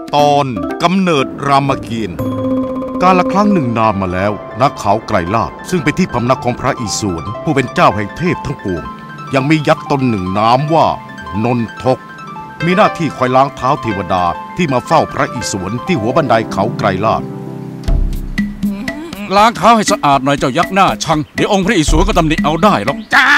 ตอนกำเนิดรามเกียรติ์กาลครั้งหนึ่งนานมาแล้วณเขาไกรลาภซึ่งเป็นที่พำนักของพระอิศวรผู้เป็นเจ้าแห่งเทพทั้งปวงยังมียักษ์ตนหนึ่งนามว่านนทกมีหน้าที่คอยล้างเท้าเทวดาที่มาเฝ้าพระอิศวรที่หัวบันไดเขาไกรลาภล้างเท้าให้สะอาดหน่อยเจ้ายักษ์หน้าชังเดี๋ยวองค์พระอิศวรก็ตำหนิเอาได้หรอกจ้า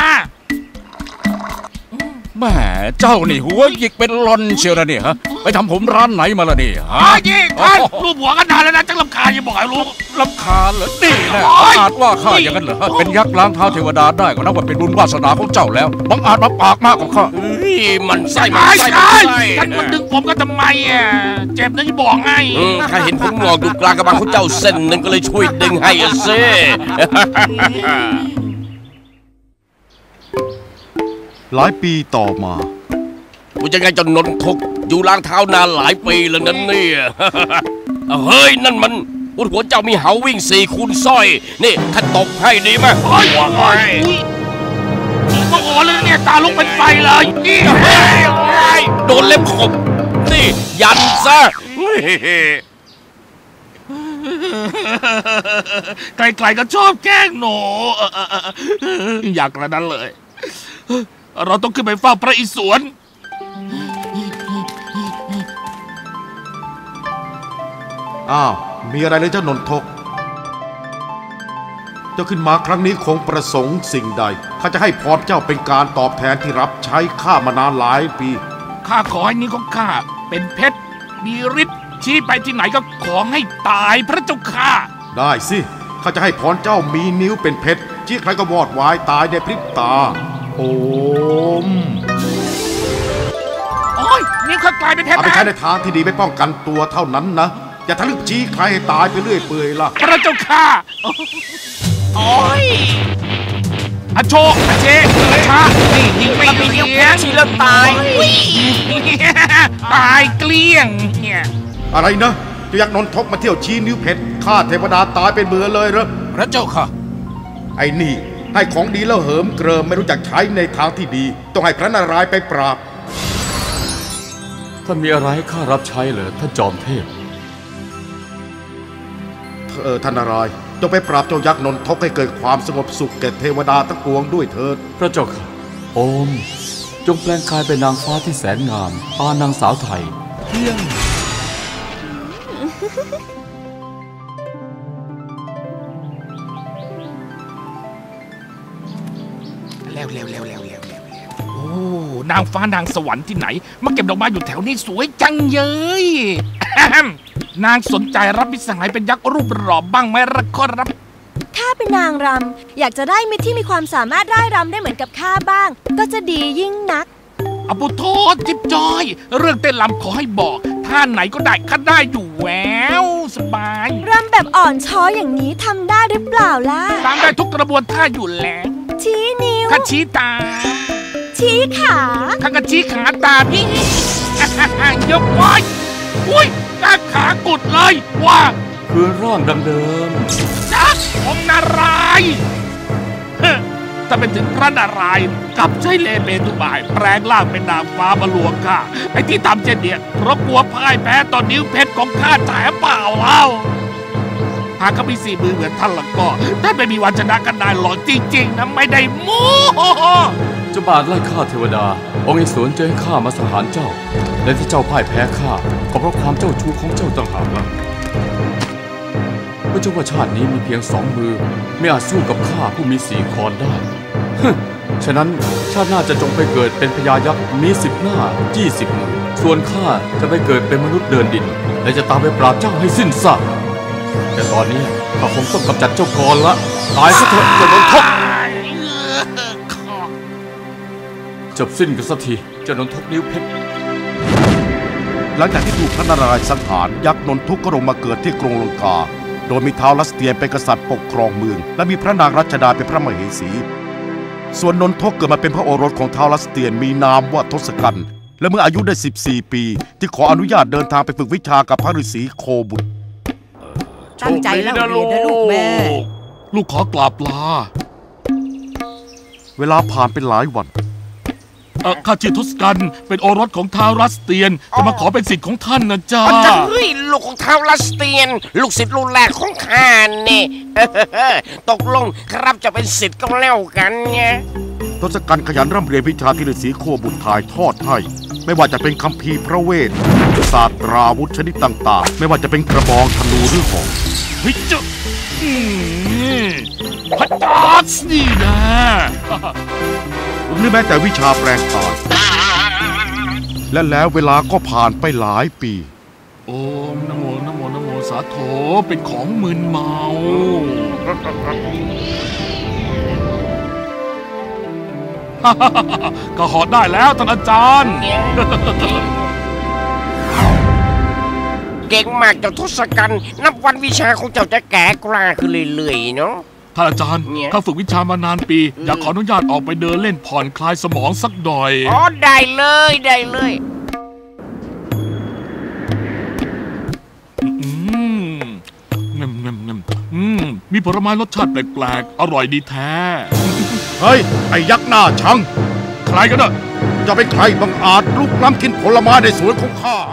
แม่เจ้านี่หัวหยิกเป็นลอนเชียวนะเนี่ยฮะไปทำผมร้านไหนมาล่ะเนี่ยฮะยิกท่านรูปหัวกันนานแล้วนะจังรำคาญยังบอกให้รู้รำคาญเหรอนี่นะอาจว่าข้าอย่างนั้นเหรอเป็นยักษ์ล้างเท้าเทวดาได้ก็นับว่าเป็นบุญวาสนาของเจ้าแล้วบังอาจมาปากมากกว่าข้ามันไส้ท่านมันดึงผมก็ทำไมอ่ะเจ็บนะที่บอกให้ข้าเห็นผมงอกอยู่กลางกระบังของเจ้าเส้นหนึ่งก็เลยช่วยดึงให้เซ่หลายปีต่อมาว่าจะไงจนนนทกอยู่ล้างเท้านานหลายปีแล้วนั่นเนี่ยเฮ้ยนั่นมันบนหัวเจ้ามีเหาวิ่ง4 คูณสร้อยนี่ข้าตบให้ดีไหมโอ้ยโอ้โหเลยเนี่ยตาลุกเป็นไฟเลยโดนเล็บขบนี่ยันซะไกลๆก็ชอบแกล้งหนูอยากกระนั้นเลยเราต้องขึ้นไปเฝ้าพระอิศวรอ้าวมีอะไรเลยเจ้านนทกเจ้าขึ้นมาครั้งนี้คงประสงค์สิ่งใดข้าจะให้พรเจ้าเป็นการตอบแทนที่รับใช้ข้ามานานหลายปีข้าขอให้นิ้วของข้าเป็นเพชรมีฤทธิ์ชี้ไปที่ไหนก็ขอให้ตายพระเจ้าข้าได้สิข้าจะให้พรเจ้ามีนิ้วเป็นเพชรชี้ใครก็วอดวายตายในพริบตาโอ้ยนิ้วข้ากลายเป็นเพชรเอาไปใช้ในทางที่ดีไม่ป้องกันตัวเท่านั้นนะอย่าทะลึ่งชี้ใครให้ตายไปเรื่อยเปื่อยล่ะพระเจ้าข้าโอ้ยอโชคอเชอชานี่ยิงไม่เลี้ยงชี้แล้วตายตายเกลี้ยงเนี่ยอะไรนะเจ้ายักษ์นนทกมาเที่ยวชี้นิ้วเพชรฆ่าเทวดาตายเป็นเบื่อเลยเหรอพระเจ้าค่ะไอ้นี่ให้ของดีแล้วเหิมเกริมไม่รู้จักใช้ในทางที่ดีต้องให้พระนารายณ์ไปปราบท่านมีอะไรให้ข้ารับใช้เหรอท่านจอมเทพท่านนารายณ์จงไปปราบเจ้ายักษ์นนทกให้เกิดความสงบสุขแก่เทวดาทั้งปวงด้วยเถิดพระเจ้าค่ะโอมจงแปลงกายเป็นนางฟ้าที่แสนงามปานางสาวไทยเพียงแล้วโอ้นางฟ้านางสวรรค์ที่ไหนมาเก็บดอกไม้อยู่แถวนี้สวยจังเย้ยนางสนใจรับมิตรสหายเป็นยักษ์รูปหล่อบ้างไหมรักขอรับข้าเป็นนางรำอยากจะได้มิตรที่มีความสามารถร่ายรำได้เหมือนกับข้าบ้างก็จะดียิ่งนักอปุโทษจิ๊บจอยเรื่องเต้นรำขอให้บอกท่าไหนก็ได้ข้าได้อยู่แววสบายรำแบบอ่อนช้อยอย่างนี้ทำได้หรือเปล่าล่ะตามได้ทุกกระบวนท่าอยู่แล้วชี้นิ้วข้าชี้ตาชี้ขาข้าก็ชี้ขาตาพี่ยกไว้อุ้ยกล้าขากุดเลยว่าคือร่างดังเดิมจักองนารายณ์ถ้าเป็นถึงพระนารายณ์กับใช้เลเมตุบายแปลงร่างเป็นนางฟ้ามาลวงข้าไอ้ที่ทำเช่นเนี้ยเพราะกลัวพ่ายแพ้ต่อนิ้วเพชรของข้าแถมเปล่าเล่าหากเขามี4 มือเหมือนท่านละก็ท่านไม่มีวันชนะกันได้หรอกจริงๆนะไม่ได้โม้จะบาดไล่ฆ่าเทวดาองค์อิศวรจะให้ข้ามาสังหารเจ้าและที่เจ้าพ่ายแพ้ข้าก็เพราะความเจ้าชู้ของเจ้าต่างหากล่ะเพราะเจ้าว่าชาตินี้มีเพียง2 มือไม่อาจสู้กับข้าผู้มี4 คอนได้ฉะนั้นชาติหน้าจะจงไปเกิดเป็นพญายักษ์มี10 หน้า20 มือส่วนข้าจะไปเกิดเป็นมนุษย์เดินดินและจะตามไปปราบเจ้าให้สิ้นซากแต่ตอนนี้ข้าคงต้องกำจัดเจ้าก่อนละตายซะเถอะเจ้านนทกจบสิ้นกันสักทีเจ้านนทกนิ้วเพชรหลังจากที่ถูกพระนารายณ์สังหารยักษ์นนทกก็ลงมาเกิดที่กรุงลังกาโดยมีท้าวลัสเตียนเป็นกษัตริย์ปกครองเมืองและมีพระนางรัชดาเป็นพระมเหสีส่วนนนทกเกิดมาเป็นพระโอรสของท้าวลัสเตียนมีนามว่าทศกัณฐ์และเมื่ออายุได้14 ปีที่ขออนุญาตเดินทางไปฝึกวิชากับพระฤาษีโคบุตรตั้งใจเล่าเรียนนะลูกแม่ลูกขอกราบลาเวลาผ่านเป็นหลายวันข้าชื่อทศกัณฐ์เป็นโอรสของท้าวรัสเตียนจะมาขอเป็นศิษย์ของท่านนะจ๊ะจะเฮ้ยลูกของท้าวรัสเตียน ลูกศิษย์รุ่นแรกของข้านี่ ตกลงครับจะเป็นศิษย์ก็แล้วกันไงทศกัณฐ์ขยันร่ำเรียนวิชาที่ฤาษีโคบุตรถ่ายทอดให้ไม่ว่าจะเป็นคัมภีร์พระเวทศาสตราวุธชนิดต่างๆไม่ว่าจะเป็นกระบองธนูหรือหอกเฮ้ยเจ้าพระจักรนี่นะหรือแม้แต่วิชาแปลงกายและแล้วเวลาก็ผ่านไปหลายปีโอ้นะโมนะโมนะโมสาโถเป็นของมึนเมาก็หอดได้แล้วท่านอาจารย์เก่งมากเจ้าทศกัณฐ์นับวันวิชาของเจ้าจะแก่กล้าขึ้นเรื่อยๆเนาะท่านอาจารย์ข้าฝึกวิชามานานปี อยากขออนุญาตออกไปเดินเล่นผ่อนคลายสมองสักหน่อยอ๋อได้เลยได้เลยมีผลไม้รสชาติแปลกๆอร่อยดีแท้เฮ้ยไอ้ยักษ์หน้าชังใครกันน่ะจะเป็นใครบังอาจลุกล้ำกินผลไม้ในสวนของข้า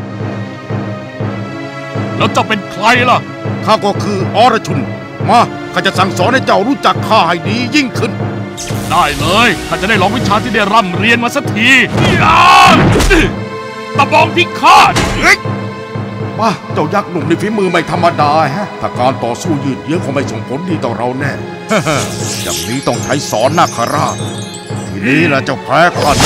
แล้วเจ้าเป็นใครล่ะข้าก็คืออรชุนมาข้าจะสั่งสอนให้เจ้ารู้จักข้าให้ดียิ่งขึ้นได้เลยข้าจะได้ลองวิชาที่ได้ร่ำเรียนมาสักทีตะบองพิฆาตมาเจ้ายักษ์หนุ่มในฝีมือไม่ธรรมดาฮะถ้าการต่อสู้ยืดเยื้อคงไม่ส่งผลดีต่อเราแน่ อย่างนี้ต้องใช้สอนนาคราชทีนี้แหละเจ้าแพ้ข้าแน่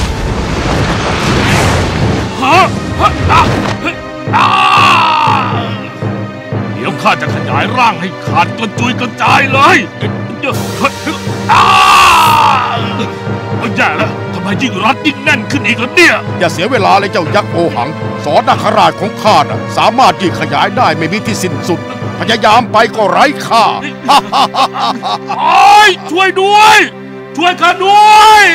เดี๋ยวข้าจะขยายร่างให้ขาดกระจุยกระจายเลยแย่แล้วทำไมยิ่งรัดยิ่งแน่นขึ้นอีกแล้วเนี่ยอย่าเสียเวลาเลยเจ้ายักษ์โอหัง สอนนาคราชของข้าน่ะสามารถยืดขยายได้ไม่มีที่สิ้นสุด พยายามไปก็ไร้ค่าโอ้ยช่วยด้วย ช่วยข้าด้วย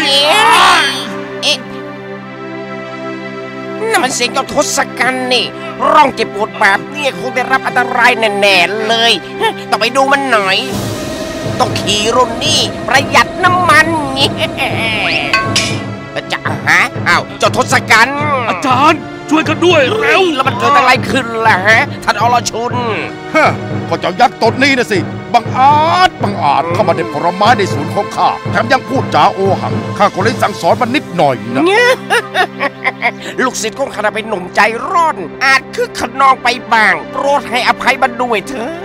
นั่นมันเสียงเจ้าทศกัณฐ์นี่ร่องเจ็บปวดแบบนี้คงได้รับอันตรายแน่ๆเลยต้องไปดูมันหน่อย ต้องขี่รุ่นนี้ประหยัดน้ำมันจะฮะอ้าวเจ้าทศกัณฐ์อาจารย์ช่วยกันด้วยเร็วแล้วมันเกิดอะไรขึ้นล่ะฮะท่านอรชุนฮะก็เจ้ายักษ์ตนนี้นะสิบังอาจเข้ามาในผลไม้ในสวนของข้าแถมยังพูดจาโอหังข้าก็เลยสั่งสอนมันนิดหน่อยนะลูกศิษย์ของข้าเป็นหนุ่มใจร้อนอาจคึกขนองไปบ้างโปรดให้อภัยมันด้วยเถอะ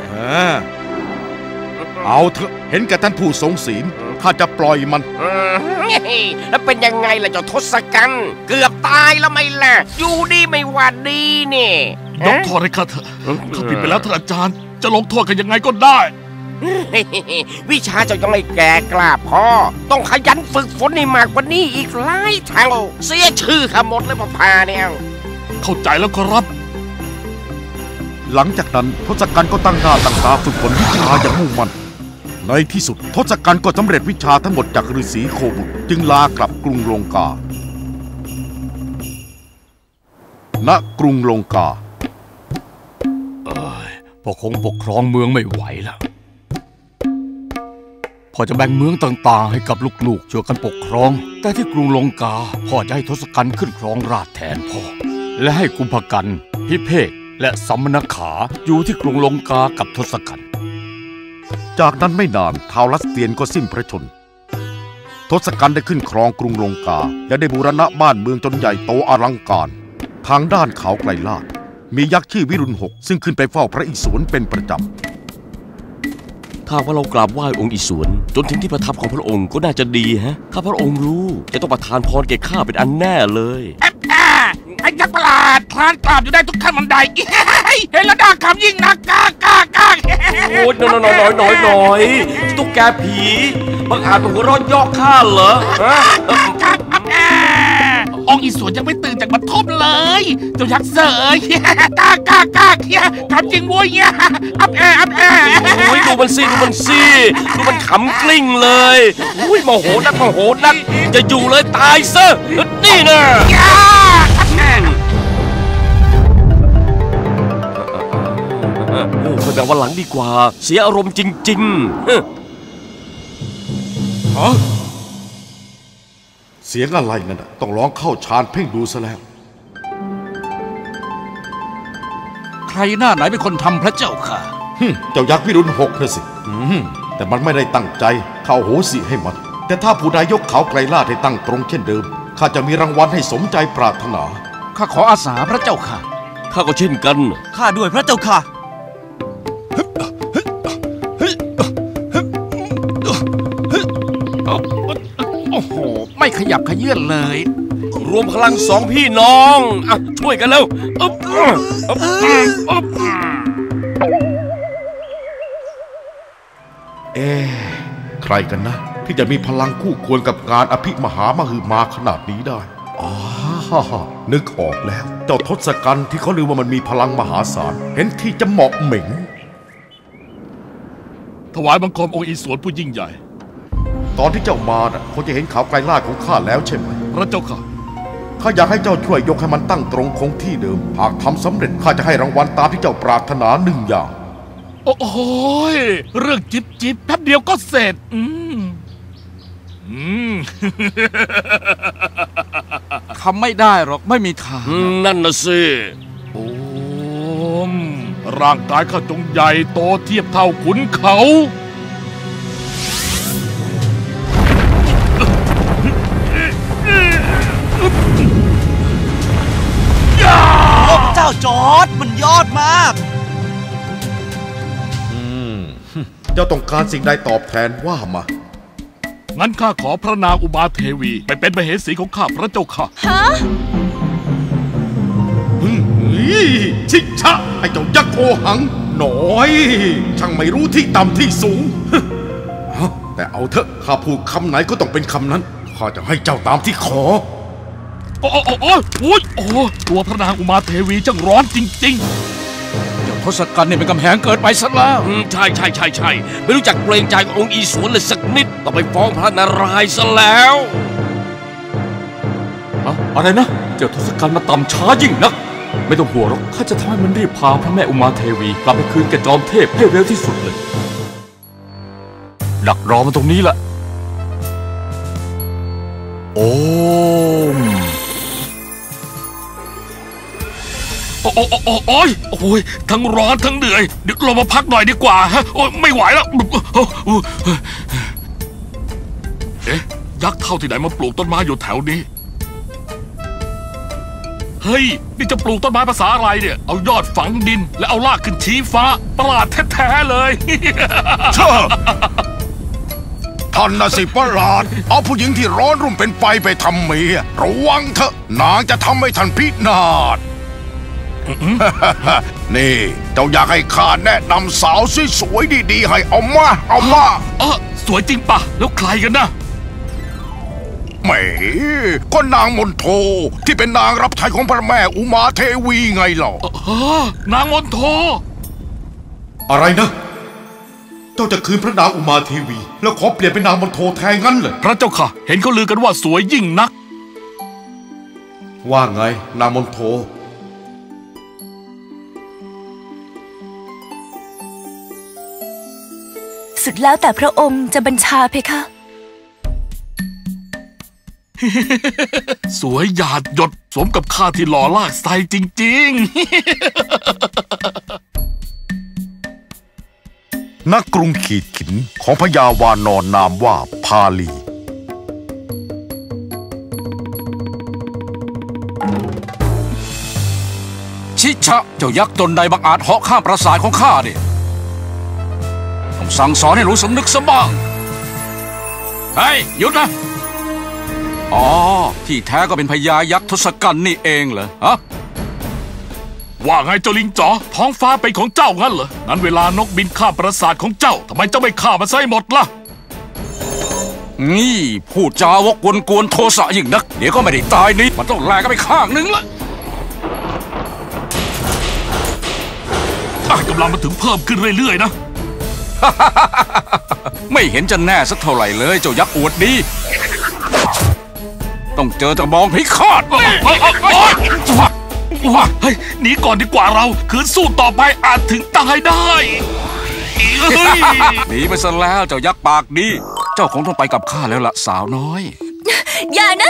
เอาเถอะเห็นแก่ท่านผู้ทรงศีลข้าจะปล่อยมันแล้วเป็นยังไงล่ะเจ้าทศกัณฐ์เกือบตายแล้วไม่ล่ะอยู่ดีไม่หวัดดีนี่ยกโทษให้ข้าเถอะข้าผิดไปแล้วท่านอาจารย์จะลงโทษกันยังไงก็ได้วิชาเจ้ายังไม่แก่กล้าพอต้องขยันฝึกฝนให้มากกว่านี้อีกหลายเท่าเสียชื่อข้าหมดเลยพ่อพาเนี่ยเข้าใจแล้วครับหลังจากนั้นทศกัณฐ์ก็ตั้งหน้าตั้งตาฝึกฝนวิชาอย่างมุ่งมั่นในที่สุดทศกัณฐ์ก็สำเร็จวิชาทั้งหมดจากฤาษีโคบุตรจึงลากลับกรุงลงกาณกรุงลงกาพ่อคงปกครองเมืองไม่ไหวแล้วพ่อจะแบ่งเมืองต่างๆให้กับลูกๆช่วยกันปกครองแต่ที่กรุงลงกาพ่อจะให้ทศกัณฐ์ขึ้นครองราชย์แทนพ่อและให้กุมภกันพิเภกและสัมมนขาอยู่ที่กรุงลงกากับทศกัณฐ์จากนั้นไม่นานท้าวรัสเตียนก็สิ้นพระชนม์ทศกัณฐ์ได้ขึ้นครองกรุงลงกาและได้บูรณะบ้านเมืองจนใหญ่โตอลังการทางด้านเขาไกลลาดมียักษ์ชื่อวิรุณหกซึ่งขึ้นไปเฝ้าพระอิศวรเป็นประจำถ้าว่าเรากราบไหว้องค์อิศวรจนถึงที่ประทับของพระองค์ก็น่าจะดีฮะถ้าพระองค์รู้จะต้องประทานพรแก่ข้าเป็นอันแน่เลยไอ้ยักษ์ประหลาดคลานกราบอยู่ได้ทุกขั้นบันไดเห็นแล้วน่าขำยิ่งนักกากโอ้ยน้อยตุ๊กแกผีบังอาจมาหัวเราะย่อข้าเหรอองค์อิศวรยังไม่ตื่นจากบรรทมเลยเจ้ายักษ์เสยกขำจริงโว้ยอับแอโอ้ยดูมันสิดูมันขำกลิ้งเลยอุ้ยโมโหนักจะอยู่เลยตายซะนี่นะค่อยแบ่งวันหลังดีกว่าเสียอารมณ์จริงๆเสียงอะไรนั่นน่ะต้องร้องเข้าฌานเพ่งดูซะแล้วใครหน้าไหนเป็นคนทำพระเจ้าค่ะเจ้ายักษ์วิรุณหกนะสิแต่มันไม่ได้ตั้งใจเข้าโหสิให้มันแต่ถ้าผู้ใดยกเขาไกรลาดให้ตั้งตรงเช่นเดิมข้าจะมีรางวัลให้สมใจปรารถนาข้าขออาสาพระเจ้าค่ะข้าก็เช่นกันข้าด้วยพระเจ้าค่ะโอ้โหไม่ขยับขยื่นเลยรวมพลังสองพี่น้องอ่ะช่วยกันแล้วใครกันนะที่จะมีพลังคู่ควรกับการอภิมหามหึมาขนาดนี้ได้นึกออกแล้วเจ้าทศกัณฐ์ที่เขาลือว่ามันมีพลังมหาศาลเห็นที่จะเหมาะเหม่งถวายบังคมองค์อิศวรผู้ยิ่งใหญ่ตอนที่เจ้ามาน่ะคงจะเห็นเขาไกรลาดของข้าแล้วใช่ไหมพระเจ้าค่ะข้าอยากให้เจ้าช่วยยกให้มันตั้งตรงคงที่เดิมหากทำสำเร็จข้าจะให้รางวัลตามที่เจ้าปรารถนา1 อย่างโอ้โหเรื่องจิบแป๊บเดียวก็เสร็จทำไม่ได้หรอกไม่มีทางนั่นน่ะสิโอ้มร่างกายข้าจงใหญ่โตเทียบเท่าขุนเขาเจ้าจอร์จมันยอดมากเจ้าต้องการสิ่งใดตอบแทนว่ามางั้นข้าขอพระนางอุมาเทวีไปเป็นมเหสีของข้าพระเจ้าค่ะฮะชิชะไอ้เจ้ายักษ์โอหังหน่อยช่างไม่รู้ที่ต่ำที่สูงแต่เอาเถอะข้าพูดคำไหนก็ต้องเป็นคำนั้นข้าจะให้เจ้าตามที่ขอโอ้ตัวพระนางอุมาเทวีจังร้อนจริงๆเจ้าทศกัณฐ์นี่เป็นกำแพงเกิดไปซะแล้วใช่ไม่รู้จักเกรงใจองค์อีสวนเลยสักนิดต้องไปฟ้องพระนารายณ์ซะแล้วอะไรนะเจ้าทศกัณฐ์มาต่ำช้ายิ่งนักไม่ต้องห่วงหรอกข้าจะทำให้มันรีบพาพระแม่อุมาเทวีกลับไปคืนแก่จอมเทพให้เร็วที่สุดเลยดักรอมันตรงนี้แหละโอ้ยทั้งร้อนทั้งเหนื่อยเดี๋ยวเรามาพักหน่อยดีกว่าฮะโอ้ยไม่ไหวแล้วยักษ์เท่าที่ไหนมาปลูกต้นไม้อยู่แถวนี้เฮ้ยนี่จะปลูกต้นไม้ภาษาอะไรเนี่ยเอายอดฝังดินแล้วเอารากขึ้นชี้ฟ้าประหลาดแท้ๆเลยเช่ท่านน่ะสิประหลาดเอาผู้หญิงที่ร้อนรุ่มเป็นไฟไปทำเมียระวังเถอะนางจะทำให้ท่านพินาศนี่เจ้าอยากให้ข้าแนะนำสาวสวยๆดีๆให้เอามาสวยจริงปะแล้วใครกันนะแหมก็นางมนโทที่เป็นนางรับใช้ของพระแม่อุมาเทวีไงเล่านางมนโทอะไรนะเจ้าจะคืนพระนางอุมาเทวีแล้วขอเปลี่ยนเป็นนางมนโทแทนงั้นเหรอพระเจ้าค่ะเห็นเขาลือกันว่าสวยยิ่งนักว่าไงนางมนโทสุดแล้วแต่พระองค์จะบัญชาเพคะสวยหยาดหยดสมกับข้าที่หล่อลากไซจริงๆนักกรุงขีดขินของพญาวานอนนามว่าพาลีชิชะเจ้ายักษ์ตนใดบังอาจเหาะข้ามปราสาทของข้าเนี่ยต้องสั่งสอนให้รู้สำนึกซะบ้างเฮ้ยหยุดนะอ๋อที่แท้ก็เป็นพญายักษ์ทศกัณฐ์นี่เองเหรอฮะว่าไงเจ้าลิงจ๋อท้องฟ้าเป็นของเจ้างั้นเหรอนั้นเวลานกบินข้ามปราสาทของเจ้าทำไมเจ้าไม่ข้ามมาใส่หมดล่ะนี่พูดจาวกวนกวนโทสะยิ่งนักเดี๋ยวก็ไม่ได้ตายนี่มันต้องแลกกันไปข้างนึงละกำลังมาถึงเพิ่มขึ้นเรื่อยๆนะไม่เห็นจะแน่สักเท่าไหร่เลยเจ้ายักษ์อวดดีต้องเจอตะบองพิฆาตเฮ้ยหนีก่อนดีกว่าเราคืนสู้ต่อไปอาจถึงตายได้หนีไปซะแล้วเจ้ายักษ์ปากดีเจ้าคงต้องไปกับข้าแล้วล่ะสาวน้อยอย่านะ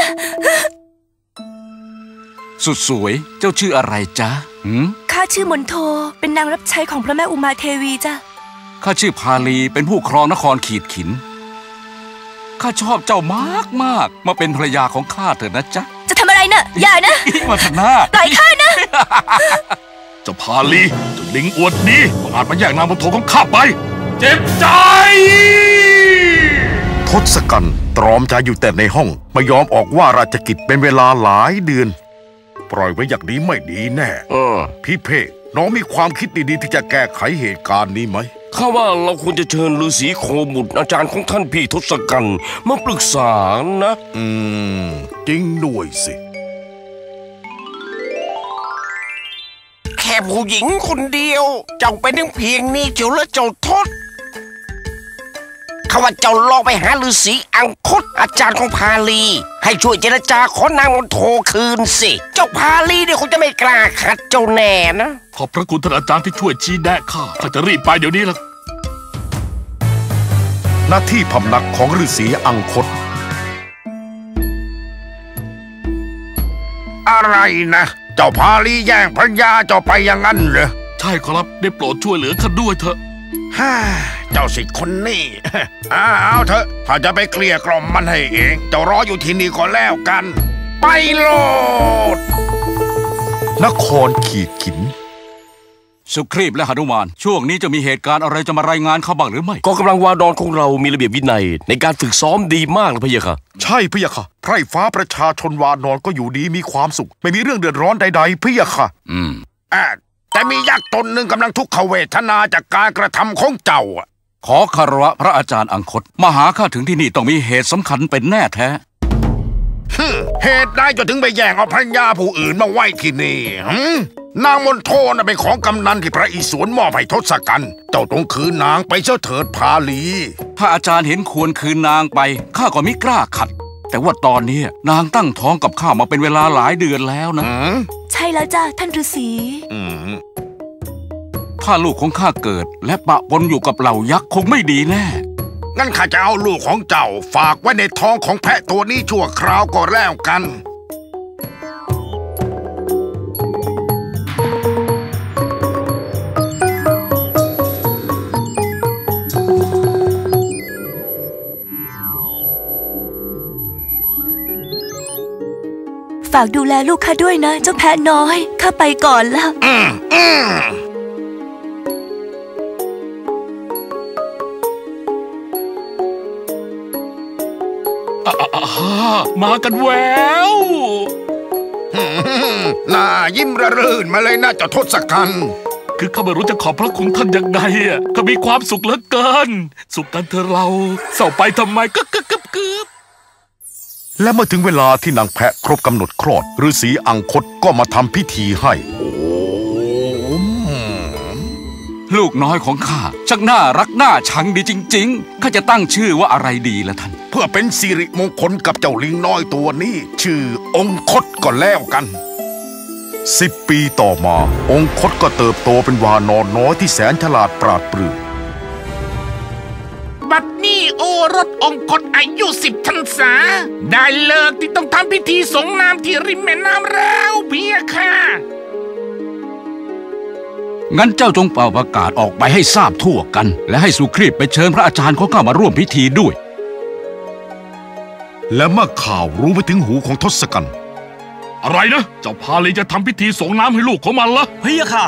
สุดสวยเจ้าชื่ออะไรจ๊ะข้าชื่อมนโทเป็นนางรับใช้ของพระแม่อุมาเทวีจ้ะข้าชื่อพาลีเป็นผู้ครองนครขีดขินข้าชอบเจ้ามากมาเป็นภรรยาของข้าเถิดนะจ๊ะจะทำอะไรนะอย่านะมาทนาปล่อยข้านะเจ้าพาลีเจ้าลิงอวดดีอาจมาแย่งนางมนโทของข้าไปเจ็บใจทศกัณฐ์ตรอมใจอยู่แต่ในห้องไม่ยอมออกว่าราชกิจเป็นเวลาหลายเดือนปล่อยไว้อย่างนี้ไม่ดีแน่พี่เพ่น้องมีความคิดดีๆที่จะแก้ไขเหตุการณ์นี้ไหมข้าว่าเราควรจะเชิญฤาษีโคบุตรอาจารย์ของท่านพี่ทศกัณฐ์มาปรึกษานะจริงด้วยสิแค่ผู้หญิงคนเดียวเจ้าเป็นเพียงนี้เจ้าและเจ้าทศข้าว่าเจ้าลองไปหาฤาษีอังคตอาจารย์ของพาลีให้ช่วยเจรจาขอนางมนโทคืนสิเจ้าพาลีเนี่ยคงจะไม่กล้าขัดเจ้าแน่นะขอบพระคุณท่านอาจารย์ที่ช่วยชี้แนะข้าจะรีบไปเดี๋ยวนี้ละหน้าที่พำนักของฤาษีอังคตอะไรนะเจ้าพาลีแย่งภรรยาเจ้าไปอย่างนั้นเหรอใช่ครับได้โปรดช่วยเหลือข้าด้วยเถอะเจ้าสิคนนี่เอาเถอะถ้าจะไปเกลี้ยกล่อมมันให้เองเจ้ารออยู่ที่นี่ก็แล้วกันไปโลดนครขีดขินสุครีพและหนุมานช่วงนี้จะมีเหตุการณ์อะไรจะมารายงานข้าบ้างหรือไม่กองกำลังวาดอนของเรามีระเบียบวินัยในการฝึกซ้อมดีมากเลยพี่ค่ะใช่พี่ค่ะไพร่ฟ้าประชาชนวานอนก็อยู่ดีมีความสุขไม่มีเรื่องเดือดร้อนใดๆพี่ค่ะแต่มียักษ์ตนหนึ่งกำลังทุกขเวทนาจากการกระทำของเจ้าขอคารวะพระอาจารย์อังคตมาหาข้าถึงที่นี่ต้องมีเหตุสำคัญเป็นแน่แท้เหตุใดจะถึงไปแย่งเอาภรรยาผู้อื่นมาไว้ที่นี่นางมนโทน่ะเป็นของกำนันที่พระอิศวรมอบให้ทศกัณฐ์เจ้าต้องคืนนางไปเจ้าเถิดพาลีถ้าอาจารย์เห็นควรคืนนางไปข้าก็ไม่กล้าขัดแต่ว่าตอนนี้นางตั้งท้องกับข้ามาเป็นเวลาหลายเดือนแล้วนะใช่แล้วจ้ะท่านฤาษีถ้าลูกของข้าเกิดและปะปนอยู่กับเหล่ายักษ์คงไม่ดีแน่งั้นข้าจะเอาลูกของเจ้าฝากไว้ในท้องของแพะตัวนี้ชั่วคราวก็แล้วกันฝากดูแลลูกข้าด้วยนะเจ้าแพะน้อยข้าไปก่อนแล้วมากันแววน่ายิ้มระรื่นมาเลยนะเจ้าทศกัณฐ์คือข้าไม่รู้จะขอบพระคุณท่านยังไงข้ามีความสุขเหลือเกินสุขกันเถอะเราเศร้าไปทำไมกึบและเมื่อถึงเวลาที่นางแพะครบกำหนดคลอดฤาษีอังคตก็มาทำพิธีให้ลูกน้อยของข้าช่างน่ารักน่าชังดีจริงๆข้าจะตั้งชื่อว่าอะไรดีล่ะท่านเพื่อเป็นสิริมงคลกับเจ้าลิงน้อยตัวนี้ชื่อองคตก็แล้วกัน10 ปีต่อมาองคตก็เติบโตเป็นวานอนน้อยที่แสนฉลาดปราดเปรื่องบัดนี้โอรสองคตอายุ10 พรรษาได้เลิกที่ต้องทำพิธีสงน้ำที่ริมแม่น้ำแล้วเพียค่ะงั้นเจ้าจงเป่าประกาศออกไปให้ทราบทั่วกันและให้สุครีพไปเชิญพระอาจารย์ของข้ามาร่วมพิธีด้วยและเมื่อข่าวรู้ไปถึงหูของทศกัณฐ์อะไรนะเจ้าพาลีจะทำพิธีสงน้ำให้ลูกของมันเหรอเฮียค่ะ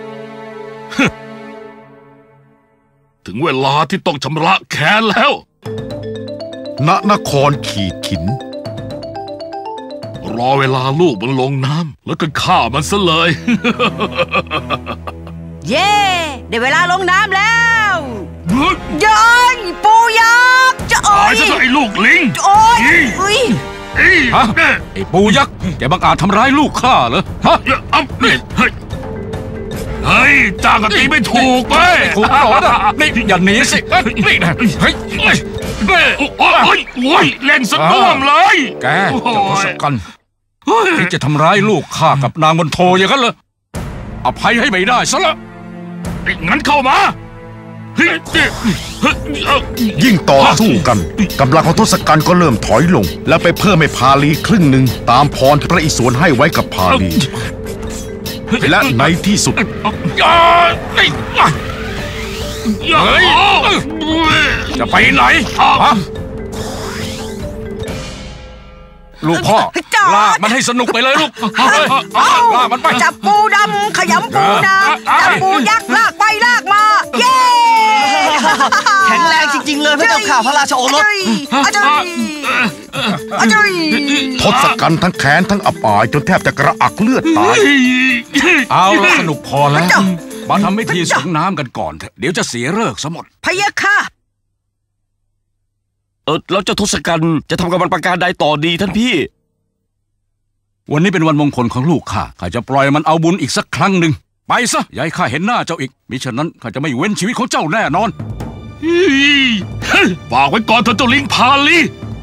ถึงเวลาที่ต้องชำระแค้นแล้วนครขีดขินรอเวลาลูกมันลงน้ำแล้วก็ฆ่ามันซะเลยเย้ได้เวลาลงน้ำแล้วย้อยปูยักษ์จะตายซะไอ้ลูกลิงโอ้ยฮะไอ้ปูยักษ์แกบังอาจทำร้ายลูกข้าเหรอฮะเฮ้ยจ้างกันตีไม่ถูกไปถูกหรอนี่อย่าหนีสินี่เฮ้ยโอ้ยเล่นสะก้มเลยแกจะทศกัณฐ์ที่จะทำร้ายลูกข้ากับนางมนโทอย่างนั้นเหรออภัยให้ไม่ได้ซะละงั้นเข้ามายิ่งต่อสู้กันกำลังของทศกัณฐ์ก็เริ่มถอยลง และไปเพิ่มให้พาลีครึ่งหนึ่งตามพรที่พระอิศวรให้ไว้กับพาลีและในที่สุดจะไปไหนลูกพ่อลากมันให้สนุกไปเลยลูกลากมันไปจับปูดำขยำปูนาจับปูยักษ์ลากไปลากมาเย้แข็งแรงจริงๆเลยพระเจ้าข่าพระราชโอรสทศกัณฐ์ทั้งแค้นทั้งอับอายจนแทบจะกระอักเลือดตายเอาละสนุกพอแล้วมาทำพิธีส่งน้ำกันก่อนเถอะเดี๋ยวจะเสียเลิกซะหมดพะยะค่ะแล้วเจ้าทศกัณฐ์จะทำกับมันประการใดต่อดีท่านพี่วันนี้เป็นวันมงคลของลูกข้าจะปล่อยมันเอาบุญอีกสักครั้งหนึ่งไปซะอย่าให้ข้าเห็นหน้าเจ้าอีกมิฉะนั้นข้าจะไม่เว้นชีวิตของเจ้าแน่นอนฝากไว้ก่อนเถอะเจ้าลิงพาลี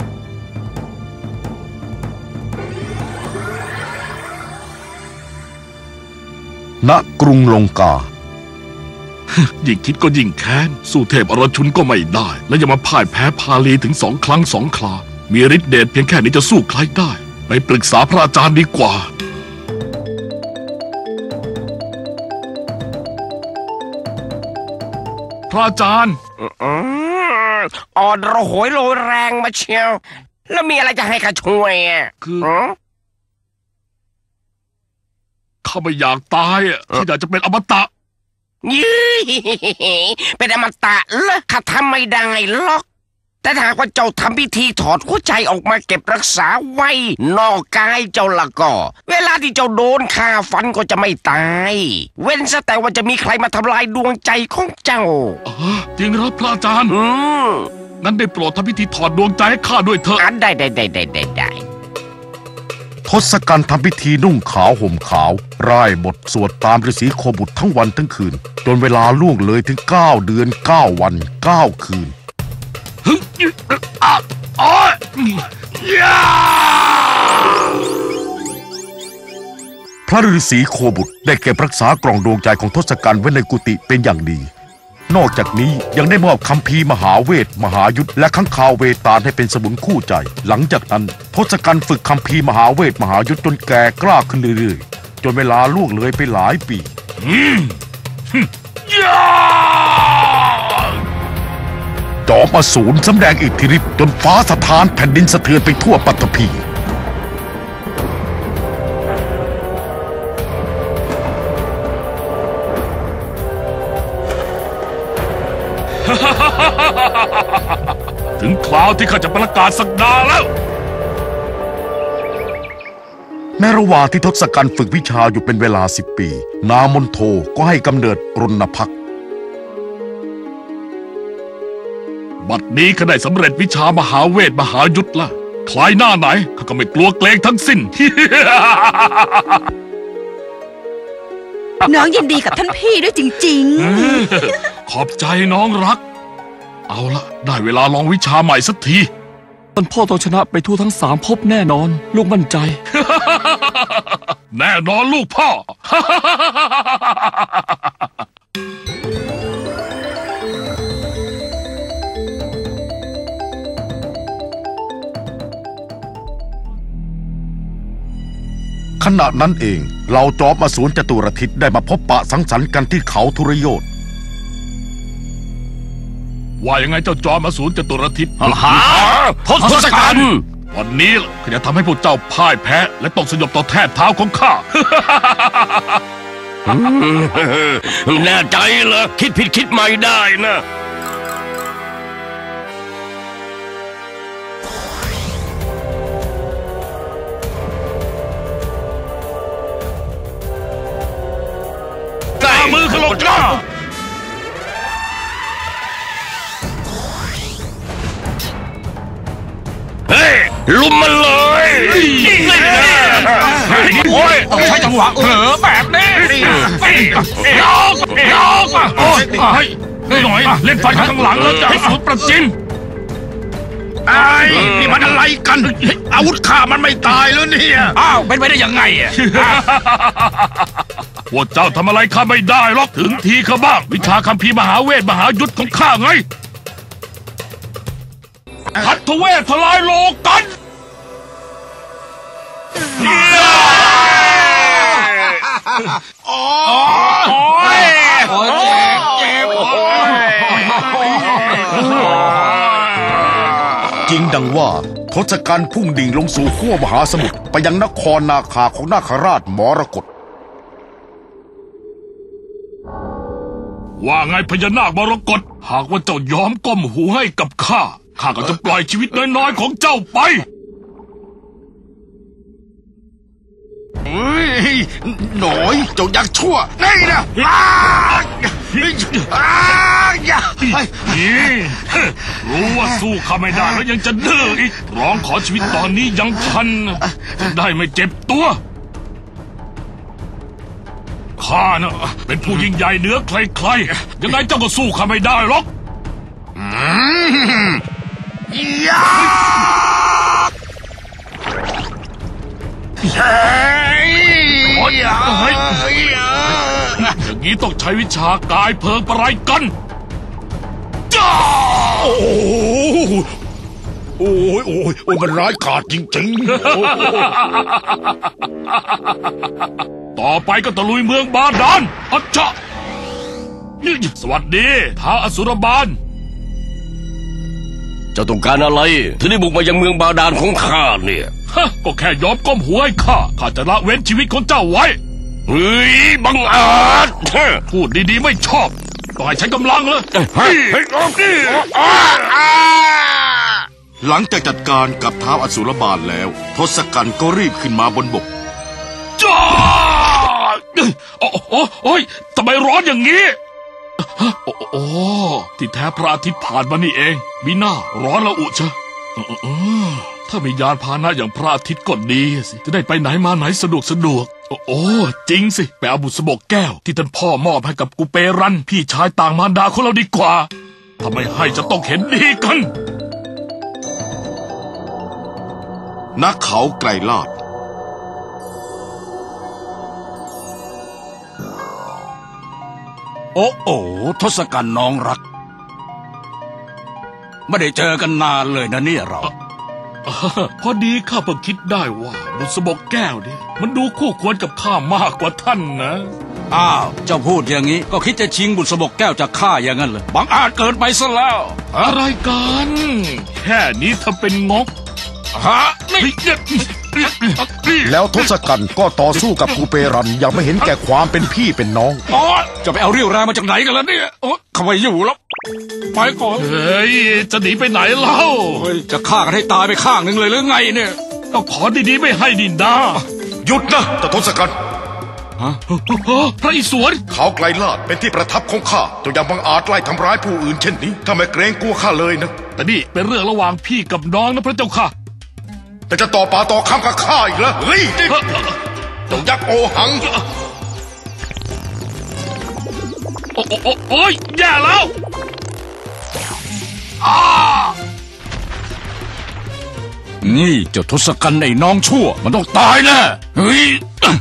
ณกรุงลงกายิ่งคิดก็ยิ่งแค้นสู้เทพอรชุนก็ไม่ได้และยังมาพ่ายแพ้พาลีถึง2 ครั้ง 2 ครามีฤทธิ์เดชเพียงแค่นี้จะสู้ใครได้ไปปรึกษาพระอาจารย์ดีกว่าพระอาจารย์อ่อนระหยโรยแรงมาเชียวแล้วมีอะไรจะให้ข้าช่วยคือข้าไม่อยากตายที่อยากจะเป็นอมตะเป็นอมตะเหรอข้าทำไม่ได้หรอกแต่ถ้าว่าเจ้าทำพิธีถอดหัวใจออกมาเก็บรักษาไว้นอกกายเจ้าละก็เวลาที่เจ้าโดนฆ่าฟันก็จะไม่ตายเว้นซะแต่ว่าจะมีใครมาทำลายดวงใจของเจ้าจริงหรือพระอาจารย์นั้นได้โปรดทำพิธีถอดดวงใจให้ข้าด้วยเถอะได้ทศกัณฐ์ทำพิธีนุ่งขาวห่มขาวร่ายบทสวดตามฤาษีโคบุตรทั้งวันทั้งคืนจนเวลาล่วงเลยถึง9 เดือน 9 วัน 9 คืนพระฤาษีโคบุตรได้เก็บรักษากล่องดวงใจของทศกัณฐ์ไว้ในกุฏิเป็นอย่างดีนอกจากนี้ยังได้มอบคัมภีร์มหาเวทมหายุทธและข้างคาวเวตาลให้เป็นสมุนคู่ใจหลังจากนั้นทศกัณฐ์ฝึกคัมภีร์มหาเวทมหายุทธจนแก่กล้าขึ้นเรื่อยๆจนเวลาล่วงเลยไปหลายปีจอมอสูรสำแดงอิทธิฤทธิ์จนฟ้าสถานแผ่นดินสะเทือนไปทั่วปัตตภีถึงคราวที่ข้าจะประกาศศักดาแล้วในระหว่างที่ทศกัณฐ์ฝึกวิชาอยู่เป็นเวลา10 ปีนามนโทก็ให้กำเนิดรณพักษ์บัดนี้ข้าได้สำเร็จวิชามหาเวทมหายุทธละคลายหน้าไหนข้าก็ไม่กลัวเกรงทั้งสิ้นน้องยินดีกับท่านพี่ด้วยจริงๆขอบใจน้องรักเอาละได้เวลาลองวิชาใหม่สักทีท่านพ่อต้องชนะไปทั่วทั้ง3 ภพแน่นอนลูกมั่นใจแน่นอนลูกพ่อขณะนั้นเองเหล่าจอมอสูรจตุรทิศได้มาพบปะสังสรรค์กันที่เขาทุรโยธว่ายังไงเจ้าจอมอสูรจตุรทิศทศกัณฐ์วันนี้ข้าจะทำให้พวกเจ้าพ่ายแพ้และต้องสยบต่อแทบเท้าของข้าแน่ใจเหรอคิดผิดคิดใหม่ได้นะมือขลกล้าเฮ้ยลุมมันเลยโอ้ยต้องใช้จังหวะเผลอแบบนี้ยกโอ้ยหน่อยเล่นฟันข้างหลังแล้วจะให้สูตรประจินนี่มันอะไรกันอาวุธข้ามันไม่ตายแล้วเนี่ยอ้าวเป็นไปได้ยังไงพวกเจ้าทำอะไรข้าไม่ได้หรอกถึงทีข้าบ้างวิชาคัมภีร์มหาเวทมหายุทธของข้าไงพัทเวททลายโลกันโอ้ยเจ็บจริงดังว่าทศกัณฐ์พุ่งดิ่งลงสู่ขั้วมหาสมุทรไปยังนครนาคาของนาคราชมรกตว่าไงพญานาคมรกตหากว่าเจ้ายอมก้มหูให้กับข้าก็จะปล่อยชีวิตน้อยๆของเจ้าไปหน่อยเจ้ายักษ์ชั่วนี่นะรู้ว่าสู้ข้าไม่ได้แล้วยังจะดื้ออีกร้องขอชีวิตตอนนี้ยังทันจะได้ไม่เจ็บตัวข้านะเป็นผู้ยิ่งใหญ่เหนือใครๆยังไงเจ้าก็สู้ข้าไม่ได้หรอกอย่างนี้ต้องใช้วิชากายเพลิงปะไรกันโอ้ยมันร้ายกาจจริงๆต่อไปก็ตะลุยเมืองบาดาลอัจฉะสวัสดีท้าวอสุรบาลเจ้าต้องการอะไรถึงได้บุกมายังเมืองบาดาลของข้าเนี่ยก็แค่ยอมก้มหัวให้ข้าจะละเว้นชีวิตของเจ้าไว้เฮ้ยบังอาจพูดดีๆไม่ชอบต้องให้ใช้กำลังเลยหลังจากจัดการกับท้าวอสุรบาลแล้วทศกัณฐ์ก็รีบขึ้นมาบนบกจ้าโอ้ยทำไมร้อนอย่างนี้โอ้ที่แท้พระอาทิตย์ผ่านมานี่เองมีหน้าร้อนละอุชะถ้ามียานพาหนะอย่างพระอาทิตย์ก็ดีสิจะได้ไปไหนมาไหนสะดวกโอ้จริงสิไปเอาบุษบกแก้วที่ท่านพ่อมอบให้กับกุเปรันพี่ชายต่างมารดาของเราดีกว่าถ้าไม่ให้จะต้องเห็นดีกันณเขาไกรลาภโอ้ทศกัณฐ์น้องรักไม่ได้เจอกันนานเลยนะเนี่ยเราพอดีข้าเพิ่งคิดได้ว่าบุษบกแก้วเนี่ยมันดูคู่ควรกับข้ามากกว่าท่านนะอ้าวเจ้าพูดอย่างนี้ก็คิดจะชิงบุษบกแก้วจากข้าอย่างนั้นเลยบังอาจเกินไปซะแล้วอะไรกันแค่นี้ทำเป็นงกแล้วทศกัณฐ์ก็ต่อสู้กับกุเปรันอย่างไม่เห็นแก่ความเป็นพี่เป็นน้องจะไปเอาเรี่ยวแรงมาจากไหนกันล่ะเนี่ยเขาไม่อยู่แล้วไปก่อนเฮ้ยจะหนีไปไหนเล่าจะฆ่ากันให้ตายไปข้างหนึ่งเลยหรือไงเนี่ยก็ขอดีๆไม่ให้ดินดาหยุดนะแต่ทศกัณฐ์พระอิศวรเขาไกลลาดเป็นที่ประทับของข้าเจ้ายังบังอาจไล่ทำร้ายผู้อื่นเช่นนี้ถ้าไม่เกรงกลัวข้าเลยนะแต่นี่เป็นเรื่องระหว่างพี่กับน้องนะพระเจ้าค่ะแต่จะต่อปากต่อคำกับข้าอีกเหรอเฮ้ยเจ้ายักษ์โอหังโอ้ยแย่แล้วนี่เจ้าทศกัณฐ์ไอ้น้องชั่วมันต้องตายแน่เฮ้ย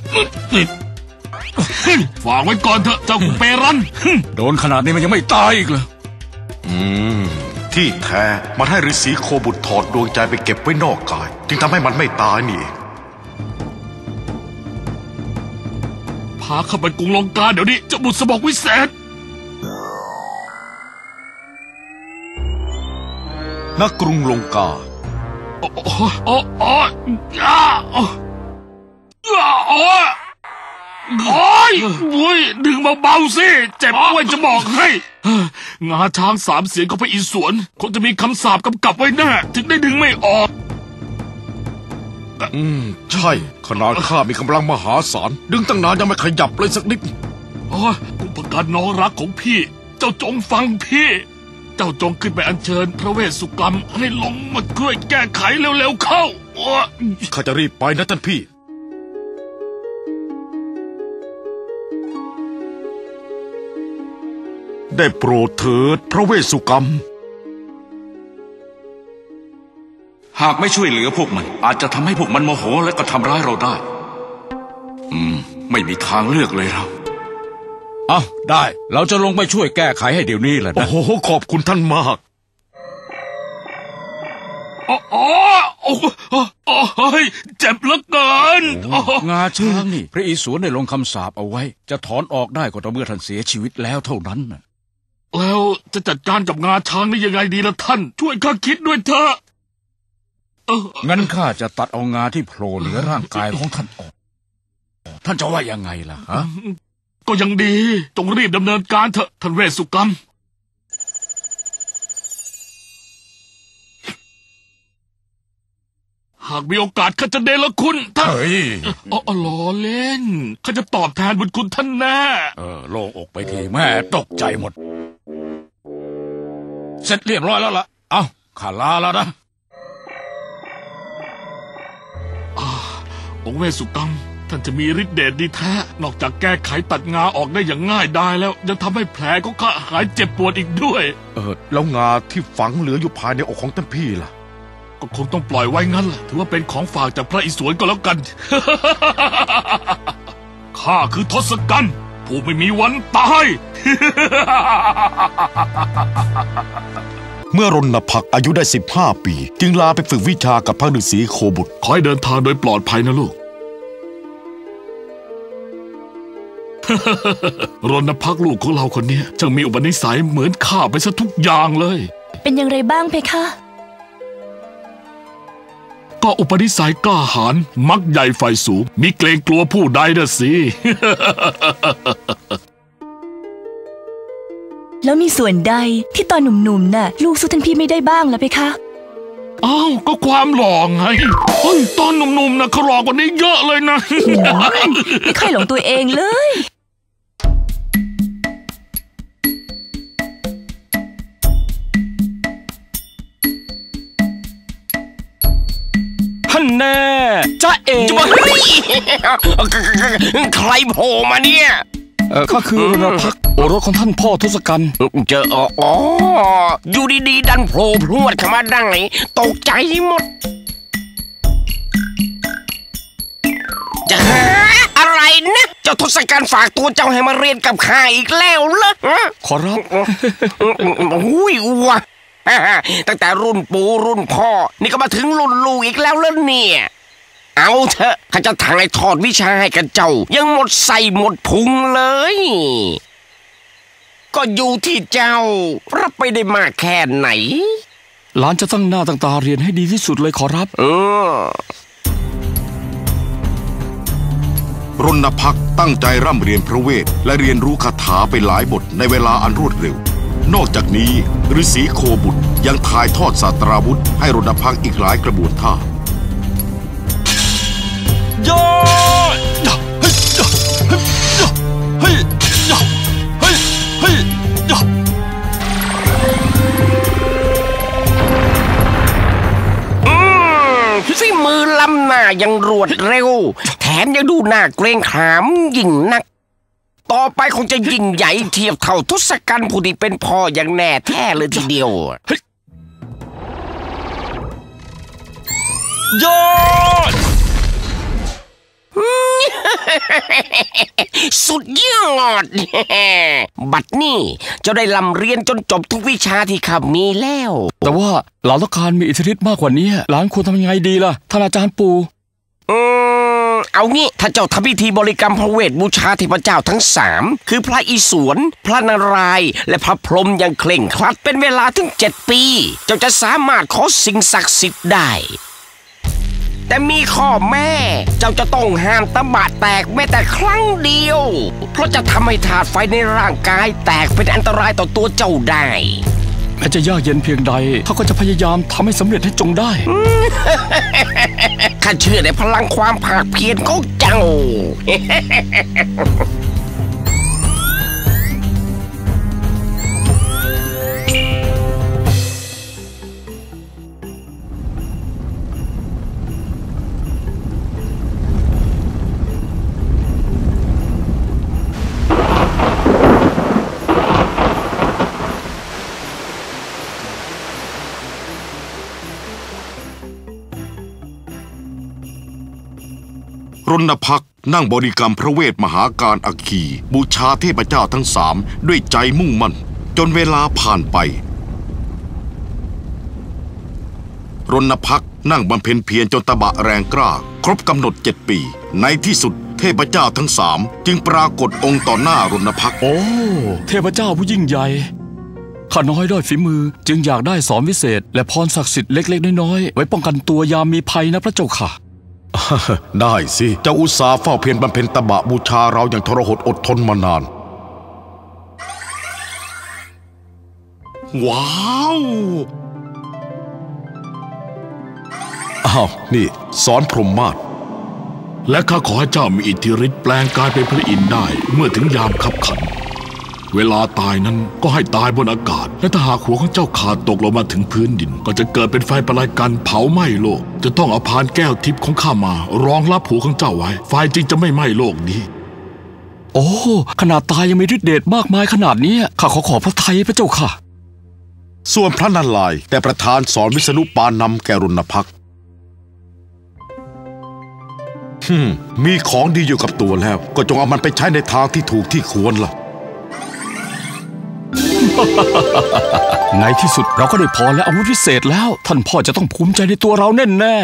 ฝากไว้ก่อนเถอะเจ้าเปรันโดนขนาดนี้มันยังไม่ตายอีกเหรอที่แท้มันให้ฤาษีโคบุตรถอดดวงใจไปเก็บไว้นอกกายจึงทำให้มันไม่ตายนี่เองพาเข้าไปกรุงลงกาเดี๋ยวนี้จะบุษบกวิเศษณกรุงลงกาโอ้ยดึงเบาๆสิเจ็บด้วยจะบอกให้งาช้าง3 เสียงของพระอิศวรคงจะมีคำสาปกำกับไว้แน่ถึงได้ดึงไม่ออกใช่ขนาดข้ามีกำลังมหาศาลดึงตั้งนานยังไม่ขยับเลยสักนิดอุปการน้องรักของพี่เจ้าจงฟังพี่เจ้าจงขึ้นไปอัญเชิญพระเวสสุกรรมให้ลงมาช่วยแก้ไขเร็วๆเข้าข้าจะรีบไปนะท่านพี่ได้โปรดเถิดพระเวสสุกรรมหากไม่ช่วยเหลือพวกมันอาจจะทำให้พวกมันโมโหและก็ทำร้ายเราได้ไม่มีทางเลือกเลยเราอ้าวได้เราจะลงไปช่วยแก้ไขให้เดี๋ยวนี้แหละนะโอ้โหขอบคุณท่านมากเจ็บเหลือเกินงาช้างนี่พระอิศวรได้ลงคำสาปเอาไว้จะถอนออกได้ก็ต่อเมื่อท่านเสียชีวิตแล้วเท่านั้นนะแล้วจะจัดการกับงาช้างนี่ยังไงดีล่ะท่าน ช่วยข้าคิดด้วยเถอะงั้นข้าจะตัดเอางาที่โผล่เหนือร่างกายของท่านออกท่านจะว่ายังไงล่ะฮะก็ยังดีจงรีบดำเนินการเถอะท่านเวสสุกรรมหากมีโอกาสข้าจะเดลคุณท่านเฮ้ยล้อเล่นข้าจะตอบแทนบุญคุณท่านแน่โล่งอกไปทีแม่ตกใจหมดเสร็จเรียบร้อยแล้วล่ะเอ้าข้าลาแล้วนะองค์เวสสุกรรมท่านจะมีฤทธิ์เดชดีแท้นอกจากแก้ไขตัดงาออกได้อย่างง่ายได้แล้วยังทำให้แผลของข้าหายเจ็บปวดอีกด้วยแล้วงาที่ฝังเหลืออยู่ภายในอกของท่านพี่ล่ะก็คงต้องปล่อยไว้งั้นแหละถือว่าเป็นของฝากจากพระอิศวรก็แล้วกัน ข้าคือทศกัณฐ์ผู้ไม่มีวันตายเมื่อรณพักอายุได้15 ปีจึงลาไปฝึกวิชากับพระฤาษีโคบุตรขอให้เดินทางโดยปลอดภัยนะลูก รณพักลูกของเราคนนี้ช่างมีอุปนิสัยเหมือนข้าไปซะทุกอย่างเลยเป็นอย่างไรบ้างเพคะก็อุปนิสัยกล้าหาญมักใหญ่ไฟสูงมีเกรงกลัวผู้ใดนะสิแล้วมีส่วนใดที่ตอนหนุ่มๆน่ะลูกสู้ท่านพี่ไม่ได้บ้างล่ะเพคะอ้าวก็ความหล่อไงเฮ้ยตอนหนุ่มๆนะเขาหล่อกว่านี้เยอะเลยนะไม่ค่อยหลงตัวเองเลยท่านแน่จ้าเอ๋ใครโผล่มาเนี่ยข้าคือรณพักโอรสของท่านพ่อทศกัณฐ์เจออยู่ดีๆดันโผล่พรวดเข้ามาได้ตกใจหมดจะหาอะไรนะเจ้าทศกัณฐ์ฝากตัวเจ้าให้มาเรียนกับข้าอีกแล้วเหรอขอรับหุ้ยว่ะตั้งแต่รุ่นปู่รุ่นพ่อนี่ก็มาถึงรุ่นลูกอีกแล้วเหรอเนี่ยเอาเถอะข้าจะถ่ายทอดวิชาให้กับเจ้ายังหมดใส่หมดพุงเลยก็อยู่ที่เจ้ารับไปได้มากแค่ไหนหลานจะตั้งหน้าตั้งตาเรียนให้ดีที่สุดเลยขอรับรณพักตั้งใจร่ำเรียนพระเวทและเรียนรู้คาถาไปหลายบทในเวลาอันรวดเร็วนอกจากนี้ฤาษีโคบุตรยังถ่ายทอดศาสตราวุธให้รณพักอีกหลายกระบวนท่าฝีมือล้ำหน้ายังรวดเร็วแถมยังดูหน้าเกรงขามยิ่งนักต่อไปคงจะยิ่งใหญ่เทียบเท่าทศกัณฐ์ผู้ที่เป็นพ่ออย่างแน่แท้เลยทีเดียวยอดสุดยอดบัดนี้เจ้าได้ลำเรียนจนจบทุกวิชาที่ข้ามีแล้วแต่ว่าหลานต้องการมีอิทธิฤทธิ์มากกว่านี้หลานควรทำยังไงดีล่ะท่านอาจารย์ปู่เอางี้ถ้าเจ้าทำพิธีบริกรรมพระเวทบูชาเทพเจ้าทั้ง3คือพระอิศวรพระนารายณ์และพระพรหมอย่างเคร่งครัดเป็นเวลาถึง7 ปีเจ้าจะสามารถขอสิ่งศักดิ์สิทธิ์ได้แต่มีข้อแม่เจ้าจะต้องห้ามตะบะแตกแม้แต่ครั้งเดียวเพราะจะทำให้ธาตุไฟในร่างกายแตกเป็นอันตรายต่อตัวเจ้าได้แม้จะยากเย็นเพียงใดเขาก็จะพยายามทำให้สำเร็จให้จงได้ข้าเชื่อในพลังความภาคเพียรของเจ้ารณพักนั่งบริกรรมพระเวทมหาการอัคคีบูชาเทพเจ้าทั้งสามด้วยใจมุ่งมั่นจนเวลาผ่านไปรณพักษ์นั่งบำเพ็ญเพียรจนตบะแรงกล้าครบกำหนด7 ปีในที่สุดเทพเจ้าทั้งสามจึงปรากฏองค์ต่อหน้ารณพักษ์โอ้เทพเจ้าผู้ยิ่งใหญ่ข้าน้อยด้อยฝีมือจึงอยากได้สอนวิเศษและพรศักดิ์สิทธิ์เล็กๆน้อยๆไว้ป้องกันตัวยามมีภัยนะพระเจ้าค่ะได้สิเจ้าอุตสาห์เฝ้าเพียรบำเพ็ญตบะบูชาเราอย่างทรหดอดทนมานานว้าวอ้าวนี่สอนพรหมมาศและข้าขอให้เจ้ามีอิทธิฤทธิ์แปลงกายเป็นพระอินทร์ได้เมื่อถึงยามคับขันเวลาตายนั้นก็ให้ตายบนอากาศและถ้าหากหัวของเจ้าขาดตกลงมาถึงพื้นดินก็จะเกิดเป็นไฟประหลาดกันเผาไหม้โลกจะต้องเอาพานแก้วทิพย์ของข้ามารองรับหัวของเจ้าไว้ไฟจึงจะไม่ไหม้โลกนี้โอ้ขนาดตายยังมีฤทธิ์เดชมากมายขนาดนี้ข้าขอพระทัยพระเจ้าค่ะส่วนพระนารายณ์แต่ประธานสอนวิษณุปานำแก่รณพักษ์มีของดีอยู่กับตัวแล้วก็จงเอามันไปใช้ในทางที่ถูกที่ควรล่ะในที่สุดเราก็ได้พรและอาวุธพิเศษแล้วท่านพ่อจะต้องภูมิใจในตัวเราแน่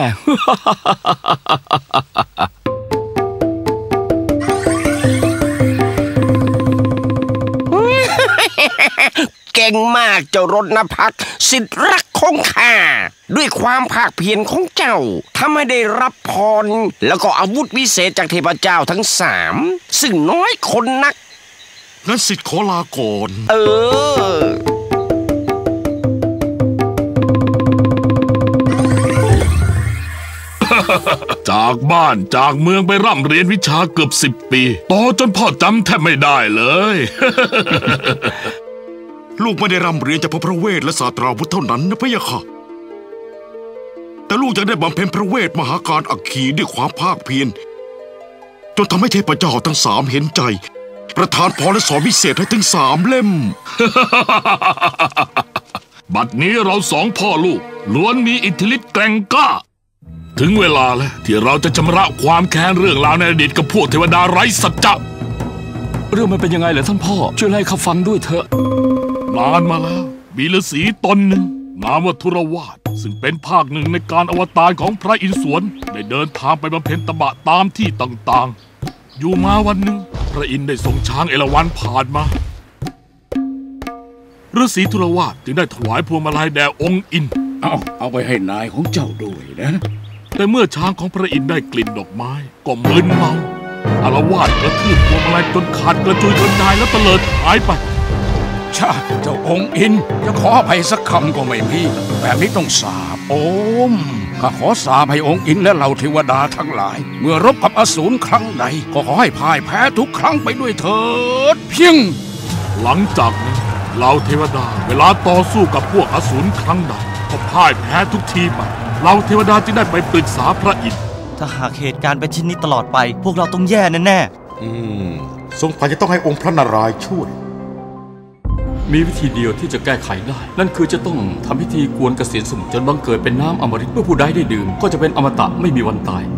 ๆเก่งมากเจ้ารณพักษ์สิทธิรักของข้าด้วยความภาคเพียรของเจ้าทำให้ได้รับพรแล้วก็อาวุธวิเศษจากเทพเจ้าทั้งสามซึ่งน้อยคนนักงั้นสิทธิ์ขอลาก่อนจากบ้านจากเมืองไปร่ำเรียนวิชาเกือบ10 ปีโตจนพ่อจำแทบไม่ได้เลยลูกไม่ได้ร่ำเรียนจากพระเวทและศาสตราวุธเท่านั้นนะพะยะค่ะแต่ลูกยังได้บำเพ็ญพระเวทมหาการอัคคีด้วยความภาคเพียรจนทำให้เทพเจ้าทั้งสามเห็นใจประทานพรและสอนวิเศษให้ถึง3 เล่มบัดนี้เรา2 พ่อลูกล้วนมีอิทธิฤทธิ์แกร่งกล้าถึงเวลาแล้วที่เราจะชำระความแค้นเรื่องราวในอดีตกับพวกเทวดาไร้สัจจะเรื่องมันเป็นยังไงเหรอท่านพ่อช่วยไล่ข้าฟังด้วยเถอะนานมาแล้วมีฤาษีตนหนึ่งนามว่าธุรวาทซึ่งเป็นภาคหนึ่งในการอวตารของพระอินทร์สวนได้เดินทางไปบำเพ็ญตบะตามที่ต่างๆอยู่มาวันหนึ่งพระอินทร์ได้ส่งช้างเอราวัณผ่านมาฤาษีธุรวาทจึงได้ถวายพวงมาลัยแด่องค์อินทร์เอาไปให้นายของเจ้าด้วยนะแต่เมื่อช้างของพระอินทร์ได้กลิ่นดอกไม้ก็มึนเมาอาละวาดกระทืบพวงมาลัยจนขาดกระจุยกระจายแล้วเตลิดหายไปเจ้าองค์อินจะขออภัยสักคำก็ไม่มีแบบนี้ต้องสาบโอมข้าขอสาบให้องค์อินและเหล่าเทวดาทั้งหลายเมื่อรบกับอสูรครั้งใดก็ขอให้พ่ายแพ้ทุกครั้งไปด้วยเถิดเพียงหลังจากนั้นเหล่าเทวดาเวลาต่อสู้กับพวกอสูรครั้งใดก็พ่ายแพ้ทุกทีไปเหล่าเทวดาจึงได้ไปปรึกษาพระอินทร์ถ้าหากเหตุการณ์เป็นเช่นนี้ตลอดไปพวกเราต้องแย่แน่สงสัยจะต้องให้องค์พระนารายณ์ช่วยมีวิธีเดียวที่จะแก้ไขได้นั่นคือจะต้องทำพิธีกวนเกษียณสมุทรจนบังเกิดเป็นน้ำอมฤตเมื่อผู้ใดได้ดื่มก็จะเป็นอมตะไม่มีวันตาย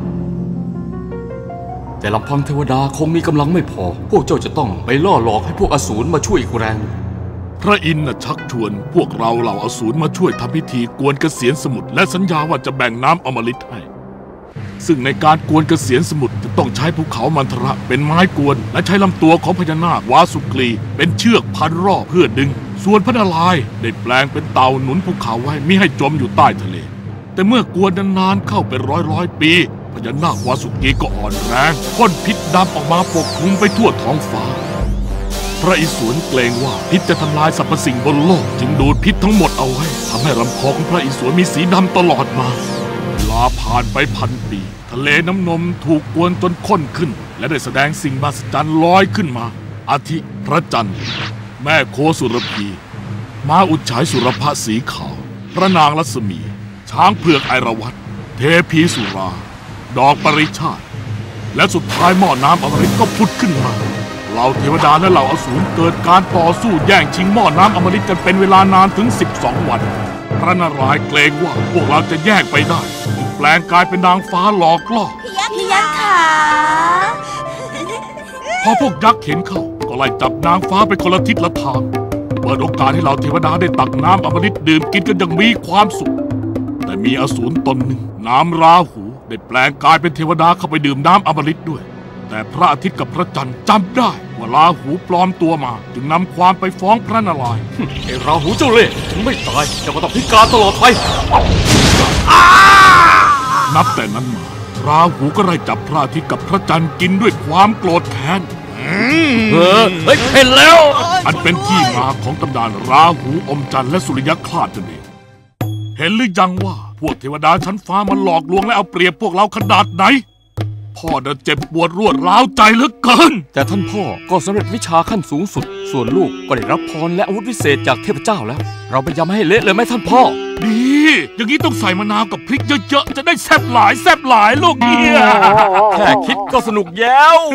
แต่ลำพังเทวดาคงมีกำลังไม่พอพวกเจ้าจะต้องไปล่อหลอกให้พวกอสูรมาช่วยอีกแรงพระอินทร์ชักชวนพวกเราเหล่าอสูรมาช่วยทำพิธีกวนเกษียณสมุทรและสัญญาว่าจะแบ่งน้ำอมฤตให้ซึ่งในการกวนเกษียณสมุทรจะต้องใช้ภูเขามันทระเป็นไม้กวนและใช้ลำตัวของพญานาควาสุกรีเป็นเชือกพันรอบเพื่อดึงส่วนพระนารายณ์ได้แปลงเป็นเต่าหนุนภูเขาไว้มิให้จมอยู่ใต้ทะเลแต่เมื่อกวนนานๆเข้าเป็นร้อยปีพญานาควาสุกีก็อ่อนแรงพ่นพิษดำออกมาปกคลุมไปทั่วท้องฟ้าพระอิศวรเกรงว่าพิษจะทำลายสรรพสิ่งบนโลกจึงดูดพิษทั้งหมดเอาไว้ทำให้ลำคอของพระอิศวรมีสีดำตลอดมาเวลาผ่านไป1,000 ปีทะเลน้ำนมถูกกวนจนข้นขึ้นและได้แสดงสิ่งมหัศจรรย์ลอยขึ้นมาอาทิพระจันทร์แม่โคสุรพีม้าอุจฉายสุรพสีขาวพระนางรัศมีช้างเผือกไอราวัตเทพีสุราดอกปริชาติและสุดท้ายหม้อน้ำอมฤตก็พุดขึ้นมาเหล่าเทวดาและเหล่าอสูรเกิดการต่อสู้แย่งชิงหม้อน้ำอมฤตกันเป็นเวลานานถึง12 วันพระนารายณ์เกรงว่าพวกเราจะแยกไปได้แปลงกายเป็นนางฟ้าหลอกล่อพี่ยักษ์ขาพอพวกยักษ์เห็นเข้าก็ไล่จับนางฟ้าไปคนละทิศละทางเปิดโอกาสให้เราเทวดาได้ตักน้ำอมฤตดื่มกินกันอย่างมีความสุขแต่มีอสูรตนหนึ่งนามราหูได้แปลงกายเป็นเทวดาเข้าไปดื่มน้ำอมฤตด้วยแต่พระอาทิตย์กับพระจันทร์จำได้ว่าราหูปลอมตัวมาจึงนำความไปฟ้องพระนารายณ์ไอ้ราหูเจ้าเล่ห์ถึงไม่ตายเจ้าก็ต้องพิการตลอดไปนับแต่นั้นมาราหูก็ไล่จับพระอาทิตย์กับพระจันทร์กินด้วยความโกรธแค้นเฮ้ยเห็นแล้วอันเป็นที่มาของตำนานราหูอมจันทร์และสุริยคราสนั่นเองเห็นหรือยังว่าพวกเทวดาชั้นฟ้ามันหลอกลวงและเอาเปรียบพวกเราขนาดไหนพ่อเดินเจ็บปวดรวดร้าวใจเหลือเกินแต่ท่านพ่อก็สำเร็จวิชาขั้นสูงสุดส่วนลูกก็ได้รับพรและอาวุธวิเศษจากเทพเจ้าแล้วเราไปยำให้เละเลยไหมท่านพ่อดีอย่างนี้ต้องใส่มะนาวกับพริกเยอะๆจะได้แซ่บหลายลูกเนี่ยแค่คิดก็สนุกแย้ว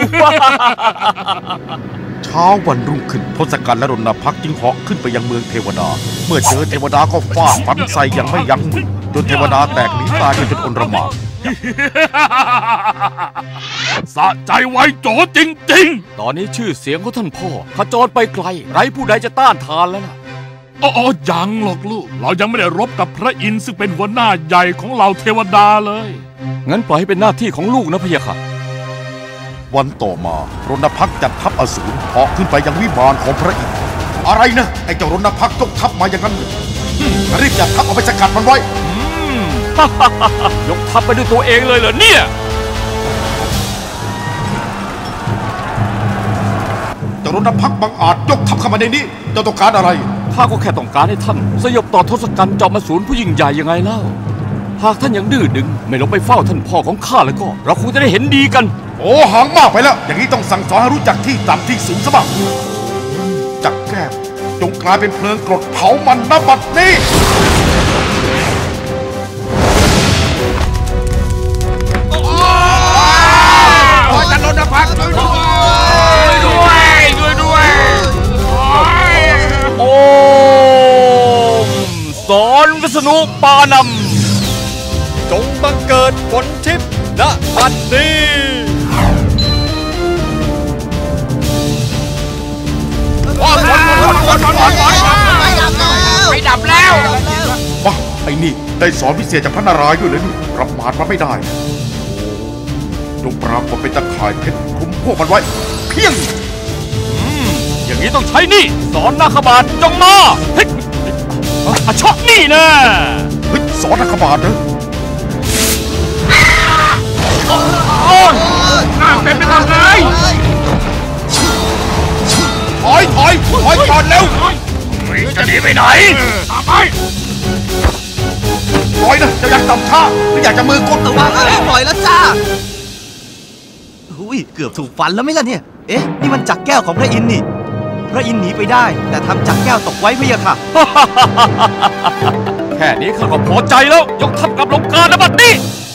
เช้าวันรุ่งขึ้นทศกัณฐ์และรณพักษ์จึงเหาะขึ้นไปยังเมืองเทวดาเมื่อเจอเทวดาก็ฟาดฟันใส่อย่างไม่ยั้งมือจนเทวดาแตกหนีตายกันจนอนระหมาดสะใจไว้โจจริงๆตอนนี้ชื่อเสียงของท่านพ่อขจรไปไกลไร้ผู้ใดจะต้านทานแล้วนะยังหรอกลูกเรายังไม่ได้รบกับพระอินทร์ซึ่งเป็นหัวหน้าใหญ่ของเหล่าเทวดาเลยงั้นปล่อยให้เป็นหน้าที่ของลูกนะพะยะค่ะวันต่อมารณพักษ์จัดทัพอสูรเหาะขึ้นไปยังวิมานของพระอินทร์อะไรนะไอ้เจ้ารณพักษ์ยกทัพมาอย่างนั้นรีบจัดทัพเอาไปสกัดมันไว้ยกทัพไปด้วยตัวเองเลยเหรอเนี่ยเจ้ารณพักษ์บังอาจยกทัพเข้ามาในนี้เจ้าต้องการอะไรข้าก็แค่ต้องการให้ท่านสยบต่อทศกัณฐ์จอมอสูรผู้ยิ่งใหญ่ยังไงเล่าหากท่านยังดื้อดึงไม่ลงไปเฝ้าท่านพ่อของข้าแล้วก็เราคงจะได้เห็นดีกันโอ้หางมากไปแล้วอย่างนี้ต้องสั่งสอนให้รู้จักที่ต่ำที่สูงซะบ้างจักแก้วจงกลายเป็นเพลิงกรดเผามันณบัดนี้จะรณพักษ์ด้วยโอ้สอนวิษณุปานำจงบังเกิดผลทิพย์ณบัดนี้ไม่ดับแล้วว้าไอ้นี่ได้สอนพิเศษจากพระนารายณ์ด้วยเลยนี่รับมาดมันไม่ได้จงปรากฏเป็นตะข่ายเพชรคลุมพวกมันไว้เพียงอย่างนี้ต้องใช้นี่สอนนาคบาทจงมาเฮ้ยชอบนี่นะเฮ้ยสอนนาคบาทนะน้ำเป็นไปทางไหนถอยก่อนเร็วจะหนีไปไหนตามไปปล่อยนะจะอยากต่ำช้าไม่อยากจะมือกดแต่ว่าปล่อยแล้วจ้าเกือบถูกฟันแล้วไหมล่ะเนี่ยเอ๊ะนี่มันจักรแก้วของพระอินทร์นี่พระอินทร์หนีไปได้แต่ทำจักรแก้วตกไว้พะยะค่ะแค่นี้ข้าก็พอใจแล้วยกทัพกลับลงกาณบัดนี้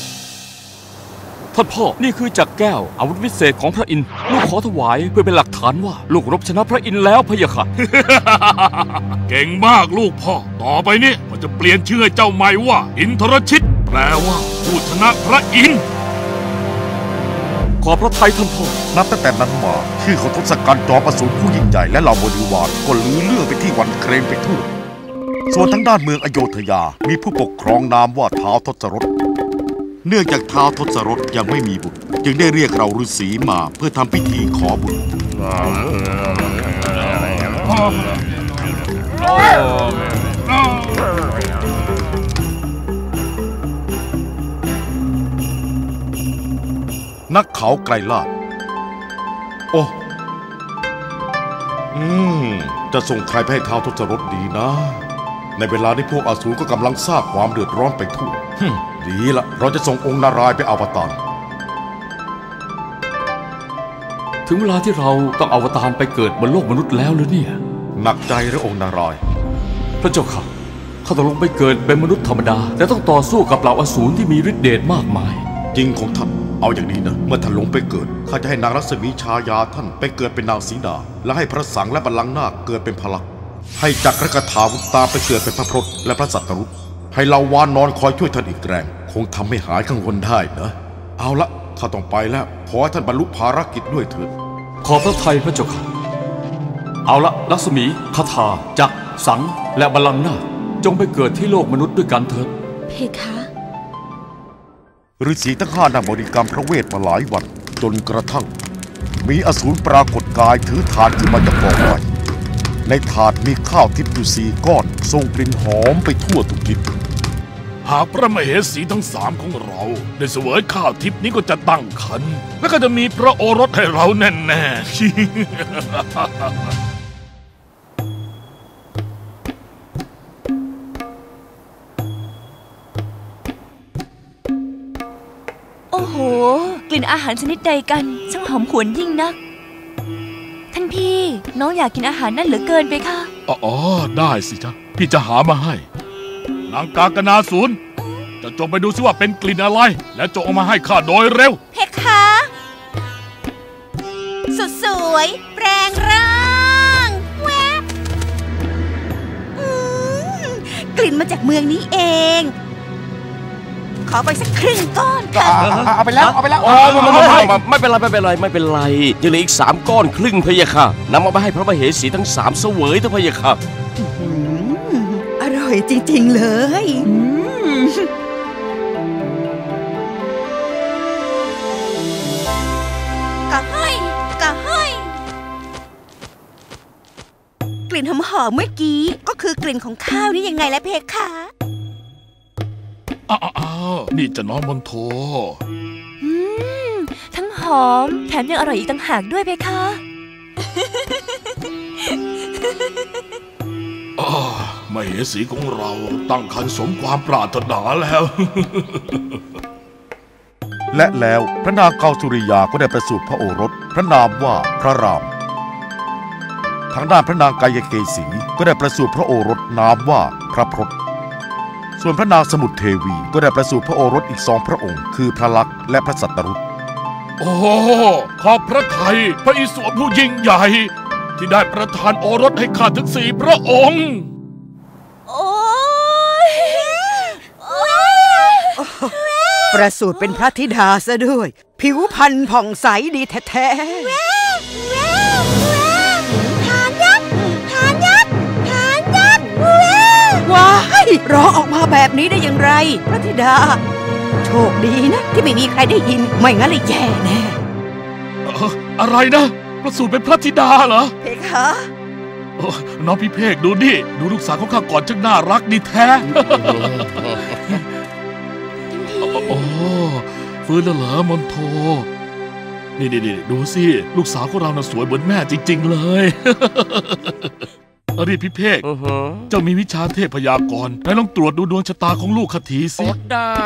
ท่านพ่อนี่คือจักรแก้วอาวุธวิเศษของพระอินทร์ลูกขอถวายเพื่อเป็นหลักฐานว่าลูกรบชนะพระอินทร์แล้วพะยะค่ะเก่งมากลูกพ่อต่อไปนี้มันจะเปลี่ยนชื่อเจ้าใหม่ว่าอินทรชิตแปลว่าผู้ชนะพระอินทร์ขอพระทัยท่านพ่อนับตั้งแต่นั้นมาชื่อของทศกัณฐ์จอมอสูรผู้ยิ่งใหญ่และเหล่าบริวารก็ลือเรื่องไปที่วันเครนไปทั่วส่วนทางด้านเมืองอโยธยามีผู้ปกครองนามว่าท้าวทศรถเนื่องจากท้าวทศรถยังไม่มีบุตรจึงได้เรียกเราฤาษีมาเพื่อทำพิธีขอบุตรนักเขาไกรลาดโอ้จะส่งใครไปให้ท้าวทศรถดีนะในเวลาที่พวกอสูรก็กำลังสร้างความเดือดร้อนไปทั่วดีละเราจะส่งองค์นารายณ์ไปอวตารถึงเวลาที่เราต้องอวตารไปเกิดบนโลกมนุษย์แล้วหรือเนี่ยหนักใจหรือองค์นารายณ์พระเจ้าค่ะข้าต้องลงไปเกิดเป็นมนุษย์ธรรมดาแต่ต้องต่อสู้กับเหล่าอสูรที่มีฤทธิ์เดชมากมายจริงของท่านเอาอย่างนี้นะเมื่อท่านลงไปเกิดข้าจะให้นางรัศมีชายาท่านไปเกิดเป็นนางสีดาและให้พระสังและบัลลังก์นาคเกิดเป็นพลักษ์ให้จักรกถาวุตตาไปเกิดเป็นพระพรตและพระสัตรุตให้เหล่าวานอนคอยช่วยท่านอีกแรงคงทำให้หายกังวลได้นะเอาละข้าต้องไปแล้วขอให้ท่านบรรลุภารกิจด้วยเถิดขอพระทัยพระเจ้าค่ะเอาละลักษมีคาถาจักรสังและบัลลังก์นาคจงไปเกิดที่โลกมนุษย์ด้วยกันเถิดเพคะฤาษีทั้ง5นั่งบริกรรมพระเวทมาหลายวันจนกระทั่งมีอสูรปรากฏกายถือถาดขึ้นมาจากกองไฟในถาดมีข้าวทิพย์อยู่4 ก้อนทรงกลิ่นหอมไปทั่วทุกทิศหากพระมเหสีทั้ง3ของเราได้เสวยข้าวทิพย์นี้ก็จะตั้งครรภ์และก็จะมีพระโอรสให้เราแน่ๆโอ้โหกลิ่นอาหารชนิดใดกันช่างหอมหวนยิ่งนักท่านพี่น้องอยากกินอาหารนั่นเหลือเกินไปค่ะอ๋อได้สิจ๊ะพี่จะหามาให้นางกากนาศูนย์จะจงไปดูซิว่าเป็นกลิ่นอะไรและจงเอามาให้ข้าโดยเร็วเพคะสุดสวยแปลงร่างแวบกลิ่นมาจากเมืองนี้เองขอไปสักครึ่งก้อนค่ะเอาไปแล้วไม่เป็นไรยังเหลืออีก3 ก้อนครึ่งพะยะค่ะนำมาให้พระมเหสีทั้ง3เสวยเถอะพะยะค่ะอร่อยจริงๆเลยกะให้กลิ่นหอมๆเมื่อกี้ก็คือกลิ่นของข้าวนี่ยังไงล่ะเพคะอ้าวนี่จะน้องมนโททั้งหอมแถมยังอร่อยอีกต่างหากด้วยเพคะมเหสีของเราตั้งครรภ์สมความปรารถนาแล้วและแล้วพระนางเกาสุริยาก็ได้ประสูติพระโอรสพระนามว่าพระรามทางด้านพระนางกายเกษีก็ได้ประสูติพระโอรสนามว่าพระพรตส่วนพระนางสมุทรเทวีก็ได้ประสูติพระโอรสอีก2 พระองค์คือพระลักษณ์และพระสัตตรุตโอ้ขอบพระทัยพระอิศวรผู้ยิ่งใหญ่ที่ได้ประทานโอรสให้ข้าถึง4 พระองค์โอ้ยประสูติเป็นพระธิดาซะด้วยผิวพรรณผ่องใสดีแท้ๆว้ายร้องออกมาแบบนี้ได้อย่างไรพระธิดาโชคดีนะที่ไม่มีใครได้ยินไม่งั้นเลยแย่แน่อะไรนะประสูติเป็นพระธิดาเหรอเพคะน้องพี่เพกดูนี่ดูลูกสาวของข้าก่อนจังน่ารักดีแท้โอ้ฟื้นแล้วเหรอมนโทนี่ดูสิลูกสาวของเราน่ะสวยเหมือนแม่จริงๆเลยรีบพี่เพกเจ้ามีวิชาเทพยากรณ์ไหนลองตรวจดูดวงชะตาของลูกข้าทีสิได้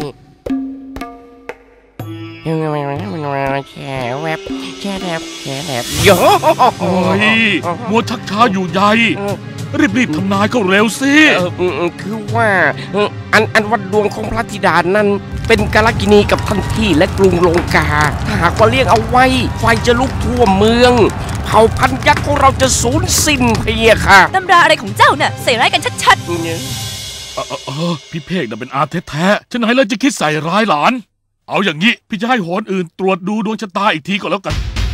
แค่แวบโย่โอ้ยมัวชักช้าอยู่ใหญ่รีบทำนายเขาเร็วสิคือว่าอันวัดดวงของพระธิดานั้นเป็นกาลกินีกับท่านพี่และกรุงลงกาถ้าหากว่าเลี้ยงเอาไว้ไฟจะลุกท่วมเมืองเผ่าพันธุ์ยักษ์ของเราจะสูญสิ้นเพียค่ะตำราอะไรของเจ้าน่ะใส่ร้ายกันชัดๆพี่เพกน่ะเป็นอาแท้ๆฉะนั้นเลยจะคิดใส่ร้ายหลานเอาอย่างนี้พี่จะให้โหรอื่นตรวจดูดวงชะตาอีกทีก็แล้วกัน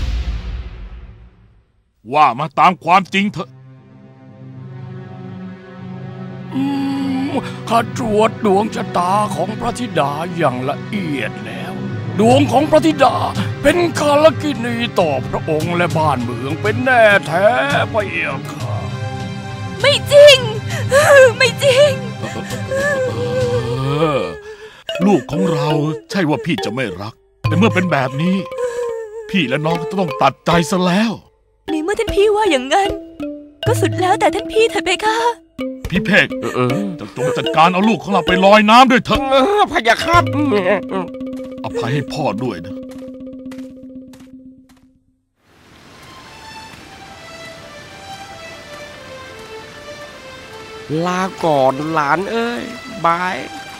ว่ามาตามความจริงเถอะข้าตรวจดวงชะตาของพระธิดาอย่างละเอียดแล้วดวงของพระธิดาเป็นกาลกินีต่อพระองค์และบ้านเมืองเป็นแน่แท้พะเยาค่ะไม่จริงไม่จริงลูกของเราใช่ว่าพี่จะไม่รักแต่เมื่อเป็นแบบนี้พี่และน้องก็ต้องตัดใจซะแล้วในเมื่อท่านพี่ว่าอย่างนั้นก็สุดแล้วแต่ท่านพี่เถอะเพคะพี่เพกจงจัดการเอาลูกของเราไปลอยน้ำด้วยเถอะพะยะครับอภัยให้พ่อด้วยนะลาก่อนหลานเอ้ยบาย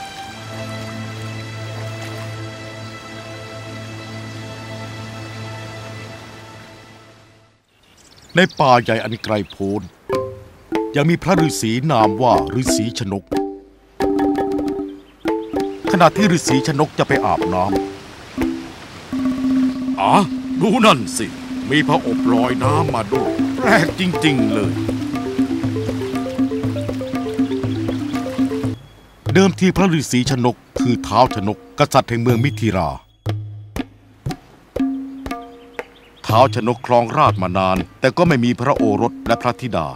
ในป่าใหญ่อันไกลโพ้นยังมีพระฤาษีนามว่าฤาษีชนกขณะที่ฤาษีชนกจะไปอาบน้ำดูนั่นสิ มีพระอบลอยน้ำมาด้วยแปลกจริงๆเลย เดิมทีพระฤาษีชนกคือท้าวชนกกษัตริย์แห่งเมืองมิถิราท้าวชนกครองราชย์มานานแต่ก็ไม่มีพระโอรสและพระธิดา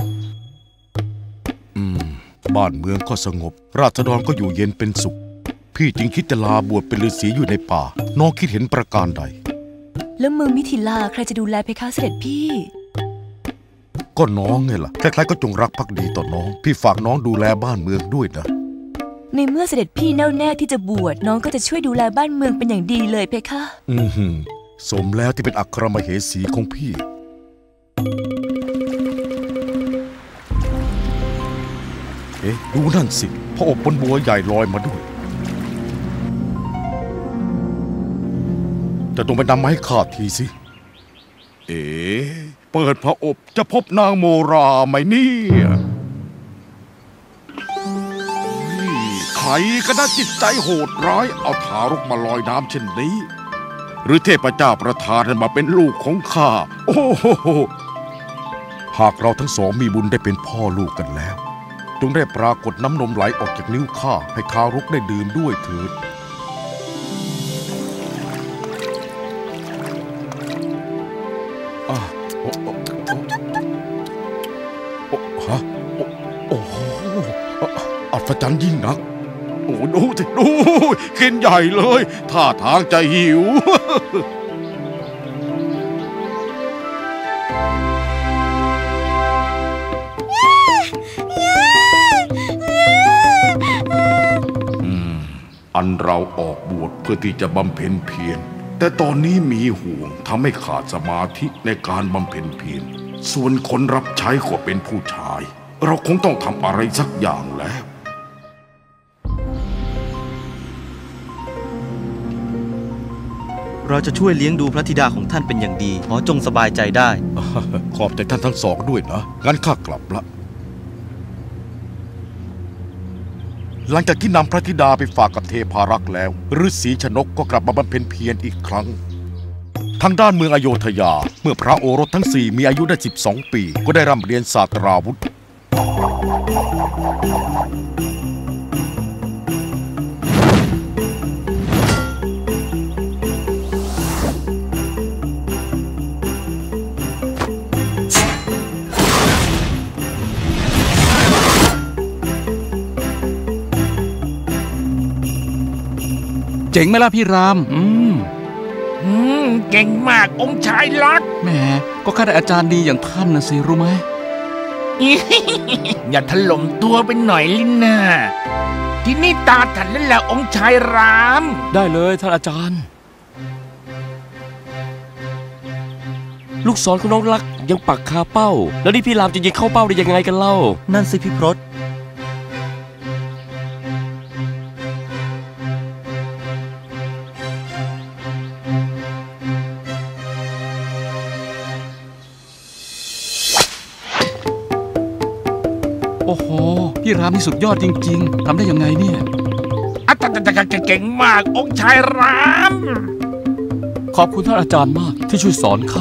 บ้านเมืองก็สงบราษฎรก็อยู่เย็นเป็นสุขพี่จึงคิดจะลาบวชเป็นฤาษีอยู่ในป่าน้องคิดเห็นประการใดแล้วเมืองมิถิลาใครจะดูแลเพคะเสด็จพี่ก็น้องไงล่ะใครๆก็จงรักภักดีต่อน้องพี่ฝากน้องดูแลบ้านเมืองด้วยนะในเมื่อเสด็จพี่แน่วแน่ที่จะบวชน้องก็จะช่วยดูแลบ้านเมืองเป็นอย่างดีเลยเพคะสมแล้วที่เป็นอัครมเหสีของพี่ดูนั่นสิพระอบบนบัวใหญ่ลอยมาด้วยจะต้องไปนำมาให้ข้าทีสิเปิดพระอบจะพบนางโมราไหมเนี่ยใครก็น่าจิตใจโหดร้ายเอาทารกมาลอยน้ำเช่นนี้หรือเทพเจ้าประทานให้มาเป็นลูกของข้าโอ้โหหากเราทั้งสองมีบุญได้เป็นพ่อลูกกันแล้วจงได้ปรากฏน้ำนมไหลออกจากนิ้วข้าให้ทารกได้ดื่มด้วยเถิดโอ้โหอัศจรรย์ยิ่งนักโอ้ดูสิดูกินใหญ่เลยท่าทางจะหิวอันเราออกบวชเพื่อที่จะบำเพ็ญเพียรแต่ตอนนี้มีห่วงทำให้ขาดสมาธิในการบำเพ็ญเพียรส่วนคนรับใช้ก็เป็นผู้ชายเราคงต้องทำอะไรสักอย่างแล้วเราจะช่วยเลี้ยงดูพระธิดาของท่านเป็นอย่างดีขอจงสบายใจได้ขอบใจท่านทั้งสองด้วยนะงั้นข้ากลับละหลังจากที่นำพระธิดาไปฝากกับเทพารักษ์แล้วฤาษีชนกก็กลับมาบำเพ็ญเพียรอีกครั้งทางด้านเมืองอโยธยาเมื่อพระโอรสทั้ง4มีอายุได้12 ปีก็ได้ร่ำเรียนศาสตราวุธเจ๋งไหมล่ะพี่รามเก่งมากองค์ชายลักษ์แหมก็ข้าได้อาจารย์ดีอย่างท่านนะสิรู้ไหมอย่าถล่มตัวไปหน่อยลินนะที่นี่ตาท่านนั่นแหละองค์ชายรามได้เลยท่านอาจารย์ลูกศรของน้องลักษ์ยังปักคาเป้าแล้วนี่พี่รามจะยิงเข้าเป้าได้ยังไงกันเล่านั่นสิพี่พรตโอ้โหพี่รามนี่สุดยอดจริงๆทำได้ยังไงเนี่ยเก่งมากองค์ชายรามขอบคุณท่านอาจารย์มากที่ช่วยสอนข้า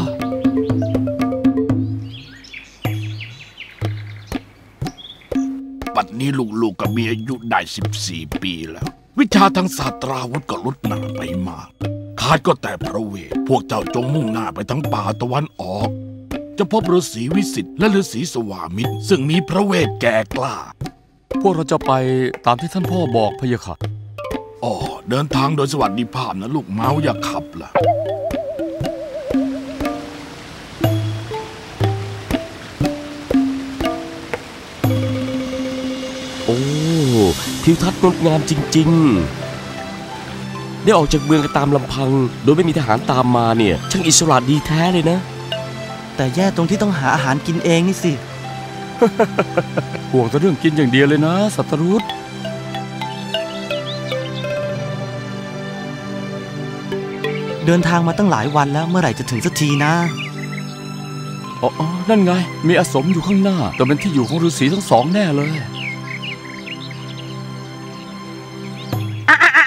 บัดนี้ลูกๆก็มีอายุได้14 ปีแล้ววิชาทางศาสตราวุธก็ลดหนาไปมากขาดก็แต่พระเวทพวกเจ้าจงมุ่งหน้าไปทั้งป่าตะวันออกจะพบฤาษีวิสิทธิ์และฤาษีสวามิตรซึ่งมีพระเวทแก่กล้าพวกเราจะไปตามที่ท่านพ่อบอกพะยะค่ะเดินทางโดยสวัสดิภาพนะลูกเมาอย่าขับล่ะโอ้ทิวทัศน์งดงามจริงๆได้ออกจากเมืองกันตามลำพังโดยไม่มีทหารตามมาเนี่ยช่างอิสระดีแท้เลยนะแต่แย่ตรงที่ต้องหาอาหารกินเองนี่สิห่วงแต่เรื่องกินอย่างเดียวเลยนะสัตรุษเดินทางมาตั้งหลายวันแล้วเมื่อไหร่จะถึงสักทีนะอ๋อนั่นไงมีอาสมอยู่ข้างหน้าแต่เป็นที่อยู่ของฤาษีทั้งสองแน่เลย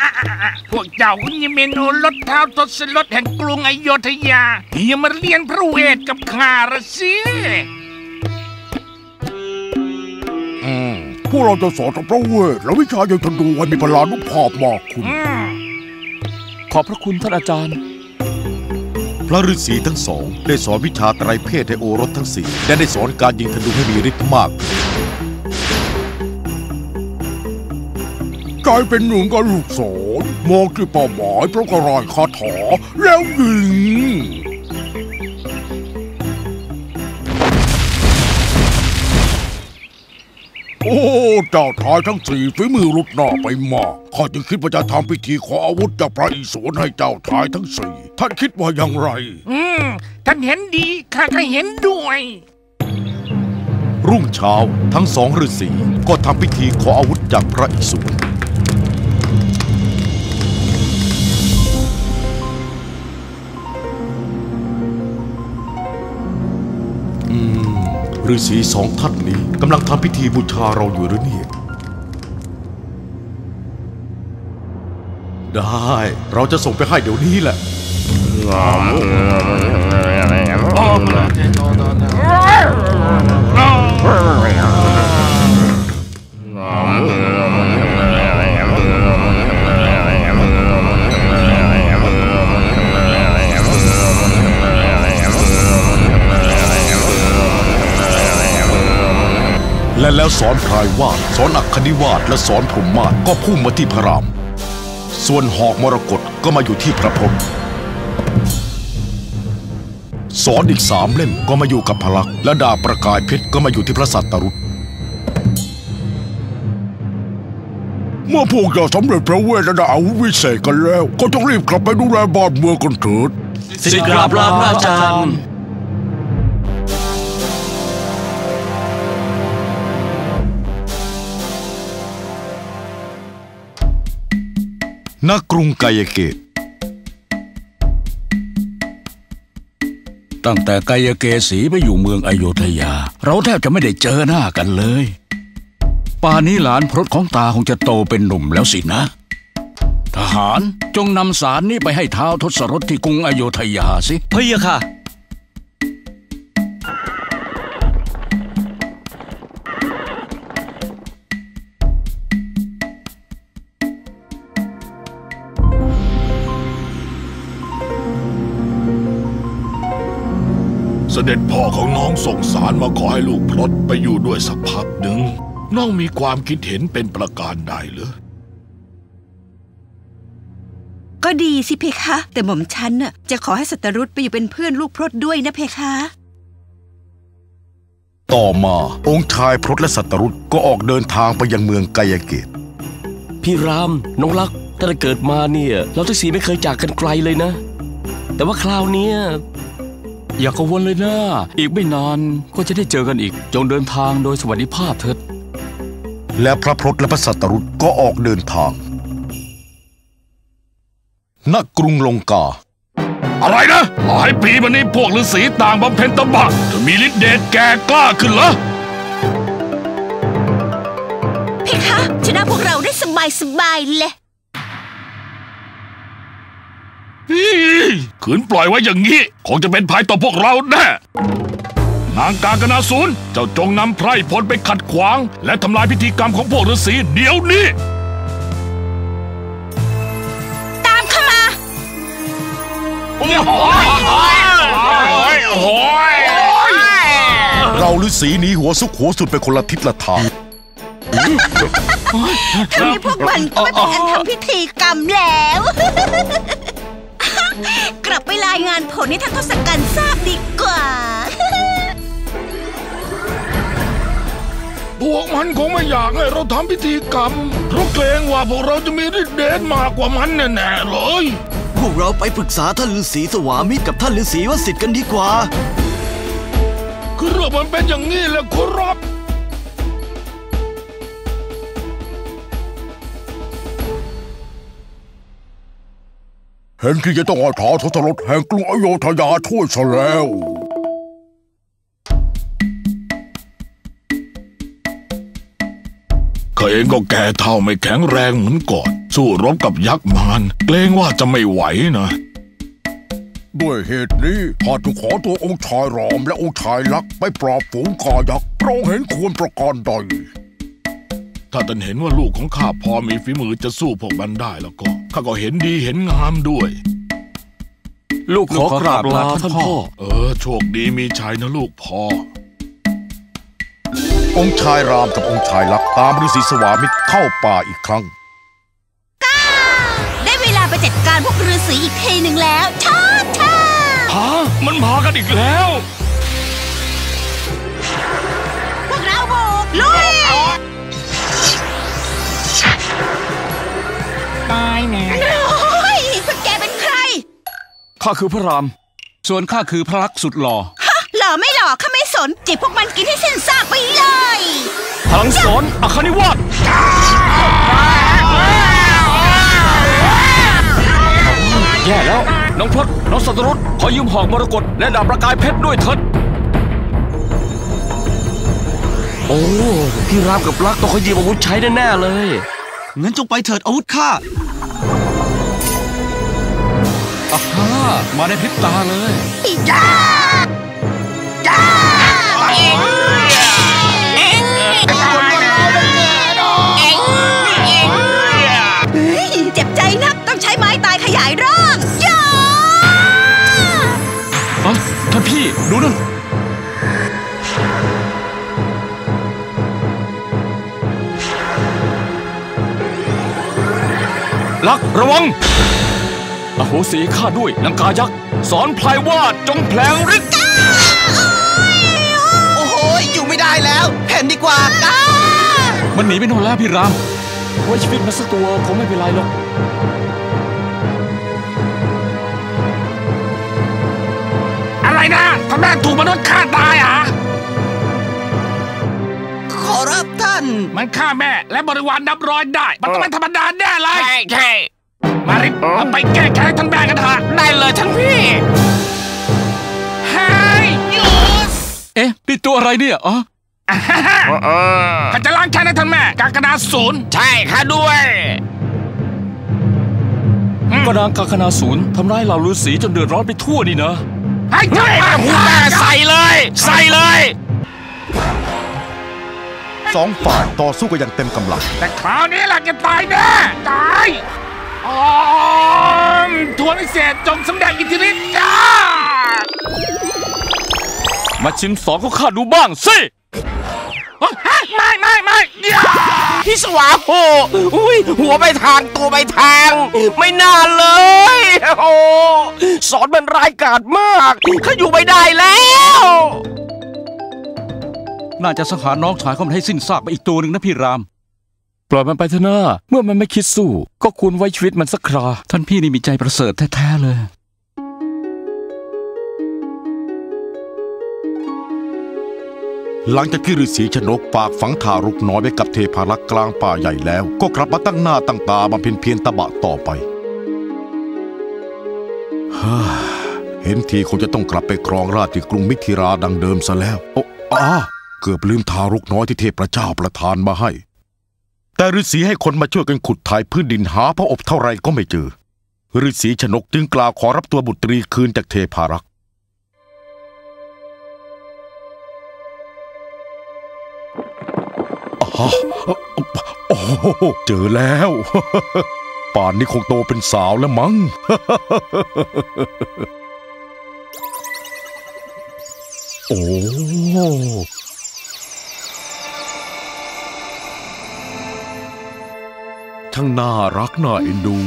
วกเจ้าคุณยังเมนูรถเท้าทศรถแห่งกรุงอโยธยาที่ยังมาเรียนพระเวทกับข้าละสิพวกเราจะสอนพระเวทและวิชายังทันดูให้มีพลานุภาพมากขึ้นขอบพระคุณท่านอาจารย์พระฤาษีทั้งสองได้สอนวิชาไตรเพศให้โอรสทั้งสี่และได้สอนการยิงธนูให้มีฤทธิ์มากกลายเป็นหนึ่งกับลูกศรมองที่เป้าหมายพระกรายคาถาแล้วยิงโอ้เจ้าทายทั้งสี่ฝีมือรุดหน้าไปมากข้าจึงคิดว่าจะทำพิธีขออาวุธจากพระอิศวรให้เจ้าทายทั้งสี่ท่านคิดว่าอย่างไรท่านเห็นดีข้าก็เห็นด้วยรุ่งเช้าทั้งสองฤาษีก็ทำพิธีขออาวุธจากพระอิศวรฤาษีสองท่านนี้กำลังทำพิธีบูชาเราอยู่หรือเนี่ยได้เราจะส่งไปให้เดี๋ยวนี้แหละและแล้วสอนพรายวาดสอนอัคคณิวาดและสอนพรหมมาศก็พุ่งมาที่พระรามส่วนหอกมรกตก็มาอยู่ที่พระพรหมสอนอีก3 เล่มก็มาอยู่กับพลักษ์และดาบประกายเพชรก็มาอยู่ที่พระสัตตรุตเมื่อพวกเจ้าสำเร็จพระเวทและได้อาวุธวิเศษกันแล้วก็ต้องรีบกลับไปดูแลบ้านเมืองกันเถิดศิษย์กราบลาพระอาจารย์ณ กรุงกายเกตตั้งแต่กายเกษีไปอยู่เมืองอโยธยาเราแทบจะไม่ได้เจอหน้ากันเลยป่านนี้หลานพรตของตาคงจะโตเป็นหนุ่มแล้วสินะทหารจงนำสารนี้ไปให้ท้าวทศรถที่กรุงอโยธยาสิพะยะค่ะเสด็จพ่อของน้องส่งสารมาขอให้ลูกพลดไปอยู่ด้วยสักพักหนึ่งน้องมีความคิดเห็นเป็นประการใดหรือก็ดีสิเพคะแต่หม่อมฉันน่ะจะขอให้สัตรุตไปอยู่เป็นเพื่อนลูกพลดด้วยนะเพคะต่อมาองค์ชายพลดและสัตรุตก็ออกเดินทางไปยังเมืองกายเกตพี่รามน้องรักตั้งแต่เกิดมาเนี่ยเราทั้งสี่ไม่เคยจากกันไกลเลยนะแต่ว่าคราวนี้อย่ากังวลเลยนะอีกไม่นานก็จะได้เจอกันอีกจงเดินทางโดยสวัสดิภาพเถิดและพระพรตและพระสัตตรุตก็ออกเดินทางณ กรุงลงกาอะไรนะหลายปีมานี้พวกฤาษีต่างบำเพ็ญตบะจะมีฤทธิ์เดชแก่กล้าขึ้นเหรอเพคะชนะพวกเราได้สบายเลยขืนปล่อยไว้อย่างนี้คงจะเป็นภัยต่อพวกเราแน่นางกาญนาสูรเจ้าจงนำไพร่พลไปขัดขวางและทำลายพิธีกรรมของพวกฤาษีเดี๋ยวนี้ตามเข้ามาเราฤาษีหนีหัวซุกหัวสุดไปคนละทิศละทางทำไมพวกมันก็ไม่เป็นอันทำพิธีกรรมแล้วกลับไปรายงานผลให้ท่านทศกัณฐ์ทราบดีกว่าพวกมันคงไม่อยากให้เราทำพิธีกรรมเพราะเกรงว่าพวกเราจะมีฤทธิ์เดชมากกว่ามันแน่ๆเลยพวกเราไปปรึกษาท่านฤาษีสวามิตรกับท่านฤาษีวสิทธิ์กันดีกว่าคือเรื่องมันเป็นอย่างนี้แหละครับเห็นที่จะต้องเอาท้าวทศรถแห่งกรุงอโยธยาช่วยซะแล้วข้าเองก็แก่เท่าไม่แข็งแรงเหมือนก่อนสสู้รบกับยักษ์มารเกรงว่าจะไม่ไหวนะด้วยเหตุนี้ข้าจึงขอตัวองค์ชายรอมและองค์ชายลักษณ์ไปปราบฝูงกายักษ์พระองค์เห็นควรประการใดถ้าท่านเห็นว่าลูกของข้าพอมีฝีมือจะสู้พวกมันได้แล้วก็ข้าก็เห็นดีเห็นงามด้วยลูกขอกราบลาท่านพ่อโชคดีมีชัยนะลูกพ่อองค์ชายรามกับองค์ชายลักษณ์ตามฤาษีสวามิตรเข้าป่าอีกครั้งได้เวลาไปจัดการพวกฤาษีอีกทีหนึ่งแล้วช้ามันมากันอีกแล้วพวกเราบุกลุยตายแน่พวกแกเป็นใครข้าคือพระรามส่วนข้าคือพระลักษณ์สุดหล่อหล่อไม่หล่อข้าไม่สนจิบพวกมันกินให้สิ้นซากไปเลยพลังสอนอัคนิวาสแย่แล้วน้องพลดน้องสัตรุษขอยืมหอกมรกตและดาบประกายเพชรด้วยเถิดโอ้พี่รามกับลักษณ์ต้องขอยืมอาวุธใช้แน่ๆเลยงั้นจงไปเถิดอาวุธข้ามาในพริบตาเลยจ้าเจ็บใจนักต้องใช้ไม้ตายขยายร่างย่าท่านพี่ดูนั่นลักระวังอโหสิข้าด้วยลังกายักษ์สอนพลายวาดจงแผลงฤทธิ์โอ้โหอยู่ไม่ได้แล้วแผ่นดีกว่าก้ามันหนีไปโน่นแล้วพี่รามไว้ชีวิตมาสักตัวคงไม่เป็นไรหรอกอะไรนะท่านแม่ถูกมนุษย์ฆ่าตายอ่ะขอรับท่านมันฆ่าแม่และบริวารนับร้อยได้มันต้องเป็นธรรมดาแน่เลยใช่มาริเราไปแก้แค้นท่านแม่กันเถอะได้เลยท่านพี่เฮ้ยยูสนี่ตัวอะไรเนี่ยข้าจะล้างแค้นให้ท่านแม่กากนาศูนย์ใช่ข้าด้วยก็นางกากนาศูนย์ทำร้ายเหล่าฤาษีจนเดือดร้อนไปทั่วนี่นะให้ท่านแม่ใส่เลยสองฝ่ายต่อสู้กันอย่างเต็มกำลังแต่คราวนี้ล่ะจะตายแน่ตายทวนวิเศษจงสำแดงอิทธิฤทธิ์จ้ามาชิมสองของข้าดูบ้างสิไม่พี่สวาโหหัวไปทางตัวไปทางไม่น่าเลยโอ้สอนมันร้ายกาจมากข้าอยู่ไม่ได้แล้วน่าจะสังหารน้องชายเขาให้สิ้นซากไปอีกตัวหนึ่งนะพี่รามปล่อยมันไปเถอะนะเมื่อมันไม่คิดสู้ก็ควรไว้ชีวิตมันสักคราท่านพี่นี่มีใจประเสริฐแท้ๆเลยหลังจากที่ฤาษีชนกฝากฝังทารกน้อยไว้กับเทพารักษ์กลางป่าใหญ่แล้วก็กลับมาตั้งหน้าตั้งตาบำเพ็ญเพียรตบะต่อไปเห็นทีคงจะต้องกลับไปครองราชย์ที่กรุงมิถิราดังเดิมซะแล้วเกือบลืมทารกน้อยที่เทพเจ้าประทานมาให้แต่ฤาษีให้คนมาช่วยกันขุดถ่ายพื้นดินหาพระอบเท่าไรก็ไม่เจอฤาษีชนกจึงกล่าวขอรับตัวบุตรีคืนจากเทพารักษ์โอ้เจอแล้วป่านนี้คงโตเป็นสาวแล้วมั้งโอ้ช่างน่ารักน่าเอ็นดู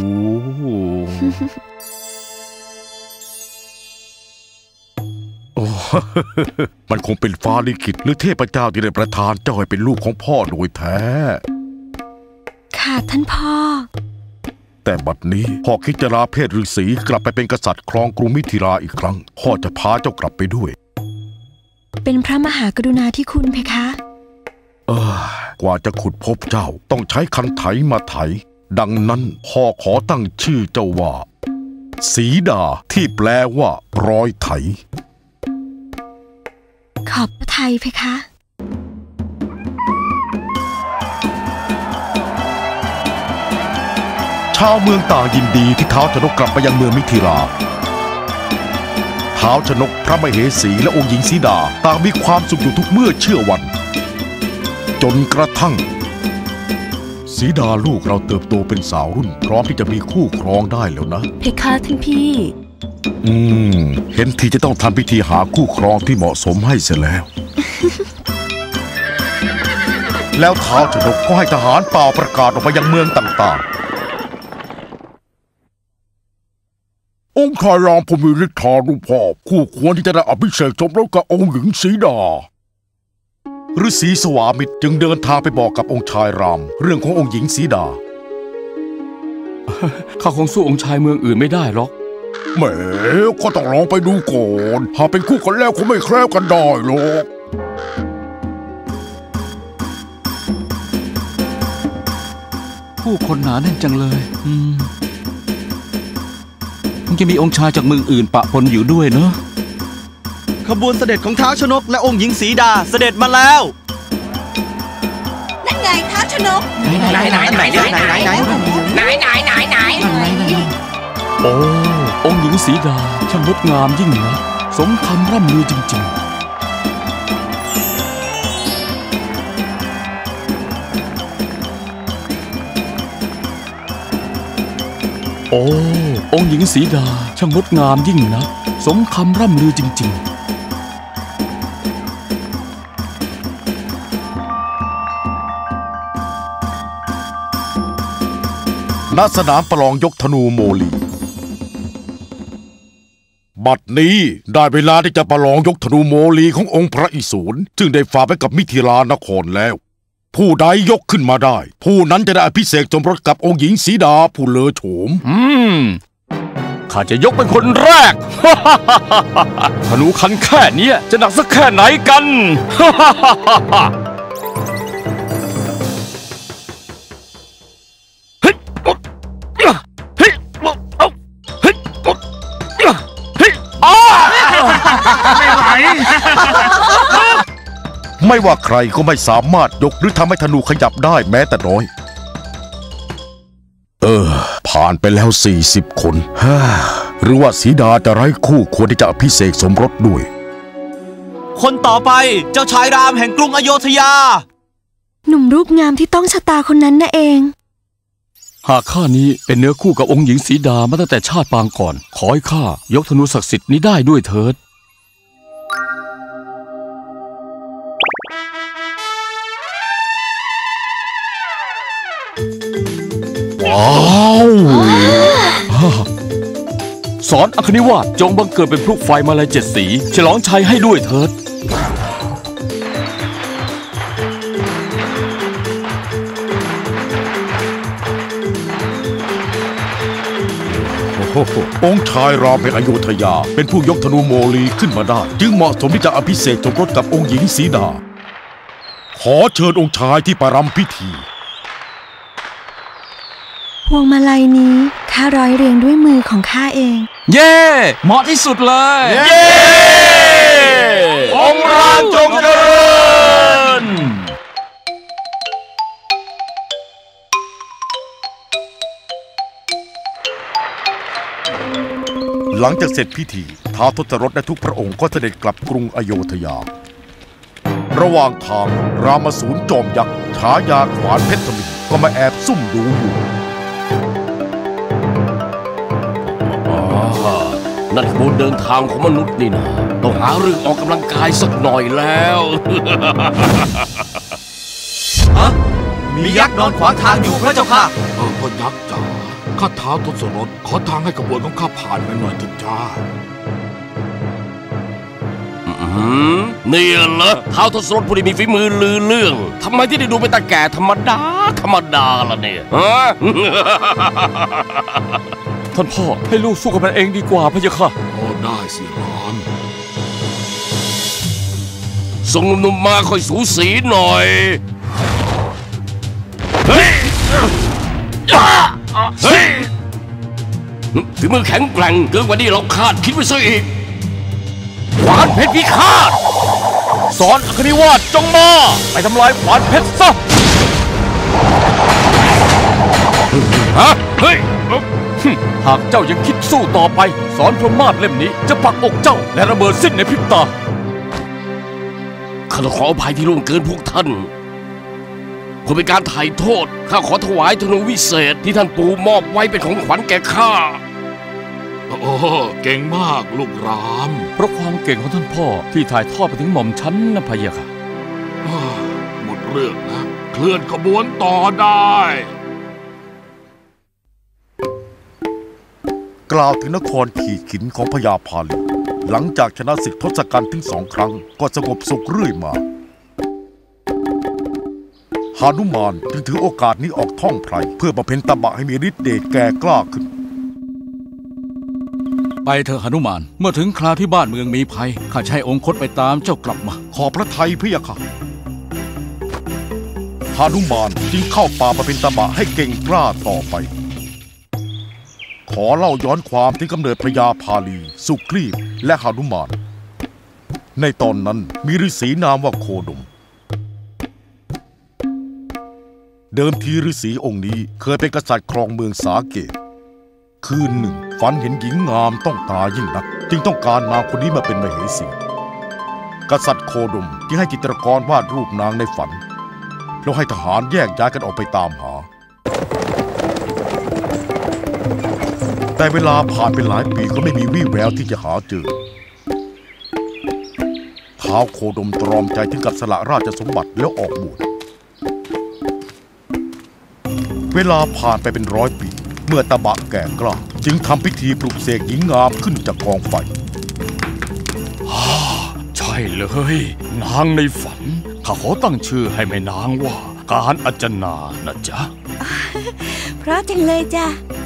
มันคงเป็นฟ้าลิขิตหรือเทพเจ้าที่ได้ประทานเจ้าให้เป็นลูกของพ่อโดยแท้ค่ะท่านพ่อแต่บัดนี้พ่อคิดจะลาเพศฤาษีกลับไปเป็นกษัตริย์ครองกรุงมิถิราอีกครั้งพ่อจะพาเจ้ากลับไปด้วยเป็นพระมหากรุณาธิคุณเพคะกว่าจะขุดพบเจ้าต้องใช้คันไถมาไถดังนั้นพ่อขอตั้งชื่อเจ้าว่าสีดาที่แปลว่ารอยไถขอบพระทัยเพคะาวเมืองต่างยินดีที่ท้าวชนกกลับไปยังเมืองมิถิลาท้าวชนกพระมเหสีและองค์หญิงสีดาต่างมีความสุขอยู่ทุกเมื่อเชื่อวันจนกระทั่งสีดาลูกเราเติบโตเป็นสาวรุ่นพร้อมที่จะมีคู่ครองได้แล้วนะเพคะท่านพี่เห็นทีจะต้องทำพิธีหาคู่ครองที่เหมาะสมให้เสียแล้ว แล้วท้าวชนกก็ให้ทหารเป่าประกาศออกไปยังเมืองต่างๆองค์ชายรามผู้มีฤทธานุภาพคู่ควรที่จะได้อภิเษกสมรสกับองค์หญิงสีดาฤาษีสวามิตรจึงเดินทางไปบอกกับองค์ชายรามเรื่องขององค์หญิงสีดาข้าคงสู้องค์ชายเมืองอื่นไม่ได้หรอกแหมก็ต้องลองไปดูก่อนหากเป็นคู่กันแล้วคงไม่แคล้วกันได้หรอกผู้คนหนาแน่นจังเลยคงจะมีองค์ชายจากเมืองอื่นปะปนอยู่ด้วยเนอะขบวนเสด็จของท้าวชนกและองค์หญิงสีดาเสด็จมาแล้วนั่นไงท้าวชนกไหนโอ้องค์หญิงสีดาช่างงดงามยิ่งนะสมคำร่ำลือจริงๆโอ้องค์หญิงสีดาช่างงดงามยิ่งนะสมคำร่ำลือจริงๆณ สนามประลองยกธนูโมลีบัดนี้ได้เวลาที่จะประลองยกธนูโมลีขององค์พระอิศวรซึ่งได้ฝากไว้กับมิถิลานครแล้วผู้ใดยกขึ้นมาได้ผู้นั้นจะได้อภิเษกสมรสกับองค์หญิงสีดาผู้เลอโฉมข้าจะยกเป็นคนแรก ธนูคันแค่นี้จะหนักสักแค่ไหนกันไม่ว่าใครก็ไม่สามารถยกหรือทำให้ธนูขยับได้แม้แต่น้อยผ่านไปแล้ว40 คนหรือว่าสีดาจะไร้คู่ควรที่จะอภิเษกสมรสด้วยคนต่อไปเจ้าชายรามแห่งกรุงอโยธยาหนุ่มรูปงามที่ต้องชะตาคนนั้นน่ะเองหากข้านี้เป็นเนื้อคู่กับองค์หญิงสีดามาตั้งแต่ชาติปางก่อนขอให้ข้ายกธนูศักดิ์สิทธิ์นี้ได้ด้วยเถิดว้าวสอนอัคนิวาสจงบังเกิดเป็นพลุไฟมาลัย7 สีฉลองชัยให้ด้วยเถิดองค์ชายรามแห่งอโยธยาเป็นผู้ยกธนูโมลีขึ้นมาได้จึงเหมาะสมที่จะอภิเษกสมรสกับองค์หญิงสีดาขอเชิญองค์ชายที่ประรำพิธีพวงมาลัยนี้ข้าร้อยเรียงด้วยมือของข้าเองเย่เหมาะที่สุดเลยเย่องค์รามจงเจริญหลังจากเสร็จพิธีท้าวทศรถและทุกพระองค์ก็เสด็จกลับกรุงอโยธยาระหว่างทางรามสูรจอมยักษ์ฉายาขวานเพชรสมิงก็มาแอบซุ่มดูอยู่นั่นขบวนเดินทางของมนุษย์นี่นะต้องหาเรื่องออกกำลังกายสักหน่อยแล้วมียักษ์นอนขวางทางอยู่พระเจ้าค่ะก็ยักษ์จ๋าข้าท้าวทศรถขอทางให้ขบวนของข้าผ่านไปหน่อยเถิดจ้านี่เหรอท้าวทศรถผู้ที่มีฝีมือลือเรื่องทำไมที่ได้ดูเป็นตาแก่ธรรมดาล่ะเนี่ยฮะท่านพ่อให้ลูกสู้กับมันเองดีกว่าพะยะค่ะได้สิรามส่งหนุ่มๆมาค่อยสูสีหน่อยเฮ้ยฝีมือแข็งแกร่งเกินกว่าที่เราคาดคิดไว้ซะอีกขวานเพชรพิฆาตสอนอัคนิวาสจงมาไปทำลายขวานเพชรซะเฮ้ยหากเจ้ายังคิดสู้ต่อไปสอนพรหมาสเล่มนี้จะปักอกเจ้าและระเบิดสิ้นในพริบตาข้าขออภัยที่ล่วงเกินพวกท่านเพื่อเป็นการไถ่โทษข้าขอถวายธนูวิเศษที่ท่านปู่มอบไว้เป็นของขวัญแก่ข้าโอ้เก่งมากลูกรามเพราะความเก่งของท่านพ่อที่ถ่ายทอดไปถึงหม่อมฉันนะพะยะค่ะหมดเรื่องนะเคลื่อนขบวนต่อได้กล่าวถึงนครขี่ขินของพญาพาลีหลังจากชนะศึกทศกัณฐ์ถึง2 ครั้งก็สงบสุขเรื่อยมาหานุมานจึงถือโอกาสนี้ออกท่องไพรเพื่อบำเพ็ญตบะให้มีฤทธิ์เดชแก่กล้าขึ้นไปเถอะหนุมานเมื่อถึงคราวที่บ้านเมืองมีภัยข้าจะให้องคตไปตามเจ้ากลับมาขอพระทัยพะยะค่ะหานุมานจึงเข้าป่ามาเป็นตบะให้เก่งกล้าต่อไปขอเล่าย้อนความถึงกำเนิดพญาพาลีสุกรีพและหานุมานในตอนนั้นมีฤาษีนามว่าโคดมเดิมทีฤาษีองค์นี้เคยเป็นกษัตริย์ครองเมืองสาเกตคืนหนึ่งฝันเห็นหญิงงามต้องตายิ่งนักจึงต้องการนางคนนี้มาเป็นมเหสีกษัตริย์โคดมจึงให้จิตรกรวาดรูปนางในฝันแล้วให้ทหารแยกย้ายกันออกไปตามหาแต่เวลาผ่านไปหลายปีก็ไม่มีวี่แววที่จะหาเจอท้าวโคดมตรอมใจถึงกับสละราชสมบัติแล้วออกบวชเวลาผ่านไปเป็น100 ปีเมื่อตบะแก่กล้าจึงทำพิธีปลุกเสกหญิงงามขึ้นจากกองไฟใช่เลยนางในฝันข้าขอตั้งชื่อให้แม่นางว่าการอัจนานะจ๊ะเพราะจังเลยจ้ะ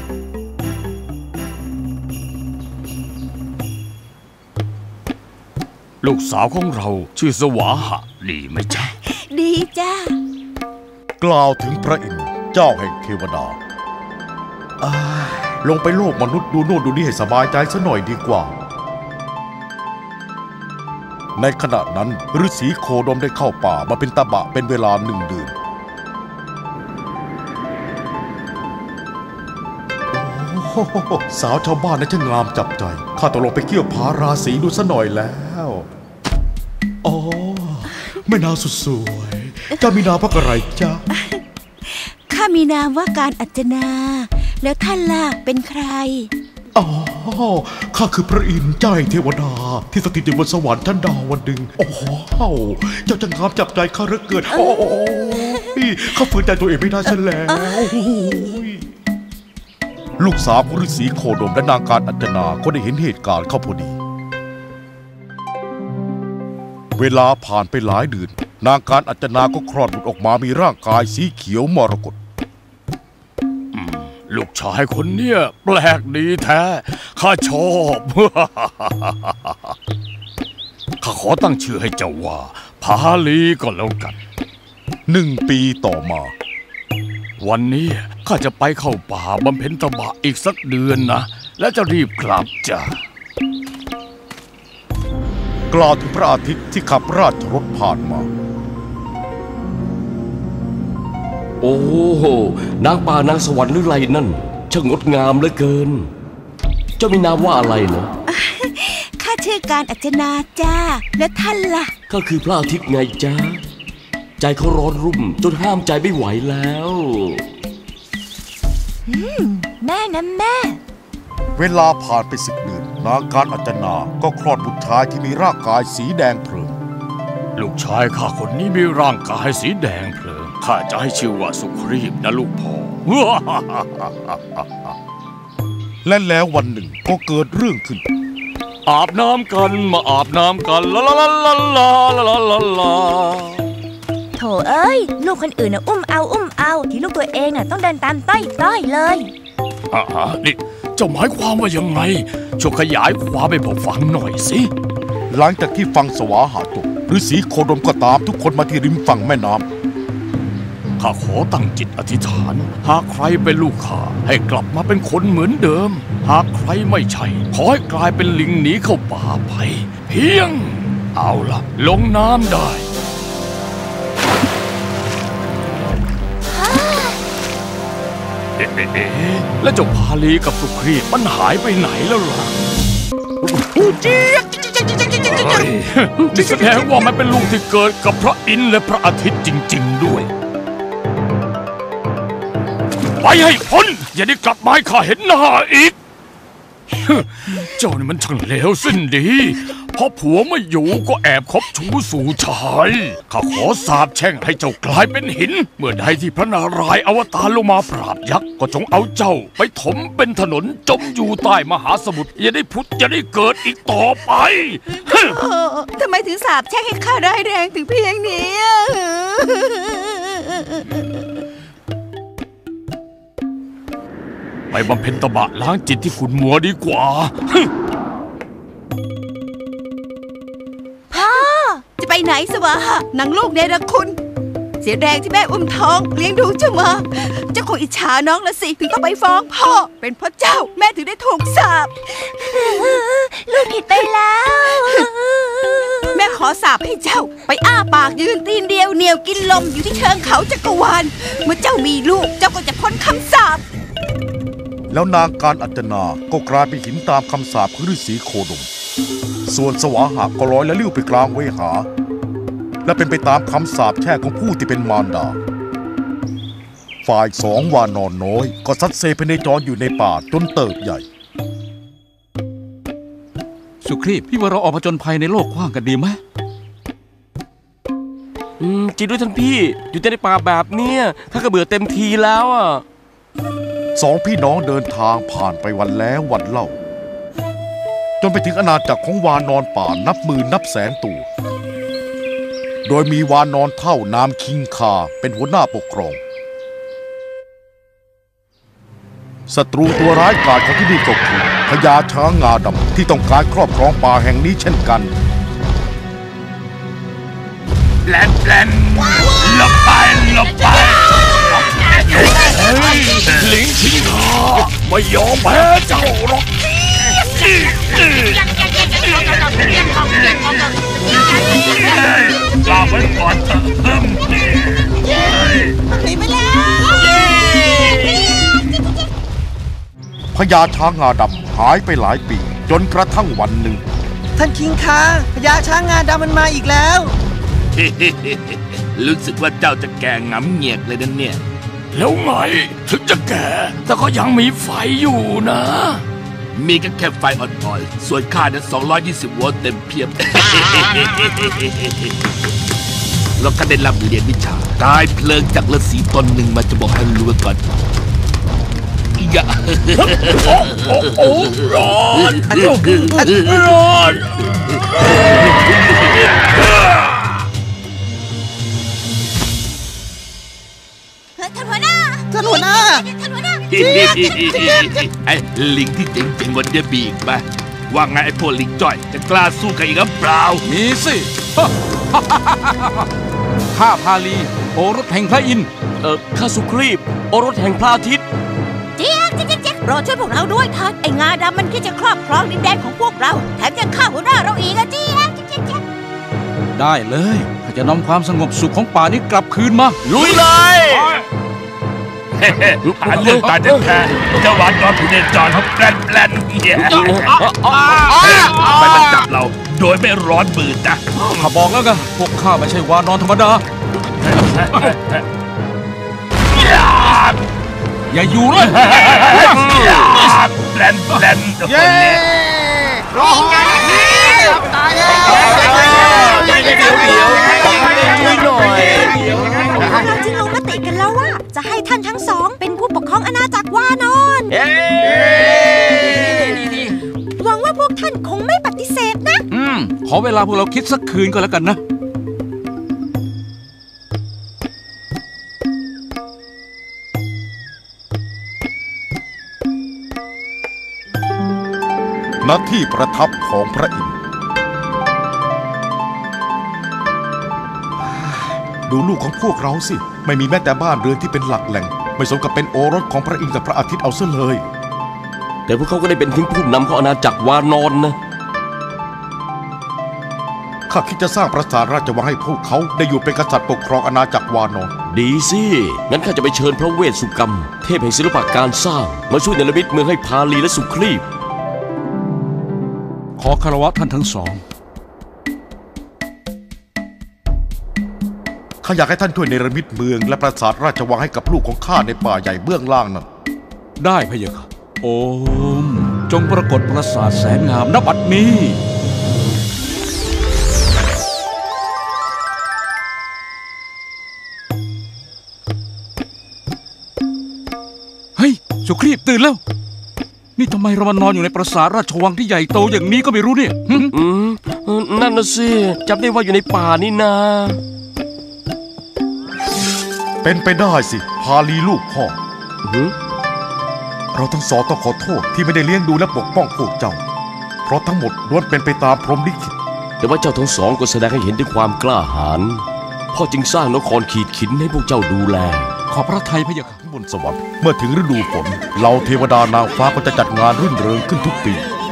ลูกสาวของเราชื่อสวาหะดีไหมจ๊ะดีจ้ะกล่าวถึงพระอินทร์เจ้าแห่งเทวดาลงไปโลกมนุษย์ดูโน่นดูนี่ให้สบายใจซะหน่อยดีกว่าในขณะนั้นฤาษีโคดมได้เข้าป่ามาเป็นตบะเป็นเวลา1 เดือนสาวชาวบ้านนั้นช่างงามจับใจข้าต้องลงไปเกี่ยวพาราศีดูซะหน่อยแล้วอ๋อแม่นางสุดสวยเจ้ามีนามว่าอะไรจ๊ะข้ามีนามว่าการอัจนาแล้วท่านล่ะเป็นใครอ๋อข้าคือพระอินทร์เจ้าแห่งเทวดาที่สถิตอยู่บนสวรรค์ชั้นดาววันหนึ่งโอ้โหเจ้าจะงามจับใจข้าเหลือเกินโอ้ยข้าฝืนใจตัวเองไม่ได้ซะแล้วลูกสาวของฤาษีโคดมและนางการอัจนาก็ได้เห็นเหตุการณ์เข้าพอดีเวลาผ่านไปหลายเดือนนางการอัจนาก็คลอดบุตรออกมามีร่างกายสีเขียวมรกตลูกชายคนเนี้ยแปลกดีแท้ข้าชอบข้าขอตั้งชื่อให้เจ้าว่าพาลีก็แล้วกัน 1 ปีต่อมาวันนี้ข้าจะไปเข้าป่าบำเพ็ญตบะอีกสักเดือนนะและจะรีบกลับจ้ะกล่าวถึงพระอาทิตย์ที่ขับราชรถผ่านมาโอ้โหนางป่านางสวรรค์หรือไรนั่นช่างงดงามเหลือเกินเจ้ามีนามว่าอะไรนะข้าชื่อการอัจนาจ้าและท่านล่ะก็คือพระอาทิตย์ไงจ้าใจเขาร้อนรุ่มจนห้ามใจไม่ไหวแล้วแม่นะแม่เวลาผ่านไป10 เดือนนางการอัจนาก็คลอดบุตรชายที่มีร่างกายสีแดงเพลิงลูกชายข้าคนนี้มีร่างกายสีแดงเพลิงข้าจะให้ชื่อว่าสุครีพนะลูกพ่อและแล้ววันหนึ่งก็เกิดเรื่องขึ้นอาบน้ำกันมาอาบน้ำกันลาลาลาลาลาลาลาลาโถเอ้ยลูกคนอื่นน่ะอุ้มเอาที่ลูกตัวเองน่ะต้องเดินตามต้อยเลยนี่เจ้าหมายความว่ายังไงช่วยขยายความให้ผมฟังหน่อยสิหลังจากที่ฟังสวาหาจบฤาษีโคดมก็ตามทุกคนมาที่ริมฝั่งแม่น้ำข้าขอตั้งจิตอธิษฐานหากใครเป็นลูกข้าให้กลับมาเป็นคนเหมือนเดิมหากใครไม่ใช่ขอให้กลายเป็นลิงหนีเข้าป่าไปเพียงเอาล่ะลงน้ำได้แล้วเจ้าพาลีกับสุครีตมันหายไปไหนแล้วล่ะนี่แสดงว่ามันเป็นลูกที่เกิดกับพระอินทร์และพระอาทิตย์จริงๆด้วยไปให้พ้นอย่าได้กลับมาให้ข้าเห็นหน้าอีกเจ้านี่มันช่างเลวสิ้นดีพอผัวไม่อยู่ก็แอบคบชู้สู่ชายข้าขอสาปแช่งให้เจ้ากลายเป็นหินเมื่อใดที่พระนารายณ์อวตารลงมาปราบยักษ์ก็จงเอาเจ้าไปถมเป็นถนนจมอยู่ใต้มหาสมุทรอย่าได้พุทธอย่าได้เกิดอีกต่อไปทำไมถึงสาปแช่งให้ข้าได้แรงถึงเพียงนี้ไปบำเพ็ญตบะล้างจิตที่ขุ่นมัวดีกว่าพ่อจะไปไหนสวะนางลูกเนรคุณเสียแรงที่แม่อุ้มท้องเลี้ยงดูเจ้ามาเจ้าคงอิจฉาน้องละสิถึงต้องไปฟ้องพ่อเป็นเพราะเจ้าแม่ถึงได้ถูกสาปลูกผิดไปแล้วแม่ขอสาปให้เจ้าไปอ้าปากยืนตีนเดียวเหนียวกินลมอยู่ที่เชิงเขาจักรวาลเมื่อเจ้ามีลูกเจ้าก็จะพ้นคำสาปแล้วนางการอัจนาก็กลายเป็นหินตามคำสาปของฤาษีโคดมส่วนสวาหะก็ลอยและลิ้วไปกลางเวหาและเป็นไปตามคำสาปแช่งของผู้ที่เป็นมารดาฝ่ายสองวานอนน้อยก็ซัดเซพเนจรอยู่ในป่าจนเติบใหญ่สุครีพพี่ว่าเราออกผจญภัยในโลกกว้างกันดีไหมจริงด้วยท่านพี่อยู่แต่ในป่าแบบเนี้ยข้าก็เบื่อเต็มทีแล้วอ่ะสองพี่น้องเดินทางผ่านไปวันแล้ววันเล่าจนไปถึงอาณาจักรของวานอนป่านับหมื่นนับแสนตัวโดยมีวานอนเท่านามคิงคาเป็นหัวหน้าปกครองศัตรูตัวร้ายกาจของที่นี่ก็คือพญาช้างงาดำที่ต้องการครอบครองป่าแห่งนี้เช่นกันแปลนหลบไปลิงชิงคาไม่ยอมแพ้เจ้าหรอกลาไว้ก่อนเถอะหนีไปแล้วพญาช้างงาดำหายไปหลายปีจนกระทั่งวันหนึ่งท่านคิงคาพญาช้างงาดำมันมาอีกแล้วรู้สึกว่าเจ้าจะแก่งำเงียกเลยนั่นเนี่ยแล้วไงถึงจะแก่แต่ก็ยังมีไฟอยู่นะมีแค่ไฟอ่อนๆส่วนข้านั้น220 โวลต์เต็มเพียบแล้วก็ได้รับเรียนวิชากายเพลิงจากฤาษีตนหนึ่งมาจะบอกให้รู้ก่อนอย่าร้อนท่านหัวหน้าไอ้ลิงที่เจ๋งๆวันเดียบีกมาว่าไงไอ้พวกลิงจ้อยจะกล้าสู้กันอีกหรือเปล่ามีสิข้าพาลีโอรสแห่งพระอินทร์ข้าสุครีพโอรสแห่งพระอาทิตย์เจ๊กรอช่วยพวกเราด้วยท่านไอ้งาดำมันคิดจะครอบครองดินแดนของพวกเราแถมยังฆ่าหัวหน้าเราอีกอะเจ๊กได้เลยข้าจะนำความสงบสุขของป่านี้กลับคืนมาลุยเลยหาเรื่องตายแท้ๆเจ้าหวานยอมผู้เนจรเขาแปลนเนี่ยไปมันจับเราโดยไม่ร้อนมือจ้ะข้าบอกแล้วไงพวกข้าไม่ใช่วานอนธรรมดาอย่าอยู่เลยแปลนคนนี้ร้องงานนี้ตายแล้วเราจึงลงมติกันแล้วว่าจะให้ท่านทั้งสองเป็นผู้ปกครองอาณาจักรวานอนหวังว่าพวกท่านคงไม่ปฏิเสธนะขอเวลาพวกเราคิดสักคืนก็แล้วกันนะณที่ประทับของพระอินทร์ดูลูกของพวกเราสิไม่มีแม้แต่บ้านเรือนที่เป็นหลักแหล่งไม่สมกับเป็นโอรสของพระอินทร์กับพระอาทิตย์เอาซะเลยแต่พวกเขาก็ได้เป็นถึงผู้นำของอาณาจักรวานอนนะข้าคิดจะสร้างปราสาทราชวังให้พวกเขาได้อยู่เป็นกษัตริย์ปกครองอาณาจักรวานอนดีสิงั้นข้าจะไปเชิญพระเวสสุกรรมเทพแห่งศิลปะการสร้างมาช่วยเนรมิตเมืองให้พาลีและสุครีพขอคารวะท่านทั้งสองข้าอยากให้ท่านช่วยเนรมิตเมืองและปราสาทราชวังให้กับลูกของข้าในป่าใหญ่เบื้องล่างนั้นได้พะยะค่ะโอมจงปรากฏปราสาทแสนงามณบัดนี้เฮ้ยสุครีพตื่นแล้วนี่ทำไมเรามานอนอยู่ในปราสาทราชวังที่ใหญ่โตอย่างนี้ก็ไม่รู้เนี่ยนั่นน่ะสิจำได้ว่าอยู่ในป่านี่นาเป็นไปได้สิพาลีลูกพ่อเราทั้งสองต้องขอโทษที่ไม่ได้เลี้ยงดูและปกป้องพวกเจ้าเพราะทั้งหมดล้วนเป็นไปตามพรหมลิขิตแต่ว่าเจ้าทั้งสองก็แสดงให้เห็นถึงความกล้าหาญพ่อจึงสร้างนครขีดขินให้พวกเจ้าดูแลขอพระทัยพะยะค่ะบนสวรรค์เมื่อถึงฤดูฝนเหล่าเทวดานางฟ้าก็จะจัดงานรื่นเริงขึ้นทุกปี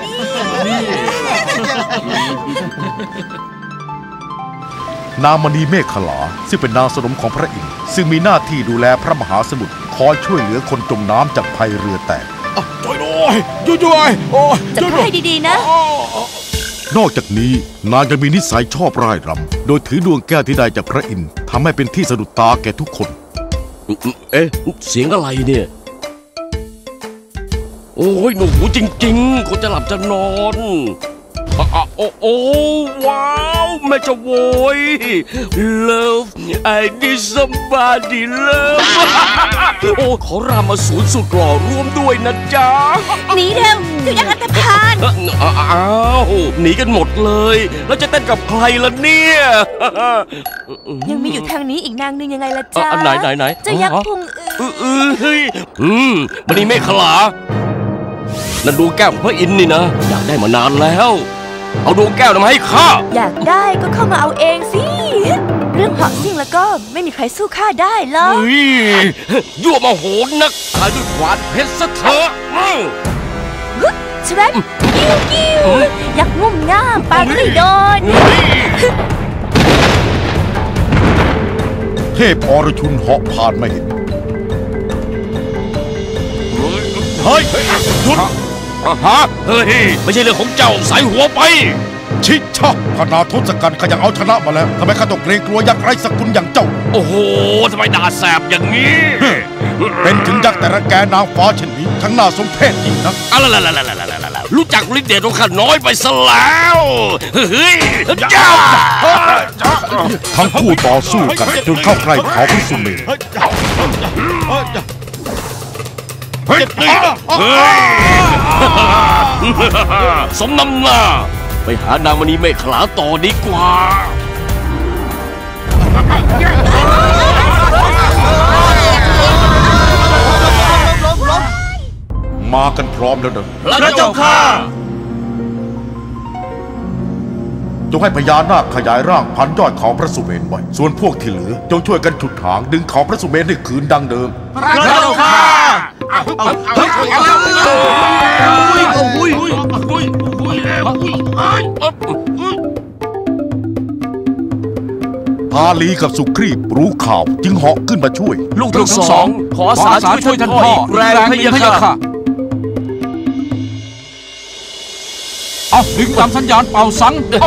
นางมณีเมฆขลาซึ่งเป็นนางสนมของพระอินทร์ซึ่งมีหน้าที่ดูแลพระมหาสมุทรคอยช่วยเหลือคนจมน้ำจากภัยเรือแตกช่วยด้วยช่วยจับให้ดีๆนะนอกจากนี้นางยังมีนิสัยชอบร่ายรำโดยถือดวงแก้วที่ได้จากพระอินทร์ทำให้เป็นที่สะดุดตาแก่ทุกคนเอ๊ะเสียงอะไรเนี่ยโอ้ยหนูจริงๆคนจะหลับจะนอนโอ้ว้าวแม่จะโวย Love I need somebody love โอ้ขอรามาศูนย์สุดหล่อร่วมด้วยนะจ๊ะหนีเร็วเดี๋ยวยังอันตรพานอ้าวหนีกันหมดเลยแล้วจะเต้นกับใครล่ะเนี่ยยังมีอยู่ทางนี้อีกนางนึงยังไงล่ะจ๊ะไหนจะยักพุงมันนี่เมฆขลานั่นดวงแก้วของพระอินทร์นี่นะอยากได้มานานแล้วเอาดวงแก้วมาให้ข้าอยากได้ก็เข้ามาเอาเองสิเรื่องเหาะซิ่งแล้วก็ไม่มีใครสู้ข้าได้หรอกยั่วมาโหดนักตายด้วยขวานเพชรซะเถอะชเวตกิ้วอยากงุ่มง่ามปาไม่โดนเทพอรชุนเหาะผ่านมาเห็นเฮ้ยหยุดเฮ้ยไม่ใช่เรื่องของเจ้าใส่หัวไปชิชะขนาดทศกัณฐ์ข้ายังเอาชนะมาแล้วทำไมข้าต้องเกรงกลัวยักษ์ไร้สกุลอย่างเจ้าโอ้โหทำไมด่าแสบอย่างนี้เป็นถึงยักษ์แต่ละแกนางฟ้าเช่นนี้ทั้งน่าสมเพชยิ่งนักรู้จักฤทธิ์เดชของข้าน้อยไปซะแล้วเฮ้ยจ้าทั้งคู่ต่อสู้กันจนเข้าใกล้เขาพิสุเมธสมน้ำหน้าไปหานางมณีเมฆขลาต่อดีกว่ามากันพร้อมแล้วเด้อพระเจ้าข้าจงให้พญานาคขยายร่างพันยอดเขาพระสุเมรุไว้ส่วนพวกที่เหลือจงช่วยกันฉุดหางดึงเขาพระสุเมรุให้คืนดังเดิมพระเจ้าข้าพาลีกับสุครีพรู้ข่าวจึงเหาะขึ้นมาช่วยลูกทั้งสองขออาสาช่วยท่านพ่อแรงพะยะค่ะเอาดึงตามสัญญาณเป่าสังเอา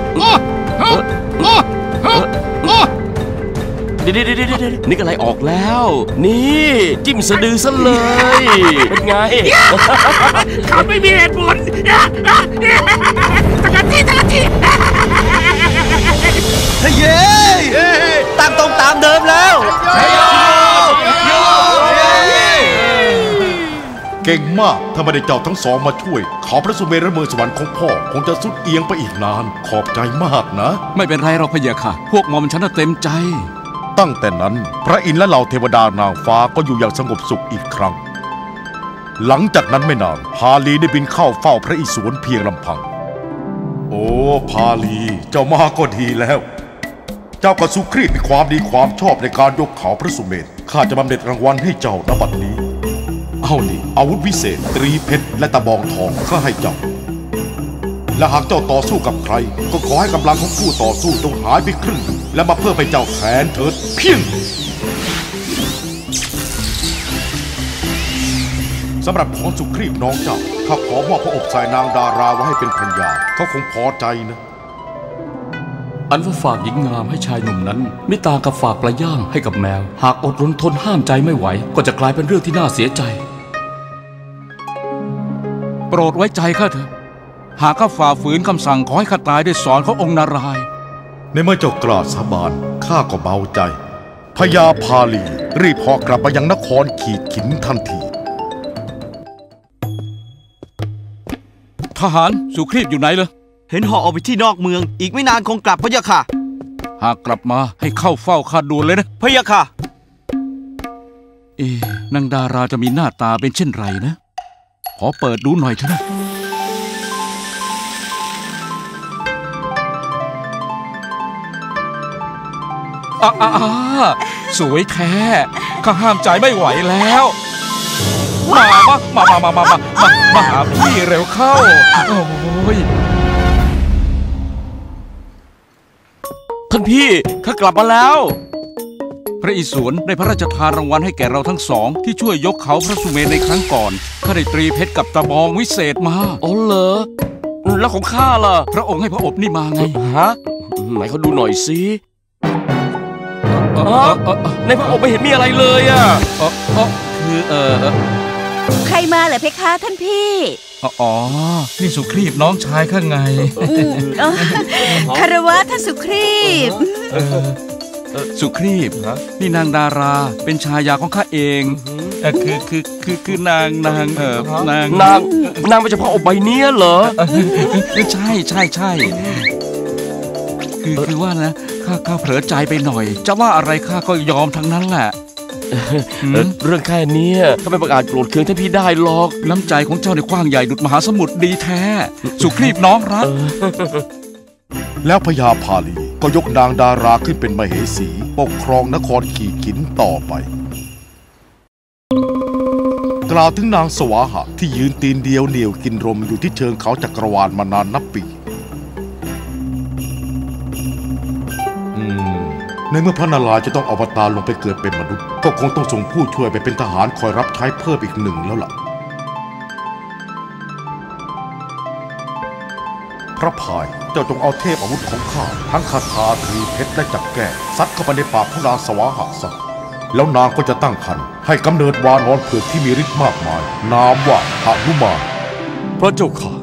นี่ก็ไหลออกแล้วนี่จิ้มสะดือซะเลยเป็นไงเขาไม่มีเหตุผลตะกันที่เย้ตามตรงตามเดิมแล้วเก่งมากถ้าไม่ได้เจ้าทั้งสองมาช่วยเขาพระสุเมรุและเมืองสวรรค์ของพ่อคงจะสุดเอียงไปอีกนานขอบใจมากนะไม่เป็นไรเราพะยะค่ะพวกหม่อมฉันเต็มใจตั้งแต่นั้นพระอินทร์และเหล่าเทวดานางฟ้าก็อยู่อย่างสงบสุขอีกครั้งหลังจากนั้นไม่นานพาลีได้บินเข้าเฝ้าพระอิศวรเพียงลำพังโอ้พาลีเจ้ามาก็ดีแล้วเจ้ากับสุครีพมีความดีความชอบในการยกเขาพระสุเมรุข้าจะบำเหน็จรางวัลให้เจ้าณบัดนี้เอานี่อาวุธวิเศษตรีเพชรและตะบองทองข้าให้เจ้าและหากเจ้าต่อสู้กับใครก็ขอให้กำลังของผู้ต่อสู้จงหายไปครึ่งหนึ่งและมาเพื่อเป็นเจ้าแทนเถิดเพียงสำหรับของสุครีพน้องเจ้าข้าขอมอบพระอบใส่นางดาราไว้ให้เป็นภรรยาเขาคงพอใจนะอันว่าฝากหญิงงามให้ชายหนุ่มนั้นไม่ต่างกับฝากปลาย่างให้กับแมวหากอดรนทนห้ามใจไม่ไหวก็จะกลายเป็นเรื่องที่น่าเสียใจโปรดไว้ใจข้าเถอะหากข้าฝ่าฝืนคำสั่งขอให้ข้าตายด้วยศรขององค์นารายณ์ในเมื่อเจ้ากล่าวสาบานข้าก็เบาใจพญาพาลีรีบเหาะกลับไปยังนครขีดขินทันทีทหารสุครีพอยู่ไหนเลยเห็นห่อออกไปที่นอกเมืองอีกไม่นานคงกลับพะยะค่ะหากกลับมาให้เข้าเฝ้าข้าด่วนเลยนะพะยะค่ะนางดาราจะมีหน้าตาเป็นเช่นไรนะขอเปิดดูหน่อยเถอะนะสวยแท้ข้าห้ามใจไม่ไหวแล้วมาหาพี่เร็วเข้าโอ้ยท่านพี่ข้ากลับมาแล้วพระอิศวรได้พระราชทานรางวัลให้แก่เราทั้งสองที่ช่วยยกเขาพระสุเมรุในครั้งก่อนข้าได้ตรีเพชรกับตะบองวิเศษมาอ๋อเหรอแล้วของข้าล่ะพระองค์ให้พระอบนี่มาไงฮะไหนเขาดูหน่อยสิในพระอบไม่เห็นมีอะไรเลยอ่ะคือใครมาเหรอเพคะท่านพี่อ๋อนี่สุครีพน้องชายข้าไงคารวะท่านสุครีพสุครีพนี่นางดาราเป็นชายาของข้าเองคือนางไม่เฉพาะอบใบนี้เหรอใช่คือว่านะข้าเผลอใจไปหน่อยจะว่าอะไรข้าก็ยอมทั้งนั้นแหละเรื่องแค่นี้ข้าไม่ประกาศโกรธเคืองท่านพี่ได้หรอกน้ำใจของเจ้าในกว้างใหญ่ดุจมหาสมุทรดีแท้สุครีพน้องรักแล้วพญาพาลีก็ยกนางดาราขึ้นเป็นมเหสีปกครองนครขีขินต่อไปกล่าวถึงนางสวาหะที่ยืนตีนเดียวเหนี่ยวกินรมอยู่ที่เชิงเขาจักรวาลมานานนับปีในเมื่อพระนารายณ์จะต้องอวตารลงไปเกิดเป็นมนุษย์ก็คงต้องส่งผู้ช่วยไปเป็นทหารคอยรับใช้เพิ่มอีกหนึ่งแล้วล่ะพระพายเจ้าจงเอาเทพอาวุธของข้าทั้งคาถาตรีเพชรและจักรแก้ซัดเข้าไปในปากของนางสวาหะซะแล้วนางก็จะตั้งครรภ์ให้กำเนิดวานอนเผือกที่มีฤทธิ์มากมายนามว่าหนุมานพระเจ้าค่ะ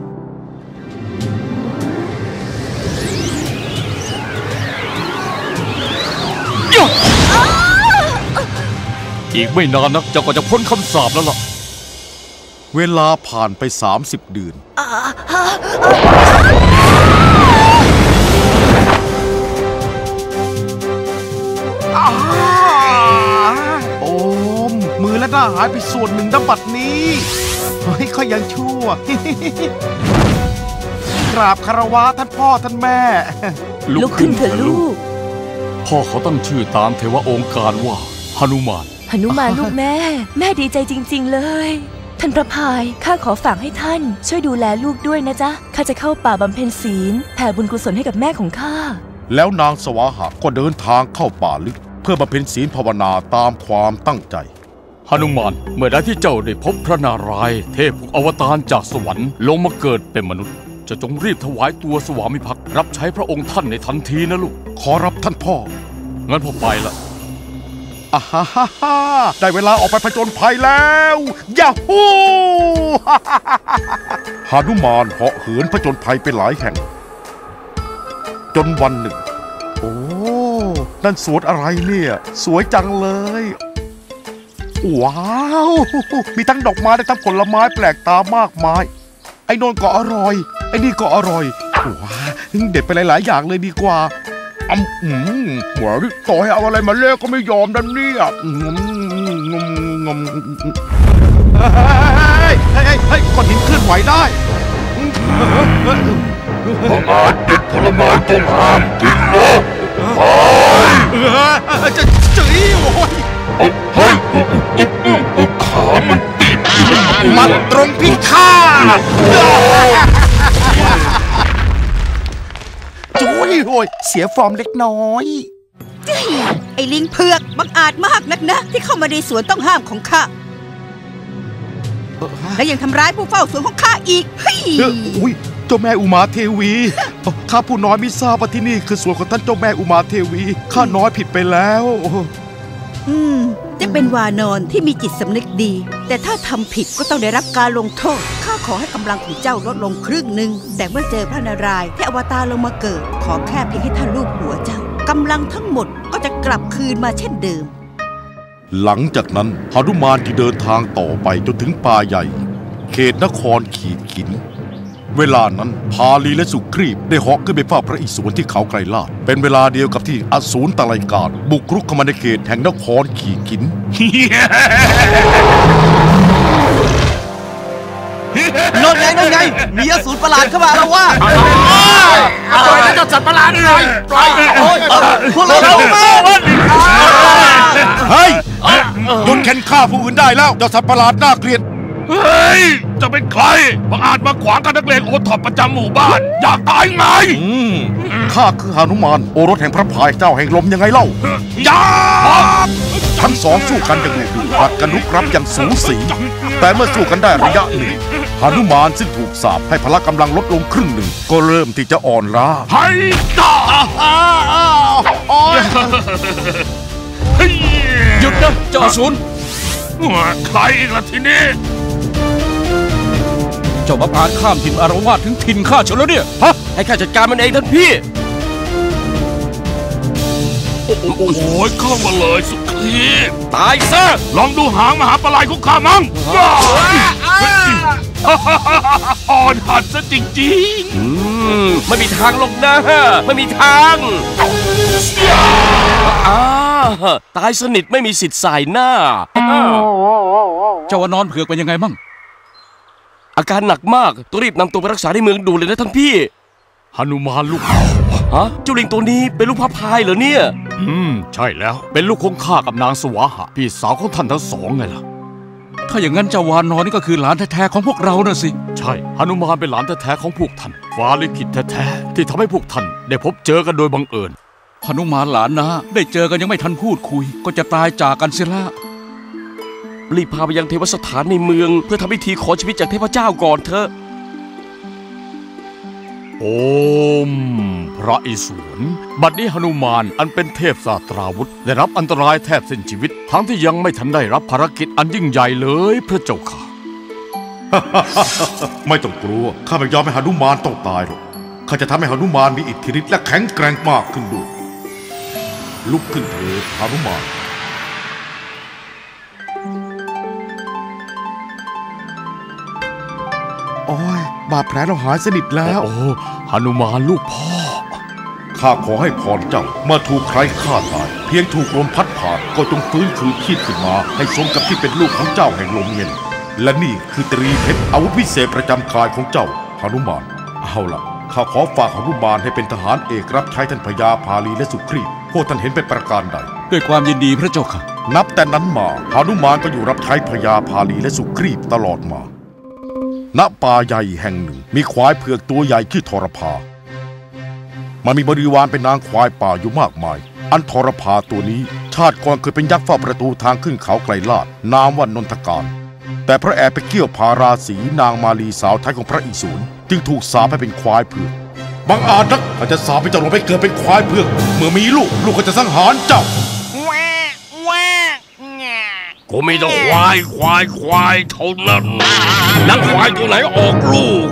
อีกไม่นานนักเจ้าก็จะพ้นคำสาปแล้วล่ะเวลาผ่านไป30 เดือนโอ้มือและหน้าหายไปส่วนหนึ่งณ บัดนี้เฮ้ยค่อยยังชั่วกราบคารวะท่านพ่อท่านแม่ลุกขึ้นเถอะลูกพ่อเขาตั้งชื่อตามเทวองค์การว่าหนุมานลูกแม่ดีใจจริงๆเลยท่านพระพายข้าขอฝากให้ท่านช่วยดูแลลูกด้วยนะจ๊ะข้าจะเข้าป่าบำเพ็ญศีลแผ่บุญกุศลให้กับแม่ของข้าแล้วนางสวาหะก็เดินทางเข้าป่าลึกเพื่อบำเพ็ญศีลภาวนาตามความตั้งใจหนุมานเมื่อใดที่เจ้าได้พบพระนารายณ์เทพผู้อวตารจากสวรรค์ลงมาเกิดเป็นมนุษย์จะจงรีบถวายตัวสวามิภักดิ์รับใช้พระองค์ท่านในทันทีนะลูกขอรับท่านพ่องั้นพ่อไปละได้เวลาออกไปผจญภัยแล้วยาฮูหนุมานเหาะเหินผจญภัยไปหลายแห่งจนวันหนึ่งโอ้นั่นสวนอะไรเนี่ยสวยจังเลยว้าวมีทั้งดอกไม้และทั้งผลไม้แปลกตามากมายไอ้โน่นก็อร่อยไอ้นี่ก็อร่อยว้าเด็ดไปหลายๆอย่างเลยดีกว่าหัวต่อให้เอาอะไรมาเลิกก็ไม่ยอมดันเนี่ยเฮ้ยก้อนหินเคลื่อนไหวได้บังอาจติดผลไม้ต้องห้ามกินนะจะจื้อโว้ยเฮ้ยขามันติดมันตรงพิฆาตจุ้ยโอยเสียฟอร์มเล็กน้อยไอ้ลิงเผือกบังอาจมากนักนะที่เข้ามาในสวนต้องห้ามของข้าและยังทำร้ายผู้เฝ้าสวนของข้าอีกอุ้ยเจ้าแม่อุมาเทวีข้าผู้น้อยไม่ทราบว่าที่นี่คือสวนของท่านเจ้าแม่อุมาเทวีข้าน้อยผิดไปแล้วจะเป็นวานอนที่มีจิตสำนึกดีแต่ถ้าทำผิดก็ต้องได้รับการลงโทษข้าขอให้กำลังของเจ้าลดลงครึ่งหนึ่งแต่เมื่อเจอพระนารายณ์ที่อวตารลงมาเกิดขอแค่เพียงให้ท่านลูบหัวเจ้ากำลังทั้งหมดก็จะกลับคืนมาเช่นเดิมหลังจากนั้นหนุมานที่เดินทางต่อไปจนถึงป่าใหญ่เขตนครขีดขินเวลานั้นพาลีและสุครีพได้เหาะขึ้นไปเฝ้าพระอิศวรที่เขาไกรลาดเป็นเวลาเดียวกับที่อสูรตะไลกาศบุกรุกเข้ามาในเขตแห่งนครขีดขินโน่นไงมีอสูรประหลาดเข้ามาแล้วว่าปล่อยเจ้าสัตว์ประหลาดหน่อยปล่อยพวกเราเฮ้ยหยุดแข่งฆ่าผู้อื่นได้แล้วเจ้าสัตว์ประหลาดน่าเกลียดเฮ้ยจะเป็นใครบังอาจมาขวางการนักเลงโอท็อปประจำหมู่บ้านอยากตายไงข้าคือหนุมานโอรสแห่งพระพายเจ้าแห่งลมยังไงเล่าอย่าทั้งสองสู้กันอย่างดุเดือดผลัดกันลุกรับอย่างสูสีแต่เมื่อสู้กันได้ระยะหนึ่งหนุมานซึ่งถูกสาปให้พละกำลังลดลงครึ่งหนึ่งก็เริ่มที่จะอ่อนล้าให้ต่อหยุดนะเจ้าอสูรใครอีกล่ะทีนี้เจ้ามาพาข้ามถิ่นอารวาสถึงถิ่นข้าเฉยแล้วเนี่ยฮะให้ข้าจัดการมันเองท่านพี่โอ้โหเข้ามาเลยสุขีตายซะลองดูหางมหาปลายของข้ามั่งอ่อนหัดซะจริงๆไม่มีทางหรอกนะไม่มีทางตายสนิทไม่มีสิทธิ์สายหน้าเจ้าว่านอนเผือกเป็นยังไงมั่งอาการหนักมากต้องรีบนำตัวไปรักษาในเมืองด่วนเลยนะท่านพี่หนุมานลูกพ่อฮะเจ้าลิงตัวนี้เป็นลูกพระพายเหรอเนี่ยใช่แล้วเป็นลูกของข้ากับนางสวาหะพี่สาวของท่านทั้งสองไงล่ะถ้าอย่างนั้นเจ้าวานอนนี่ก็คือหลานแท้ๆของพวกเราน่ะสิใช่หนุมานเป็นหลานแท้ๆของพวกท่านฟ้าลิขิตแท้ๆที่ทำให้พวกท่านได้พบเจอกันโดยบังเอิญหนุมานหลานนะได้เจอกันยังไม่ทันพูดคุยก็จะตายจากกันเสียแล้วรีบพาไปยังเทวสถานในเมืองเพื่อทำพิธีขอชีวิตจากเทพเจ้าก่อนเถอะโอมพระอิศวรบัดนี้หนุมานอันเป็นเทพศาสตราวุธได้รับอันตรายแทบสิ้นชีวิตทั้งที่ยังไม่ทันได้รับภารกิจอันยิ่งใหญ่เลยพระเจ้าค่ะไม่ต้องกลัวข้าไม่ยอมให้หนุมานต้องตายหรอกข้าจะทำให้หนุมานมีอิทธิฤทธิ์และแข็งแกร่งมากขึ้นด้วยลุกขึ้นเถิดหนุมานโอ้ยบาดแผลเราหายสนิทแล้วโอ้หนุมานลูกพ่อข้าขอให้พรเจ้ามาถูกใครฆ่าตายเพียงถูกลมพัดผ่านก็จงฟื้นคืนชีพขึ้นมาให้สมกับที่เป็นลูกของเจ้าแห่งลมเย็นและนี่คือตรีเพชรอาวุธพิเศษประจำกายของเจ้าหนุมานเอาล่ะข้าขอฝากหนุมานให้เป็นทหารเอกรับใช้ท่านพญาพาลีและสุครีพพวกท่านเห็นเป็นประการใดด้วยความยินดีพระเจ้าค่ะนับแต่นั้นมาหนุมานก็อยู่รับใช้พญาพาลีและสุครีพตลอดมาณป่าใหญ่แห่งหนึ่งมีควายเผือกตัวใหญ่ชื่อทรพามันมีบริวารเป็นนางควายป่าอยู่มากมายอันทรพาตัวนี้ชาติก่อนเคยเป็นยักษ์เฝ้าประตูทางขึ้นเขาไกลลาดนามว่านนทการแต่พระแอบไปเกี่ยวพาราศีนางมาลีสาวท้ายของพระอิศวรจึงถูกสาปให้เป็นควายเผือกบังอาจนักอาจจะสาปให้เจ้าลงไปเกิดเป็นควายเผือกเมื่อมีลูกก็จะสังหารเจ้ากูมีแต่ควายเท่านั้นนักควายตัวไหนออกลูก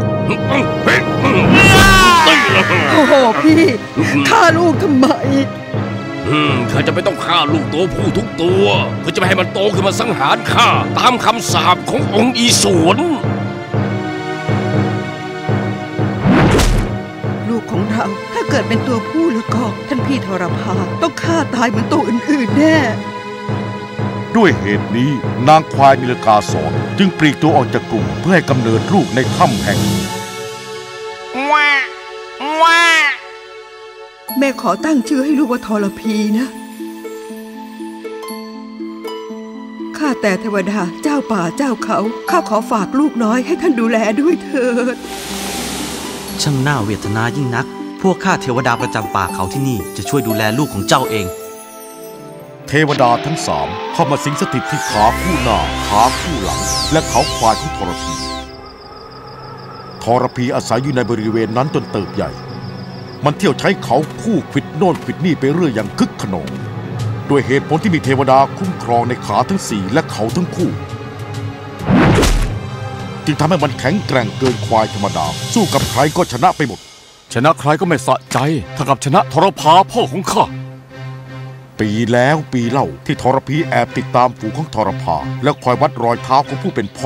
โอ้โหพี่ฆ่าลูกทำไมข้าจะไม่ต้องฆ่าลูกตัวผู้ทุกตัวเพื่อจะไม่ให้มันโตขึ้นมาสังหารข้าตามคำสาปขององค์อีศวรลูกของเราถ้าเกิดเป็นตัวผู้แล้วก็ท่านพี่ทรพาต้องฆ่าตายเหมือนตัวอื่นๆแน่ด้วยเหตุนี้นางควายนิลกาสอนจึงปลีกตัวออกจากกลุ่มเพื่อให้กำเนิดลูกในถ้ำแห่งนี้แม่ขอตั้งชื่อให้ลูกว่าทรพีนะข้าแต่เทวดาเจ้าป่าเจ้าเขาข้าขอฝากลูกน้อยให้ท่านดูแลด้วยเถิดช่างน่าเวทนายิ่งนักพวกข้าเทวดาประจำป่าเขาที่นี่จะช่วยดูแลลูกของเจ้าเองวดาทั้งสามเข้ามาสิงสถิตที่ขาคู่หน้าขาคู่หลังและเขาควายของทรพีอาศัยอยู่ในบริเวณนั้นจนเติบใหญ่มันเที่ยวใช้เขาคู่ขวิดโน่นขวิดนี่ไปเรื่อยอย่างคึกขนองด้วยเหตุผลที่มีเทวดาคุ้มครองในขาทั้งสี่และเขาทั้งคู่จึงทำให้มันแข็งแกร่งเกินควายธรรมดาสู้กับใครก็ชนะไปหมดชนะใครก็ไม่สะใจเท่ากับชนะทรพาพ่อของข้าปีแล้วปีเล่าที่ทรพีแอบติดตามฝูงของทรพาและคอยวัดรอยเท้าของผู้เป็นพ่อ